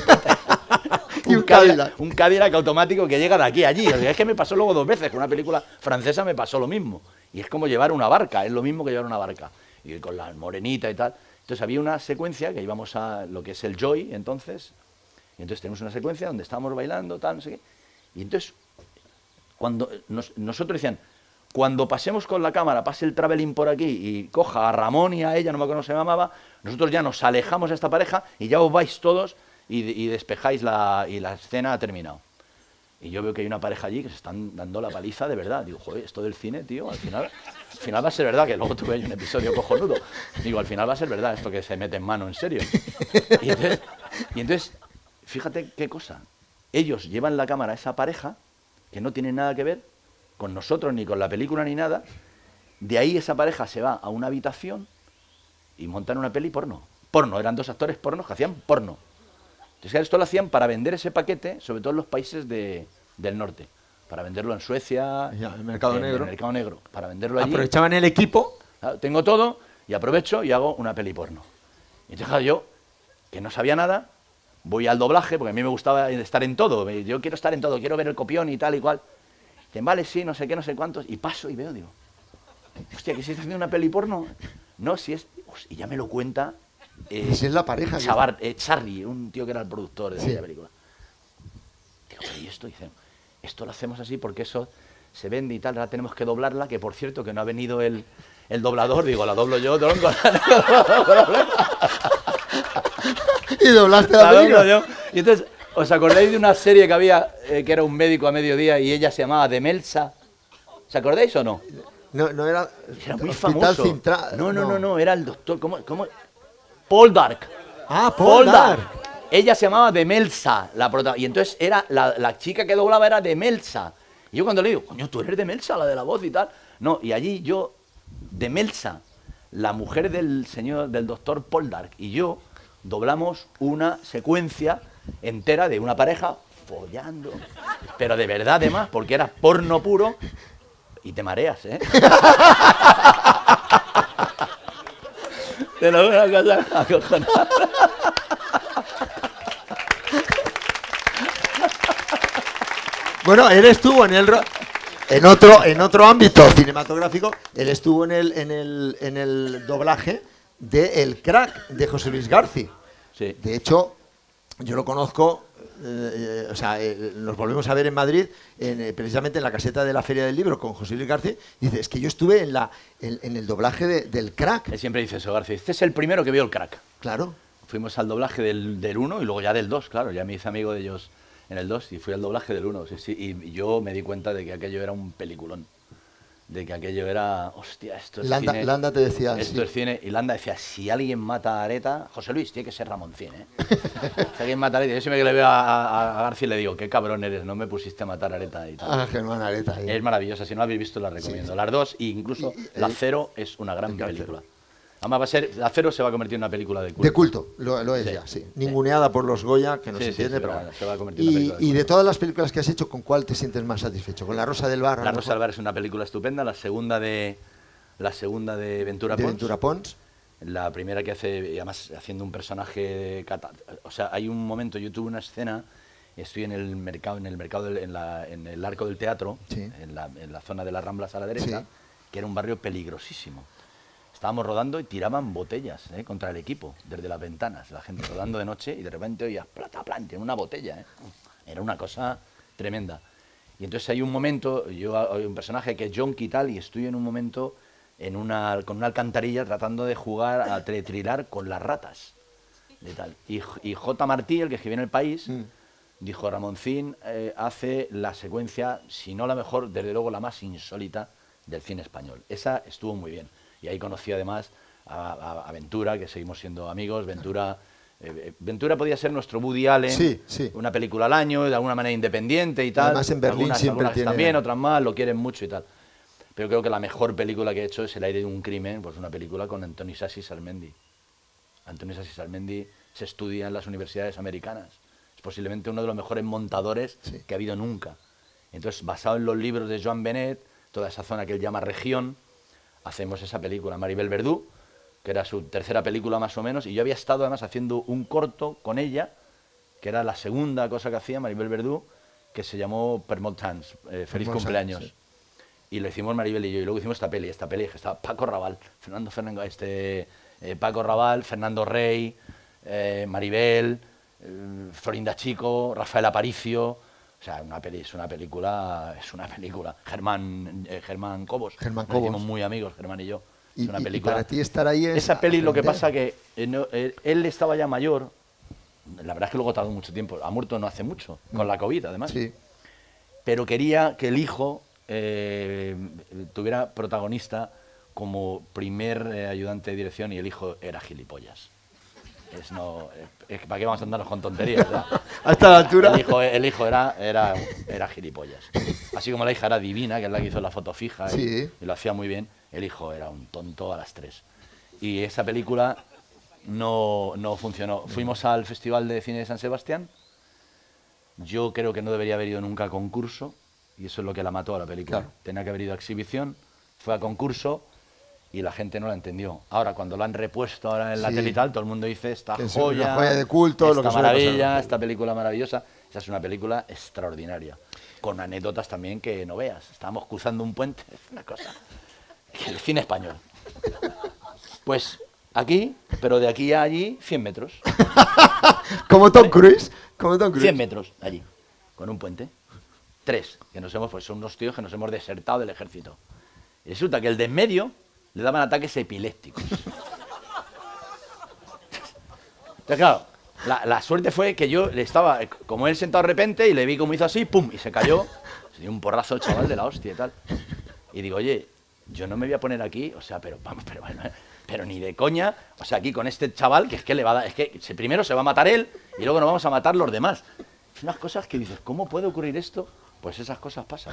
un, un, Cadillac, un Cadillac automático que llega de aquí a allí. O sea, es que me pasó luego dos veces, con una película francesa me pasó lo mismo. Y es como llevar una barca, es lo mismo que llevar una barca. Y con la morenita y tal. Entonces había una secuencia que íbamos a lo que es el Joy, entonces. Y entonces tenemos una secuencia donde estábamos bailando, tal, no sé qué. Y entonces, cuando nos, nosotros decían... Cuando pasemos con la cámara, pase el traveling por aquí y coja a Ramón y a ella, no me acuerdo cómo se llamaba, nosotros ya nos alejamos de esta pareja y ya os vais todos y, y despejáis la, y la escena ha terminado. Y yo veo que hay una pareja allí que se están dando la paliza de verdad. Digo, joder, esto del cine, tío, al final, al final va a ser verdad, que luego tuve un episodio cojonudo. Digo, al final va a ser verdad esto que se mete en mano, en serio. Y entonces, y entonces fíjate qué cosa. Ellos llevan la cámara a esa pareja, que no tiene nada que ver con nosotros, ni con la película, ni nada. De ahí esa pareja se va a una habitación y montan una peli porno. Porno, eran dos actores pornos que hacían porno. Entonces esto lo hacían para vender ese paquete, sobre todo en los países de, del norte. Para venderlo en Suecia, ya, el mercado en, negro. En el mercado negro. Para venderlo allí. Aprovechaban el equipo. Tengo todo y aprovecho y hago una peli porno. Y entonces yo, que no sabía nada, voy al doblaje, porque a mí me gustaba estar en todo. Yo quiero estar en todo, quiero ver el copión y tal y cual. Dicen, vale, sí, no sé qué, no sé cuántos. Y paso y veo, digo, hostia, ¿que si está haciendo una peli porno? No, si es... Y ya me lo cuenta... Eh, si es la pareja. Chavar, eh, Charlie, un tío que era el productor de sí. la película. Digo, ¿y esto? Dicen, esto lo hacemos así porque eso se vende y tal, ahora tenemos que doblarla, que por cierto, que no ha venido el, el doblador. Digo, la doblo yo, tronco. Y doblaste la, la película. Yo. Y entonces... ¿Os acordáis de una serie que había, eh, que era un médico a mediodía y ella se llamaba Demelsa? ¿Os acordáis o no? No, no era... Era muy famoso. Cintra... No, no, no, no, era el doctor... ¿Cómo? cómo? Paul Dark. Ah, Paul, Paul Dark. Dark. Ella se llamaba Demelsa, la protagonista. Y entonces era la, la chica que doblaba era Demelsa. Y yo cuando le digo, coño, tú eres Demelsa, la de la voz y tal. No, y allí yo, Demelsa, la mujer del señor, del doctor Paul Dark, y yo doblamos una secuencia entera de una pareja follando, pero de verdad además, porque era porno puro y te mareas, ¿eh? Te lo digo una cosa acojonada. Bueno, él estuvo en el en otro en otro ámbito cinematográfico, él estuvo en el en el en el doblaje de El Crack de José Luis García. Sí. De hecho, yo lo conozco, eh, eh, o sea, eh, nos volvemos a ver en Madrid, en, eh, precisamente en la caseta de la Feria del Libro con José Luis García. Dice, es que yo estuve en la en, en el doblaje de, del Crack. Él siempre dice eso, García. Este es el primero que vio el Crack. Claro. Fuimos al doblaje del, del uno y luego ya del dos, claro. Ya me hice amigo de ellos en el dos y fui al doblaje del uno. Sí, sí, y yo me di cuenta de que aquello era un peliculón. De que aquello era, hostia, esto es Landa, cine. Landa te decía, esto sí. es cine. Y Landa decía, si alguien mata a Areta, José Luis, tiene que ser Ramoncín, ¿eh? Si alguien mata a Areta, yo siempre que le veo a, a, a García le digo, qué cabrón eres, no me pusiste a matar a Areta y tal. Ah, Germán Areta. Sí. Es maravillosa, si no la habéis visto la recomiendo. Sí. Las dos, e incluso y, La Cero es una gran película. Además va a ser, La Cero se va a convertir en una película de culto. De culto, lo, lo es sí, ya, sí. sí. Ninguneada por los Goya, que no sí, se sí, entiende, sí, pero bueno, se va a convertir y, en una película. Y de todas las películas que has hecho, ¿con cuál te sientes más satisfecho? ¿Con La Rosa del Bar? La Rosa del Bar es una película estupenda, la segunda de la segunda de Ventura de Pons. Ventura Pons. La primera que hace, y además haciendo un personaje, o sea, hay un momento, yo tuve una escena, estoy en el mercado, en el mercado, del, en, la, en el arco del teatro, sí. en, la, en la zona de las Ramblas a la derecha, sí. que era un barrio peligrosísimo. Estábamos rodando y tiraban botellas ¿eh? contra el equipo, desde las ventanas, la gente rodando de noche y de repente oías plata, planta, en una botella. ¿eh? Era una cosa tremenda. Y entonces hay un momento, yo hay un personaje que es John Quital y estoy en un momento en una, con una alcantarilla tratando de jugar a trilar con las ratas. De tal. Y, y J. Martí, el que escribió en El País, mm. dijo Ramoncín eh, hace la secuencia, si no la mejor, desde luego la más insólita del cine español. Esa estuvo muy bien. Y ahí conocí además a, a, a Ventura, que seguimos siendo amigos. Ventura, eh, Ventura podía ser nuestro Woody Allen, sí, sí. una película al año, de alguna manera independiente y tal. Además en Berlín algunas, siempre algunas tiene... también, otras más, lo quieren mucho y tal. Pero creo que la mejor película que he hecho es El aire de un crimen, pues una película con Antoni Sassi Sarmendi. Antoni Sassi Sarmendi se estudia en las universidades americanas. Es posiblemente uno de los mejores montadores sí. que ha habido nunca. Entonces, basado en los libros de Joan Benet, toda esa zona que él llama región, hacemos esa película, Maribel Verdú, que era su tercera película más o menos, y yo había estado además haciendo un corto con ella, que era la segunda cosa que hacía Maribel Verdú, que se llamó Permontans, eh, Feliz Cumpleaños. Sí. Y lo hicimos Maribel y yo, y luego hicimos esta peli, esta peli que estaba Paco Raval, Fernando Fernando, este, eh, Paco Raval, Fernando Rey, eh, Maribel, eh, Florinda Chico, Rafael Aparicio. O sea, una peli, es una película, es una película. Germán, eh, Germán Cobos, Germán Cobos. Somos muy amigos, Germán y yo. Es y, una y, película. Y para ti estar ahí es esa peli, aprender. Lo que pasa que eh, no, eh, él estaba ya mayor. La verdad es que luego tardó mucho tiempo. Ha muerto no hace mucho, con la COVID además. Sí. Pero quería que el hijo eh, tuviera protagonista como primer eh, ayudante de dirección y el hijo era gilipollas. Es no, es, ¿para qué vamos a andarnos con tonterías? ¿verdad? A esta altura. El hijo, el hijo era, era, era gilipollas. Así como la hija era divina, que es la que hizo la foto fija sí. y, y lo hacía muy bien, el hijo era un tonto a las tres. Y esa película no, no funcionó. Fuimos al Festival de Cine de San Sebastián. Yo creo que no debería haber ido nunca a concurso, y eso es lo que la mató a la película. Claro. Tenía que haber ido a exhibición, fue a concurso y la gente no la entendió. Ahora, cuando la han repuesto ahora en la sí. tele y tal, todo el mundo dice esta es joya, una joya de culto, esta lo que maravilla, pasar. esta película maravillosa. Esa es una película extraordinaria, con anécdotas también que no veas. Estábamos cruzando un puente, es una cosa. El cine español. Pues aquí, pero de aquí a allí, cien metros. Como Tom Cruise. Como Tom Cruise. cien metros allí, con un puente. Tres, que nos hemos, pues son unos tíos que nos hemos desertado del ejército. Y resulta que el de en medio le daban ataques epilépticos. Entonces, claro, la, la suerte fue que yo le estaba, como él sentado de repente, y le vi como hizo así, pum, y se cayó. Se dio un porrazo el chaval de la hostia y tal. Y digo, oye, yo no me voy a poner aquí, o sea, pero vamos, pero bueno, pero ni de coña, o sea, aquí con este chaval, que es que le va a dar, es que primero se va a matar él y luego nos vamos a matar los demás. Es unas cosas que dices, ¿cómo puede ocurrir esto? Pues esas cosas pasan.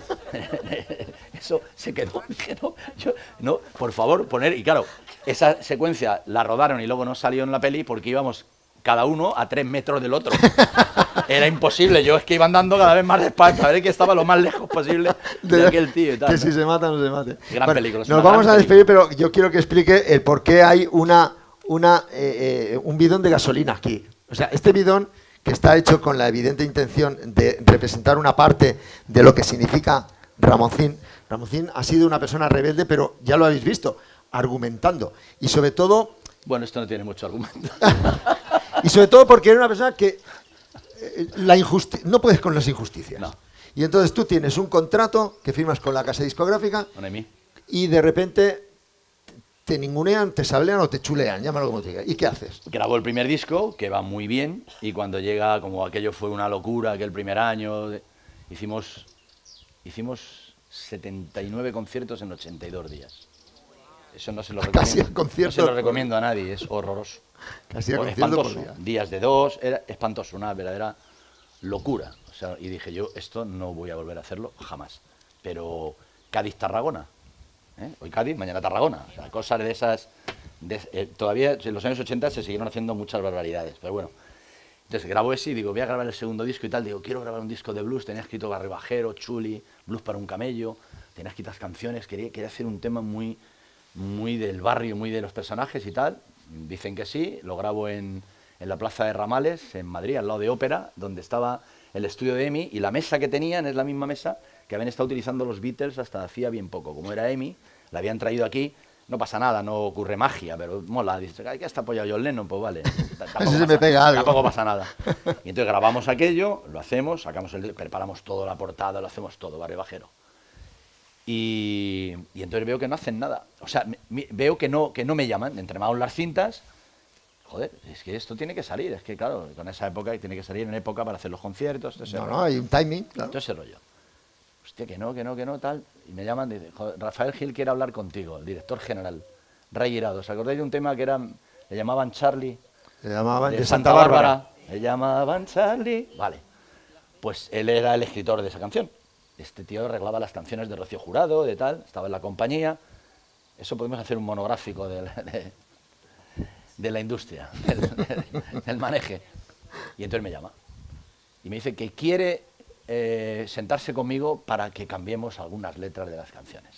Eso se quedó, quedó yo, no, por favor, poner, y claro, esa secuencia la rodaron y luego no salió en la peli porque íbamos cada uno a tres metros del otro. Era imposible, yo es que iba andando cada vez más despacio, a ver que estaba lo más lejos posible de, de aquel tío y tal. Que ¿no? si se mata, no se mate. Gran bueno, película. Nos vamos a despedir, película. Pero yo quiero que explique el por qué hay una, una, eh, eh, un bidón de gasolina aquí. O sea, este bidón que está hecho con la evidente intención de representar una parte de lo que significa Ramoncín. Ramoncín ha sido una persona rebelde, pero ya lo habéis visto, argumentando. Y sobre todo... Bueno, esto no tiene mucho argumento. Y sobre todo porque era una persona que eh, la injusti- no puedes con las injusticias. No. Y entonces tú tienes un contrato que firmas con la casa discográfica Con Emi. Y de repente te ningunean, te sablean o te chulean, llámalo como te diga. ¿Y qué haces? Grabó el primer disco, que va muy bien, y cuando llega, como aquello fue una locura, aquel primer año, de, hicimos, hicimos setenta y nueve conciertos en ochenta y dos días. Eso no se lo Casi recomiendo, concierto no se lo por... recomiendo a nadie, es horroroso. Casi a o, concierto espantoso, por día. Días de dos, era espantoso, una verdadera locura. O sea, y dije yo, esto no voy a volver a hacerlo jamás. Pero Cádiz-Tarragona, ¿eh? Hoy Cádiz, mañana Tarragona. O sea, cosas de esas... De, eh, todavía en los años ochenta se siguieron haciendo muchas barbaridades, pero bueno. Entonces grabo ese y digo, voy a grabar el segundo disco y tal. Digo, quiero grabar un disco de blues. Tenía escrito Garribajero, Chuli, Blues para un camello. Tenía escritas canciones. Quería, quería hacer un tema muy, muy del barrio, muy de los personajes y tal. Dicen que sí. Lo grabo en, en la Plaza de Ramales, en Madrid, al lado de Ópera, donde estaba el estudio de Emi. Y la mesa que tenían es la misma mesa que habían estado utilizando los Beatles hasta hacía bien poco. Como era Emi, la habían traído aquí. No pasa nada, no ocurre magia, pero mola. Dices, ¿qué está apoyado John Lennon? Pues vale. Así se me pega algo. Tampoco pasa nada. Y entonces grabamos aquello, lo hacemos, sacamos el, preparamos todo, la portada, lo hacemos todo, Barrio Bajero. Y, y entonces veo que no hacen nada. O sea, me, me, veo que no, que no me llaman. Entremamos las cintas, joder, es que esto tiene que salir, es que claro, con esa época tiene que salir en época para hacer los conciertos, todo ese No, rollo. no, hay un timing, claro. Todo ese rollo. Hostia, que no, que no, que no, tal. Y me llaman y dicen, joder, Rafael Gil quiere hablar contigo, el director general, Ray Irado. ¿Os acordáis de un tema que era, le llamaban Charlie? Se llamaban De de Santa Bárbara. Le llamaban Charlie. Vale. Pues él era el escritor de esa canción. Este tío arreglaba las canciones de Rocío Jurado, de tal, estaba en la compañía. Eso podemos hacer un monográfico de, de, de la industria, del, del, del maneje. Y entonces me llama. Y me dice que quiere eh, sentarse conmigo para que cambiemos algunas letras de las canciones.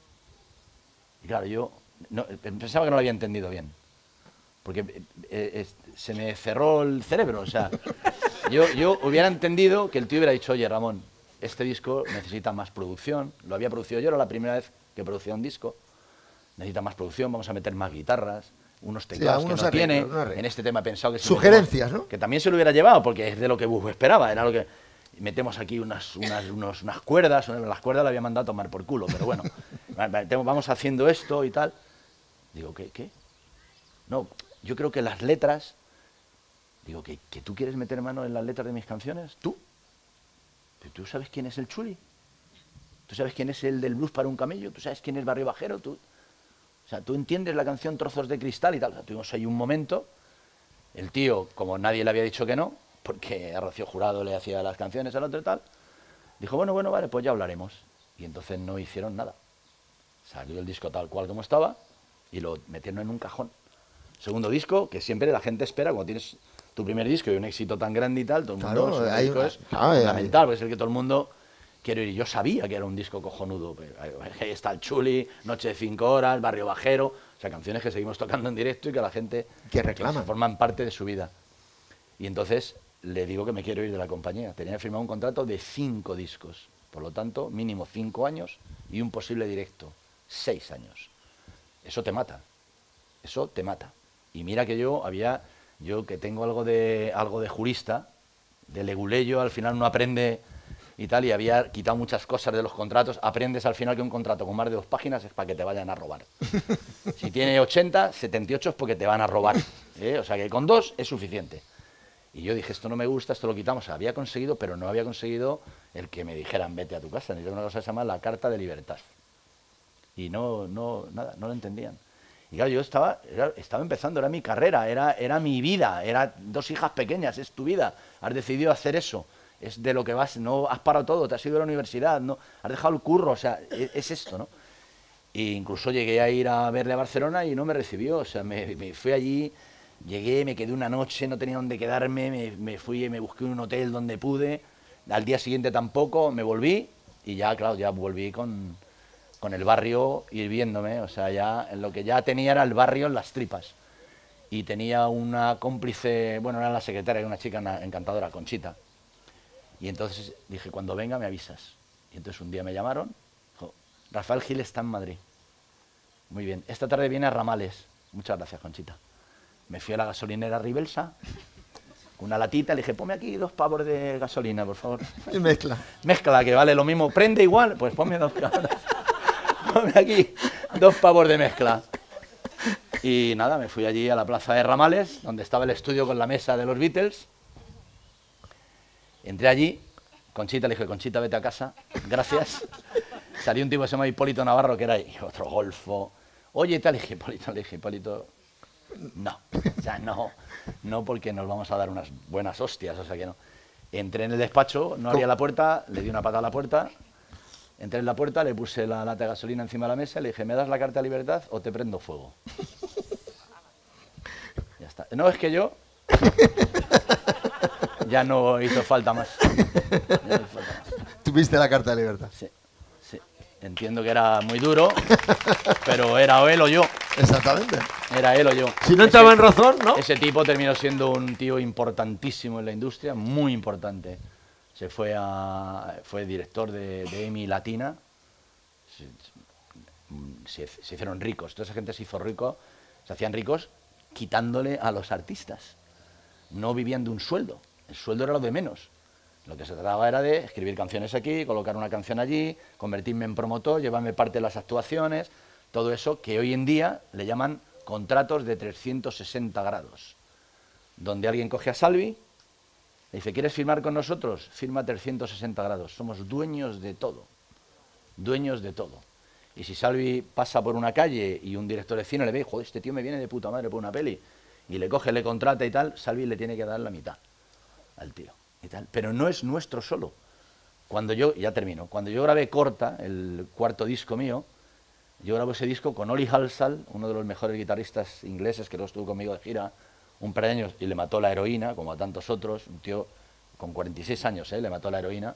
Y claro, yo no, pensaba que no lo había entendido bien. Porque eh, eh, se me cerró el cerebro. O sea, yo, yo hubiera entendido que el tío hubiera dicho, oye, Ramón, este disco necesita más producción. Lo había producido yo, era la primera vez que producía un disco. Necesita más producción, vamos a meter más guitarras, unos teclados Sí, que no arreglos, tiene. unos arreglos. En este tema he pensado que... si Sugerencias, metemos- ¿no? Que también se lo hubiera llevado, porque es de lo que Buf esperaba. Era lo que... Metemos aquí unas, unas, unos- unas cuerdas, las cuerdas las había mandado a tomar por culo, pero bueno, vamos haciendo esto y tal. Digo, ¿qué? ¿Qué? No, yo creo que las letras... Digo, ¿que, que tú quieres meter mano en las letras de mis canciones? ¿Tú? ¿Pero tú sabes quién es el Chuli? ¿Tú sabes quién es el del blues para un camello? ¿Tú sabes quién es Barrio Bajero? ¿Tú? O sea, ¿tú entiendes la canción Trozos de Cristal y tal? O sea, tuvimos ahí un momento, el tío, como nadie le había dicho que no, porque a Rocío Jurado le hacía las canciones al otro y tal, dijo, bueno, bueno, vale, pues ya hablaremos. Y entonces no hicieron nada. Salió el disco tal cual como estaba y lo metieron en un cajón. Segundo disco, que siempre la gente espera, cuando tienes tu primer disco y un éxito tan grande y tal, todo el mundo, Claro, el segundo hay disco una- es claro, hay- fundamental, porque es el que todo el mundo quiere oír. Yo sabía que era un disco cojonudo, pero ahí está el Chuli, Noche de cinco horas, Barrio Bajero, o sea, canciones que seguimos tocando en directo y que la gente Que reclaman. forman parte de su vida. Y entonces le digo que me quiero ir de la compañía. Tenía firmado un contrato de cinco discos, por lo tanto, mínimo cinco años y un posible directo, seis años. Eso te mata, eso te mata. Y mira que yo había, yo que tengo algo de, algo de jurista, de leguleyo, al final uno aprende y tal, y había quitado muchas cosas de los contratos. Aprendes al final que un contrato con más de dos páginas es para que te vayan a robar. Si tiene ochenta, setenta y ocho es porque te van a robar, ¿eh? O sea que con dos es suficiente. Y yo dije, esto no me gusta, esto lo quitamos. O sea, había conseguido, pero no había conseguido el que me dijeran, vete a tu casa. Necesito una cosa que se llama la Carta de Libertad. Y no, no, nada, no lo entendían. Y claro, yo estaba, era- estaba empezando, era mi carrera, era, era mi vida, era dos hijas pequeñas, es tu vida. Has decidido hacer eso, es de lo que vas, no has parado todo, te has ido a la universidad, no, has dejado el curro, o sea, es, es esto, ¿no? E incluso llegué a ir a verle a Barcelona y no me recibió, o sea, me, me fui allí, llegué, me quedé una noche, no tenía dónde quedarme, me, me fui, me busqué un hotel donde pude, al día siguiente tampoco, me volví y ya, claro, ya volví con, con el barrio hirviéndome, o sea, ya lo que ya tenía era el barrio en las tripas. Y tenía una cómplice, bueno, era la secretaria, una chica una encantadora, Conchita. Y entonces dije, cuando venga me avisas. Y entonces un día me llamaron, dijo, Rafael Gil está en Madrid. Muy bien, esta tarde viene a Ramales. Muchas gracias, Conchita. Me fui a la gasolinera Ribelsa, con una latita, le dije, ponme aquí dos pavos de gasolina, por favor. Y mezcla. Mezcla, que vale lo mismo, prende igual, pues ponme dos cabras. Ponme aquí dos pavos de mezcla. Y nada, me fui allí a la plaza de Ramales, donde estaba el estudio con la mesa de los Beatles. Entré allí, Conchita le dije, Conchita, vete a casa, gracias. Salió un tipo que se llama Hipólito Navarro, que era ahí, otro golfo. Oye, tal, le dije, Hipólito, le dije, Hipólito, no, o sea, no, no porque nos vamos a dar unas buenas hostias, o sea que no. Entré en el despacho, no abría la puerta, le di una pata a la puerta, entré en la puerta, le puse la lata de gasolina encima de la mesa y le dije, ¿me das la carta de libertad o te prendo fuego? Ya está. No, es que yo ya no hizo falta más. Ya no hizo falta más. Tuviste la carta de libertad. Sí, sí. Entiendo que era muy duro, pero era o él o yo. Exactamente. Era él o yo. Si no entraba en razón, ¿no? Ese tipo terminó siendo un tío importantísimo en la industria, muy importante. Se fue a, fue director de, de E M I Latina. Se, se, se hicieron ricos. Toda esa gente se hizo rico, se hacían ricos quitándole a los artistas. No vivían de un sueldo. El sueldo era lo de menos. Lo que se trataba era de escribir canciones aquí, colocar una canción allí, convertirme en promotor, llevarme parte de las actuaciones, todo eso que hoy en día le llaman contratos de trescientos sesenta grados. donde alguien coge a Salvi, le dice, ¿quieres firmar con nosotros? Firma trescientos sesenta grados, somos dueños de todo, dueños de todo. Y si Salvi pasa por una calle y un director de cine le ve, joder, este tío me viene de puta madre por una peli, y le coge, le contrata y tal, Salvi le tiene que dar la mitad al tío y tal. Pero no es nuestro solo. Cuando yo, ya termino, cuando yo grabé Corta, el cuarto disco mío, yo grabo ese disco con Ollie Halsall, uno de los mejores guitarristas ingleses que luego estuvo conmigo de gira un par de años y le mató la heroína, como a tantos otros, un tío con cuarenta y seis años, ¿eh? Le mató la heroína.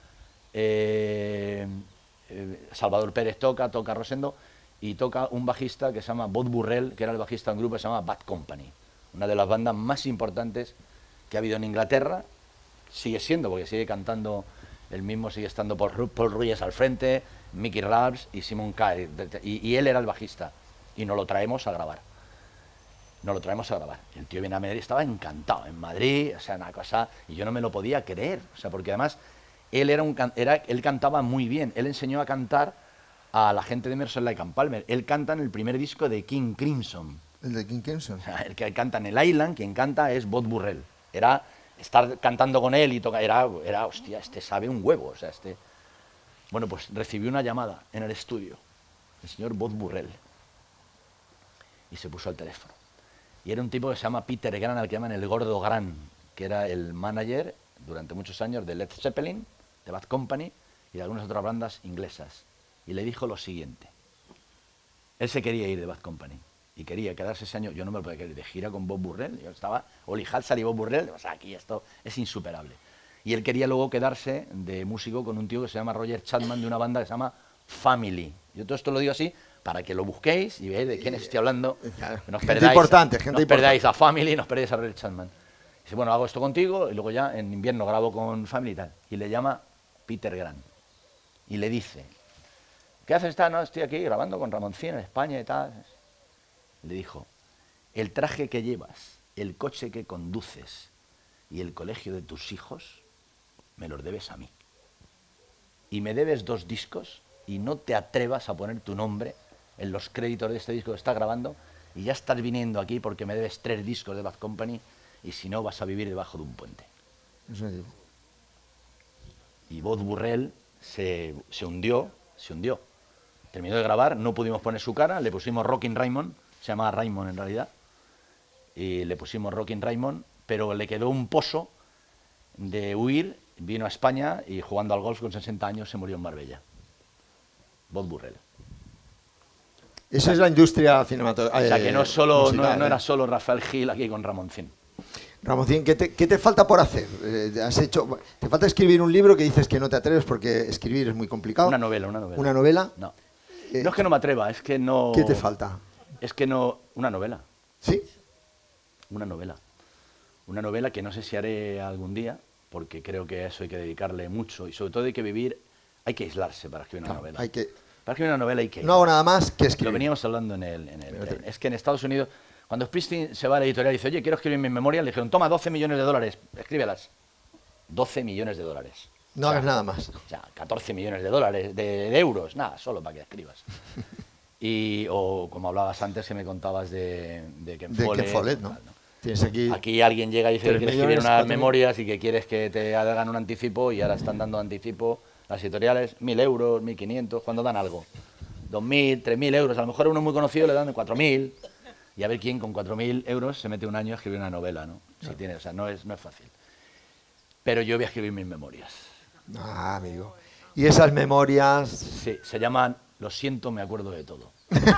Eh, eh, Salvador Pérez toca, toca Rosendo, y toca un bajista que se llama Bob Burrell, que era el bajista de un grupo que se llama Bad Company, una de las bandas más importantes que ha habido en Inglaterra, sigue siendo, porque sigue cantando, el mismo sigue estando Paul, Paul Reyes al frente, Mickey Raps y Simon Kyle, y, y él era el bajista, y nos lo traemos a grabar. Nos lo traemos a grabar. El tío viene a Madrid, estaba encantado en Madrid, o sea, una cosa, y yo no me lo podía creer, o sea, porque además él, era un, era, él cantaba muy bien, él enseñó a cantar a la gente de Emerson, Lake and Palmer, él canta en el primer disco de King Crimson. ¿El de King Crimson? O sea, el que canta en el Island, quien canta es Bob Burrell. Era estar cantando con él y tocar, era, era, hostia, este sabe un huevo, o sea, este... Bueno, pues recibió una llamada en el estudio, el señor Bob Burrell, y se puso al teléfono. Y era un tipo que se llama Peter Grant, al que llaman el Gordo Grant, que era el manager durante muchos años de Led Zeppelin, de Bad Company y de algunas otras bandas inglesas. Y le dijo lo siguiente. Él se quería ir de Bad Company y quería quedarse ese año, yo no me lo podía querer, de gira con Bob Burrell. Yo estaba, Ollie Halsall y Bob Burrell, o sea, aquí esto es insuperable. Y él quería luego quedarse de músico con un tío que se llama Roger Chapman, de una banda que se llama Family. Yo todo esto lo digo así para que lo busquéis y veáis de quién estoy hablando. Claro. Que nos Gente perdáis, importante, gente nos importante. perdáis a Family, nos perdáis a Roger Chapman. Dice, bueno, hago esto contigo y luego ya en invierno grabo con Family y tal. Y le llama Peter Grant y le dice, ¿qué haces? Está? No, estoy aquí grabando con Ramoncín en España y tal. Le dijo, el traje que llevas, el coche que conduces y el colegio de tus hijos me los debes a mí. Y me debes dos discos y no te atrevas a poner tu nombre en los créditos de este disco que estás grabando y ya estás viniendo aquí porque me debes tres discos de Bad Company y si no vas a vivir debajo de un puente. Eso es. Y Bob Burrell se, se hundió, se hundió. Terminó de grabar, no pudimos poner su cara, le pusimos Rockin' Raymond, se llamaba Raymond en realidad, y le pusimos Rockin' Raymond, pero le quedó un pozo de huir, vino a España y jugando al golf con sesenta años se murió en Marbella. Bob Burrell. Esa es la industria cinematográfica. O sea que no, solo, musical, no, no ¿eh? era solo Rafael Gil aquí con Ramoncín. Ramoncín, ¿qué te, qué te falta por hacer? Eh, has hecho, ¿te falta escribir un libro que dices que no te atreves porque escribir es muy complicado? Una novela, una novela. ¿Una novela? No. Eh, No es que no me atreva, es que no... ¿Qué te falta? Es que no... Una novela. ¿Sí? Una novela. Una novela que no sé si haré algún día, porque creo que a eso hay que dedicarle mucho y sobre todo hay que vivir, hay que aislarse para escribir una Claro, novela. hay que, Para escribir una novela hay que... no hago nada más que Lo escribir. veníamos hablando en el, en el Pero tren. te- Es que en Estados Unidos, cuando Springsteen se va a la editorial y dice, oye, quiero escribir mis memorias, le dijeron, toma doce millones de dólares, escríbelas. doce millones de dólares. No O sea, hagas nada más. O sea, catorce millones de dólares, de, de euros, nada, solo para que escribas. Y, o como hablabas antes, que me contabas de, de Ken De Follett, Ken Follett, ¿no? tal, Tienes aquí... Aquí alguien llega y dice que Tres quiere escribir millones, unas cuatro mil. memorias y que quieres que te hagan un anticipo y ahora están dando anticipo las editoriales, mil euros, mil quinientos, cuando dan algo. Dos mil, tres mil euros, a lo mejor a uno muy conocido le dan cuatro mil y a ver quién con cuatro mil euros se mete un año a escribir una novela, ¿no? Si tiene, o sea, no es, no es fácil. Pero yo voy a escribir mis memorias. Ah, amigo. Y esas memorias... Sí, se llaman Lo siento, me acuerdo de todo.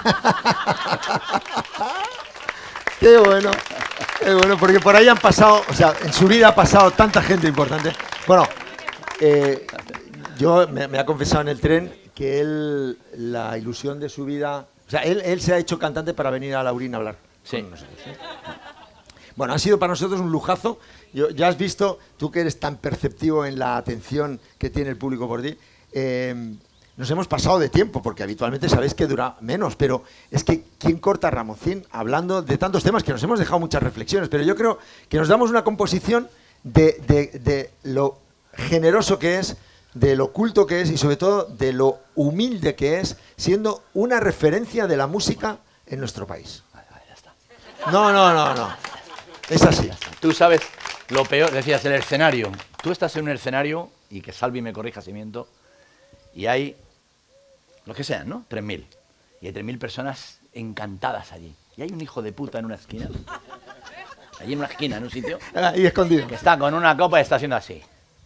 Qué bueno, qué bueno, porque por ahí han pasado, o sea, en su vida ha pasado tanta gente importante. Bueno, eh, yo me, me ha confesado en el tren que él, la ilusión de su vida, o sea, él, él se ha hecho cantante para venir a Laurín a hablar Sí. con nosotros. ¿eh? Bueno, ha sido para nosotros un lujazo. Yo, ya has visto, tú que eres tan perceptivo en la atención que tiene el público por ti, eh, nos hemos pasado de tiempo, porque habitualmente sabéis que dura menos, pero es que ¿quién corta a Ramoncín hablando de tantos temas que nos hemos dejado muchas reflexiones? Pero yo creo que nos damos una composición de, de, de lo generoso que es, de lo culto que es y sobre todo de lo humilde que es, siendo una referencia de la música en nuestro país. Vale, vale, ya está. No, no, no, no. Es así. Tú sabes lo peor, decías, el escenario. Tú estás en un escenario, y que Salvi me corrija si miento, y hay, lo que sean, ¿no? tres mil. Y hay tres mil personas encantadas allí. Y hay un hijo de puta en una esquina, allí en una esquina, en un sitio, Ahí escondido. que está con una copa y está haciendo así.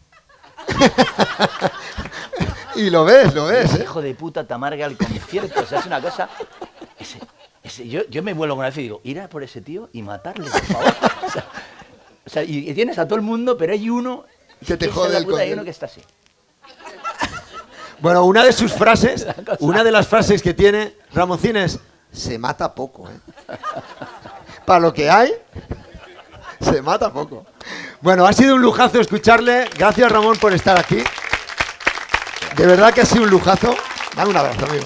Y lo ves, lo ves, Ese ¿eh? hijo de puta te amarga el concierto. O sea, es una cosa... Ese, ese, yo, yo me vuelvo con él y digo, ir a por ese tío y matarle, por favor. O sea, o sea, y, y tienes a todo el mundo, pero hay uno... Que te esa jode es la el puta, hay concierto. uno que está así. Bueno, una de sus frases, una de las frases que tiene Ramoncín es, se mata poco, ¿eh? Para lo que hay, se mata poco. Bueno, ha sido un lujazo escucharle. Gracias, Ramón, por estar aquí. De verdad que ha sido un lujazo. Dame un abrazo, amigo.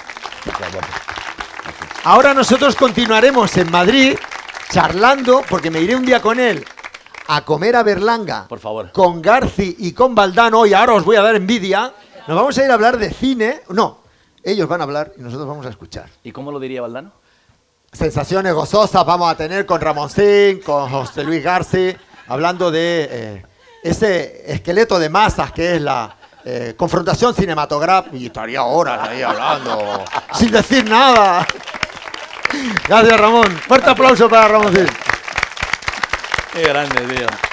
Ahora nosotros continuaremos en Madrid charlando, porque me iré un día con él a comer a Berlanga. Por favor. Con Garci y con Valdano. Y ahora os voy a dar envidia. Nos vamos a ir a hablar de cine. No, ellos van a hablar y nosotros vamos a escuchar. ¿Y cómo lo diría Valdano? Sensaciones gozosas vamos a tener con Ramoncín, con José Luis Garci, hablando de eh, ese esqueleto de masas que es la eh, confrontación cinematográfica. Y estaría horas ahí hablando, sin decir nada. Gracias, Ramón. Fuerte aplauso para Ramoncín. Qué grande, tío.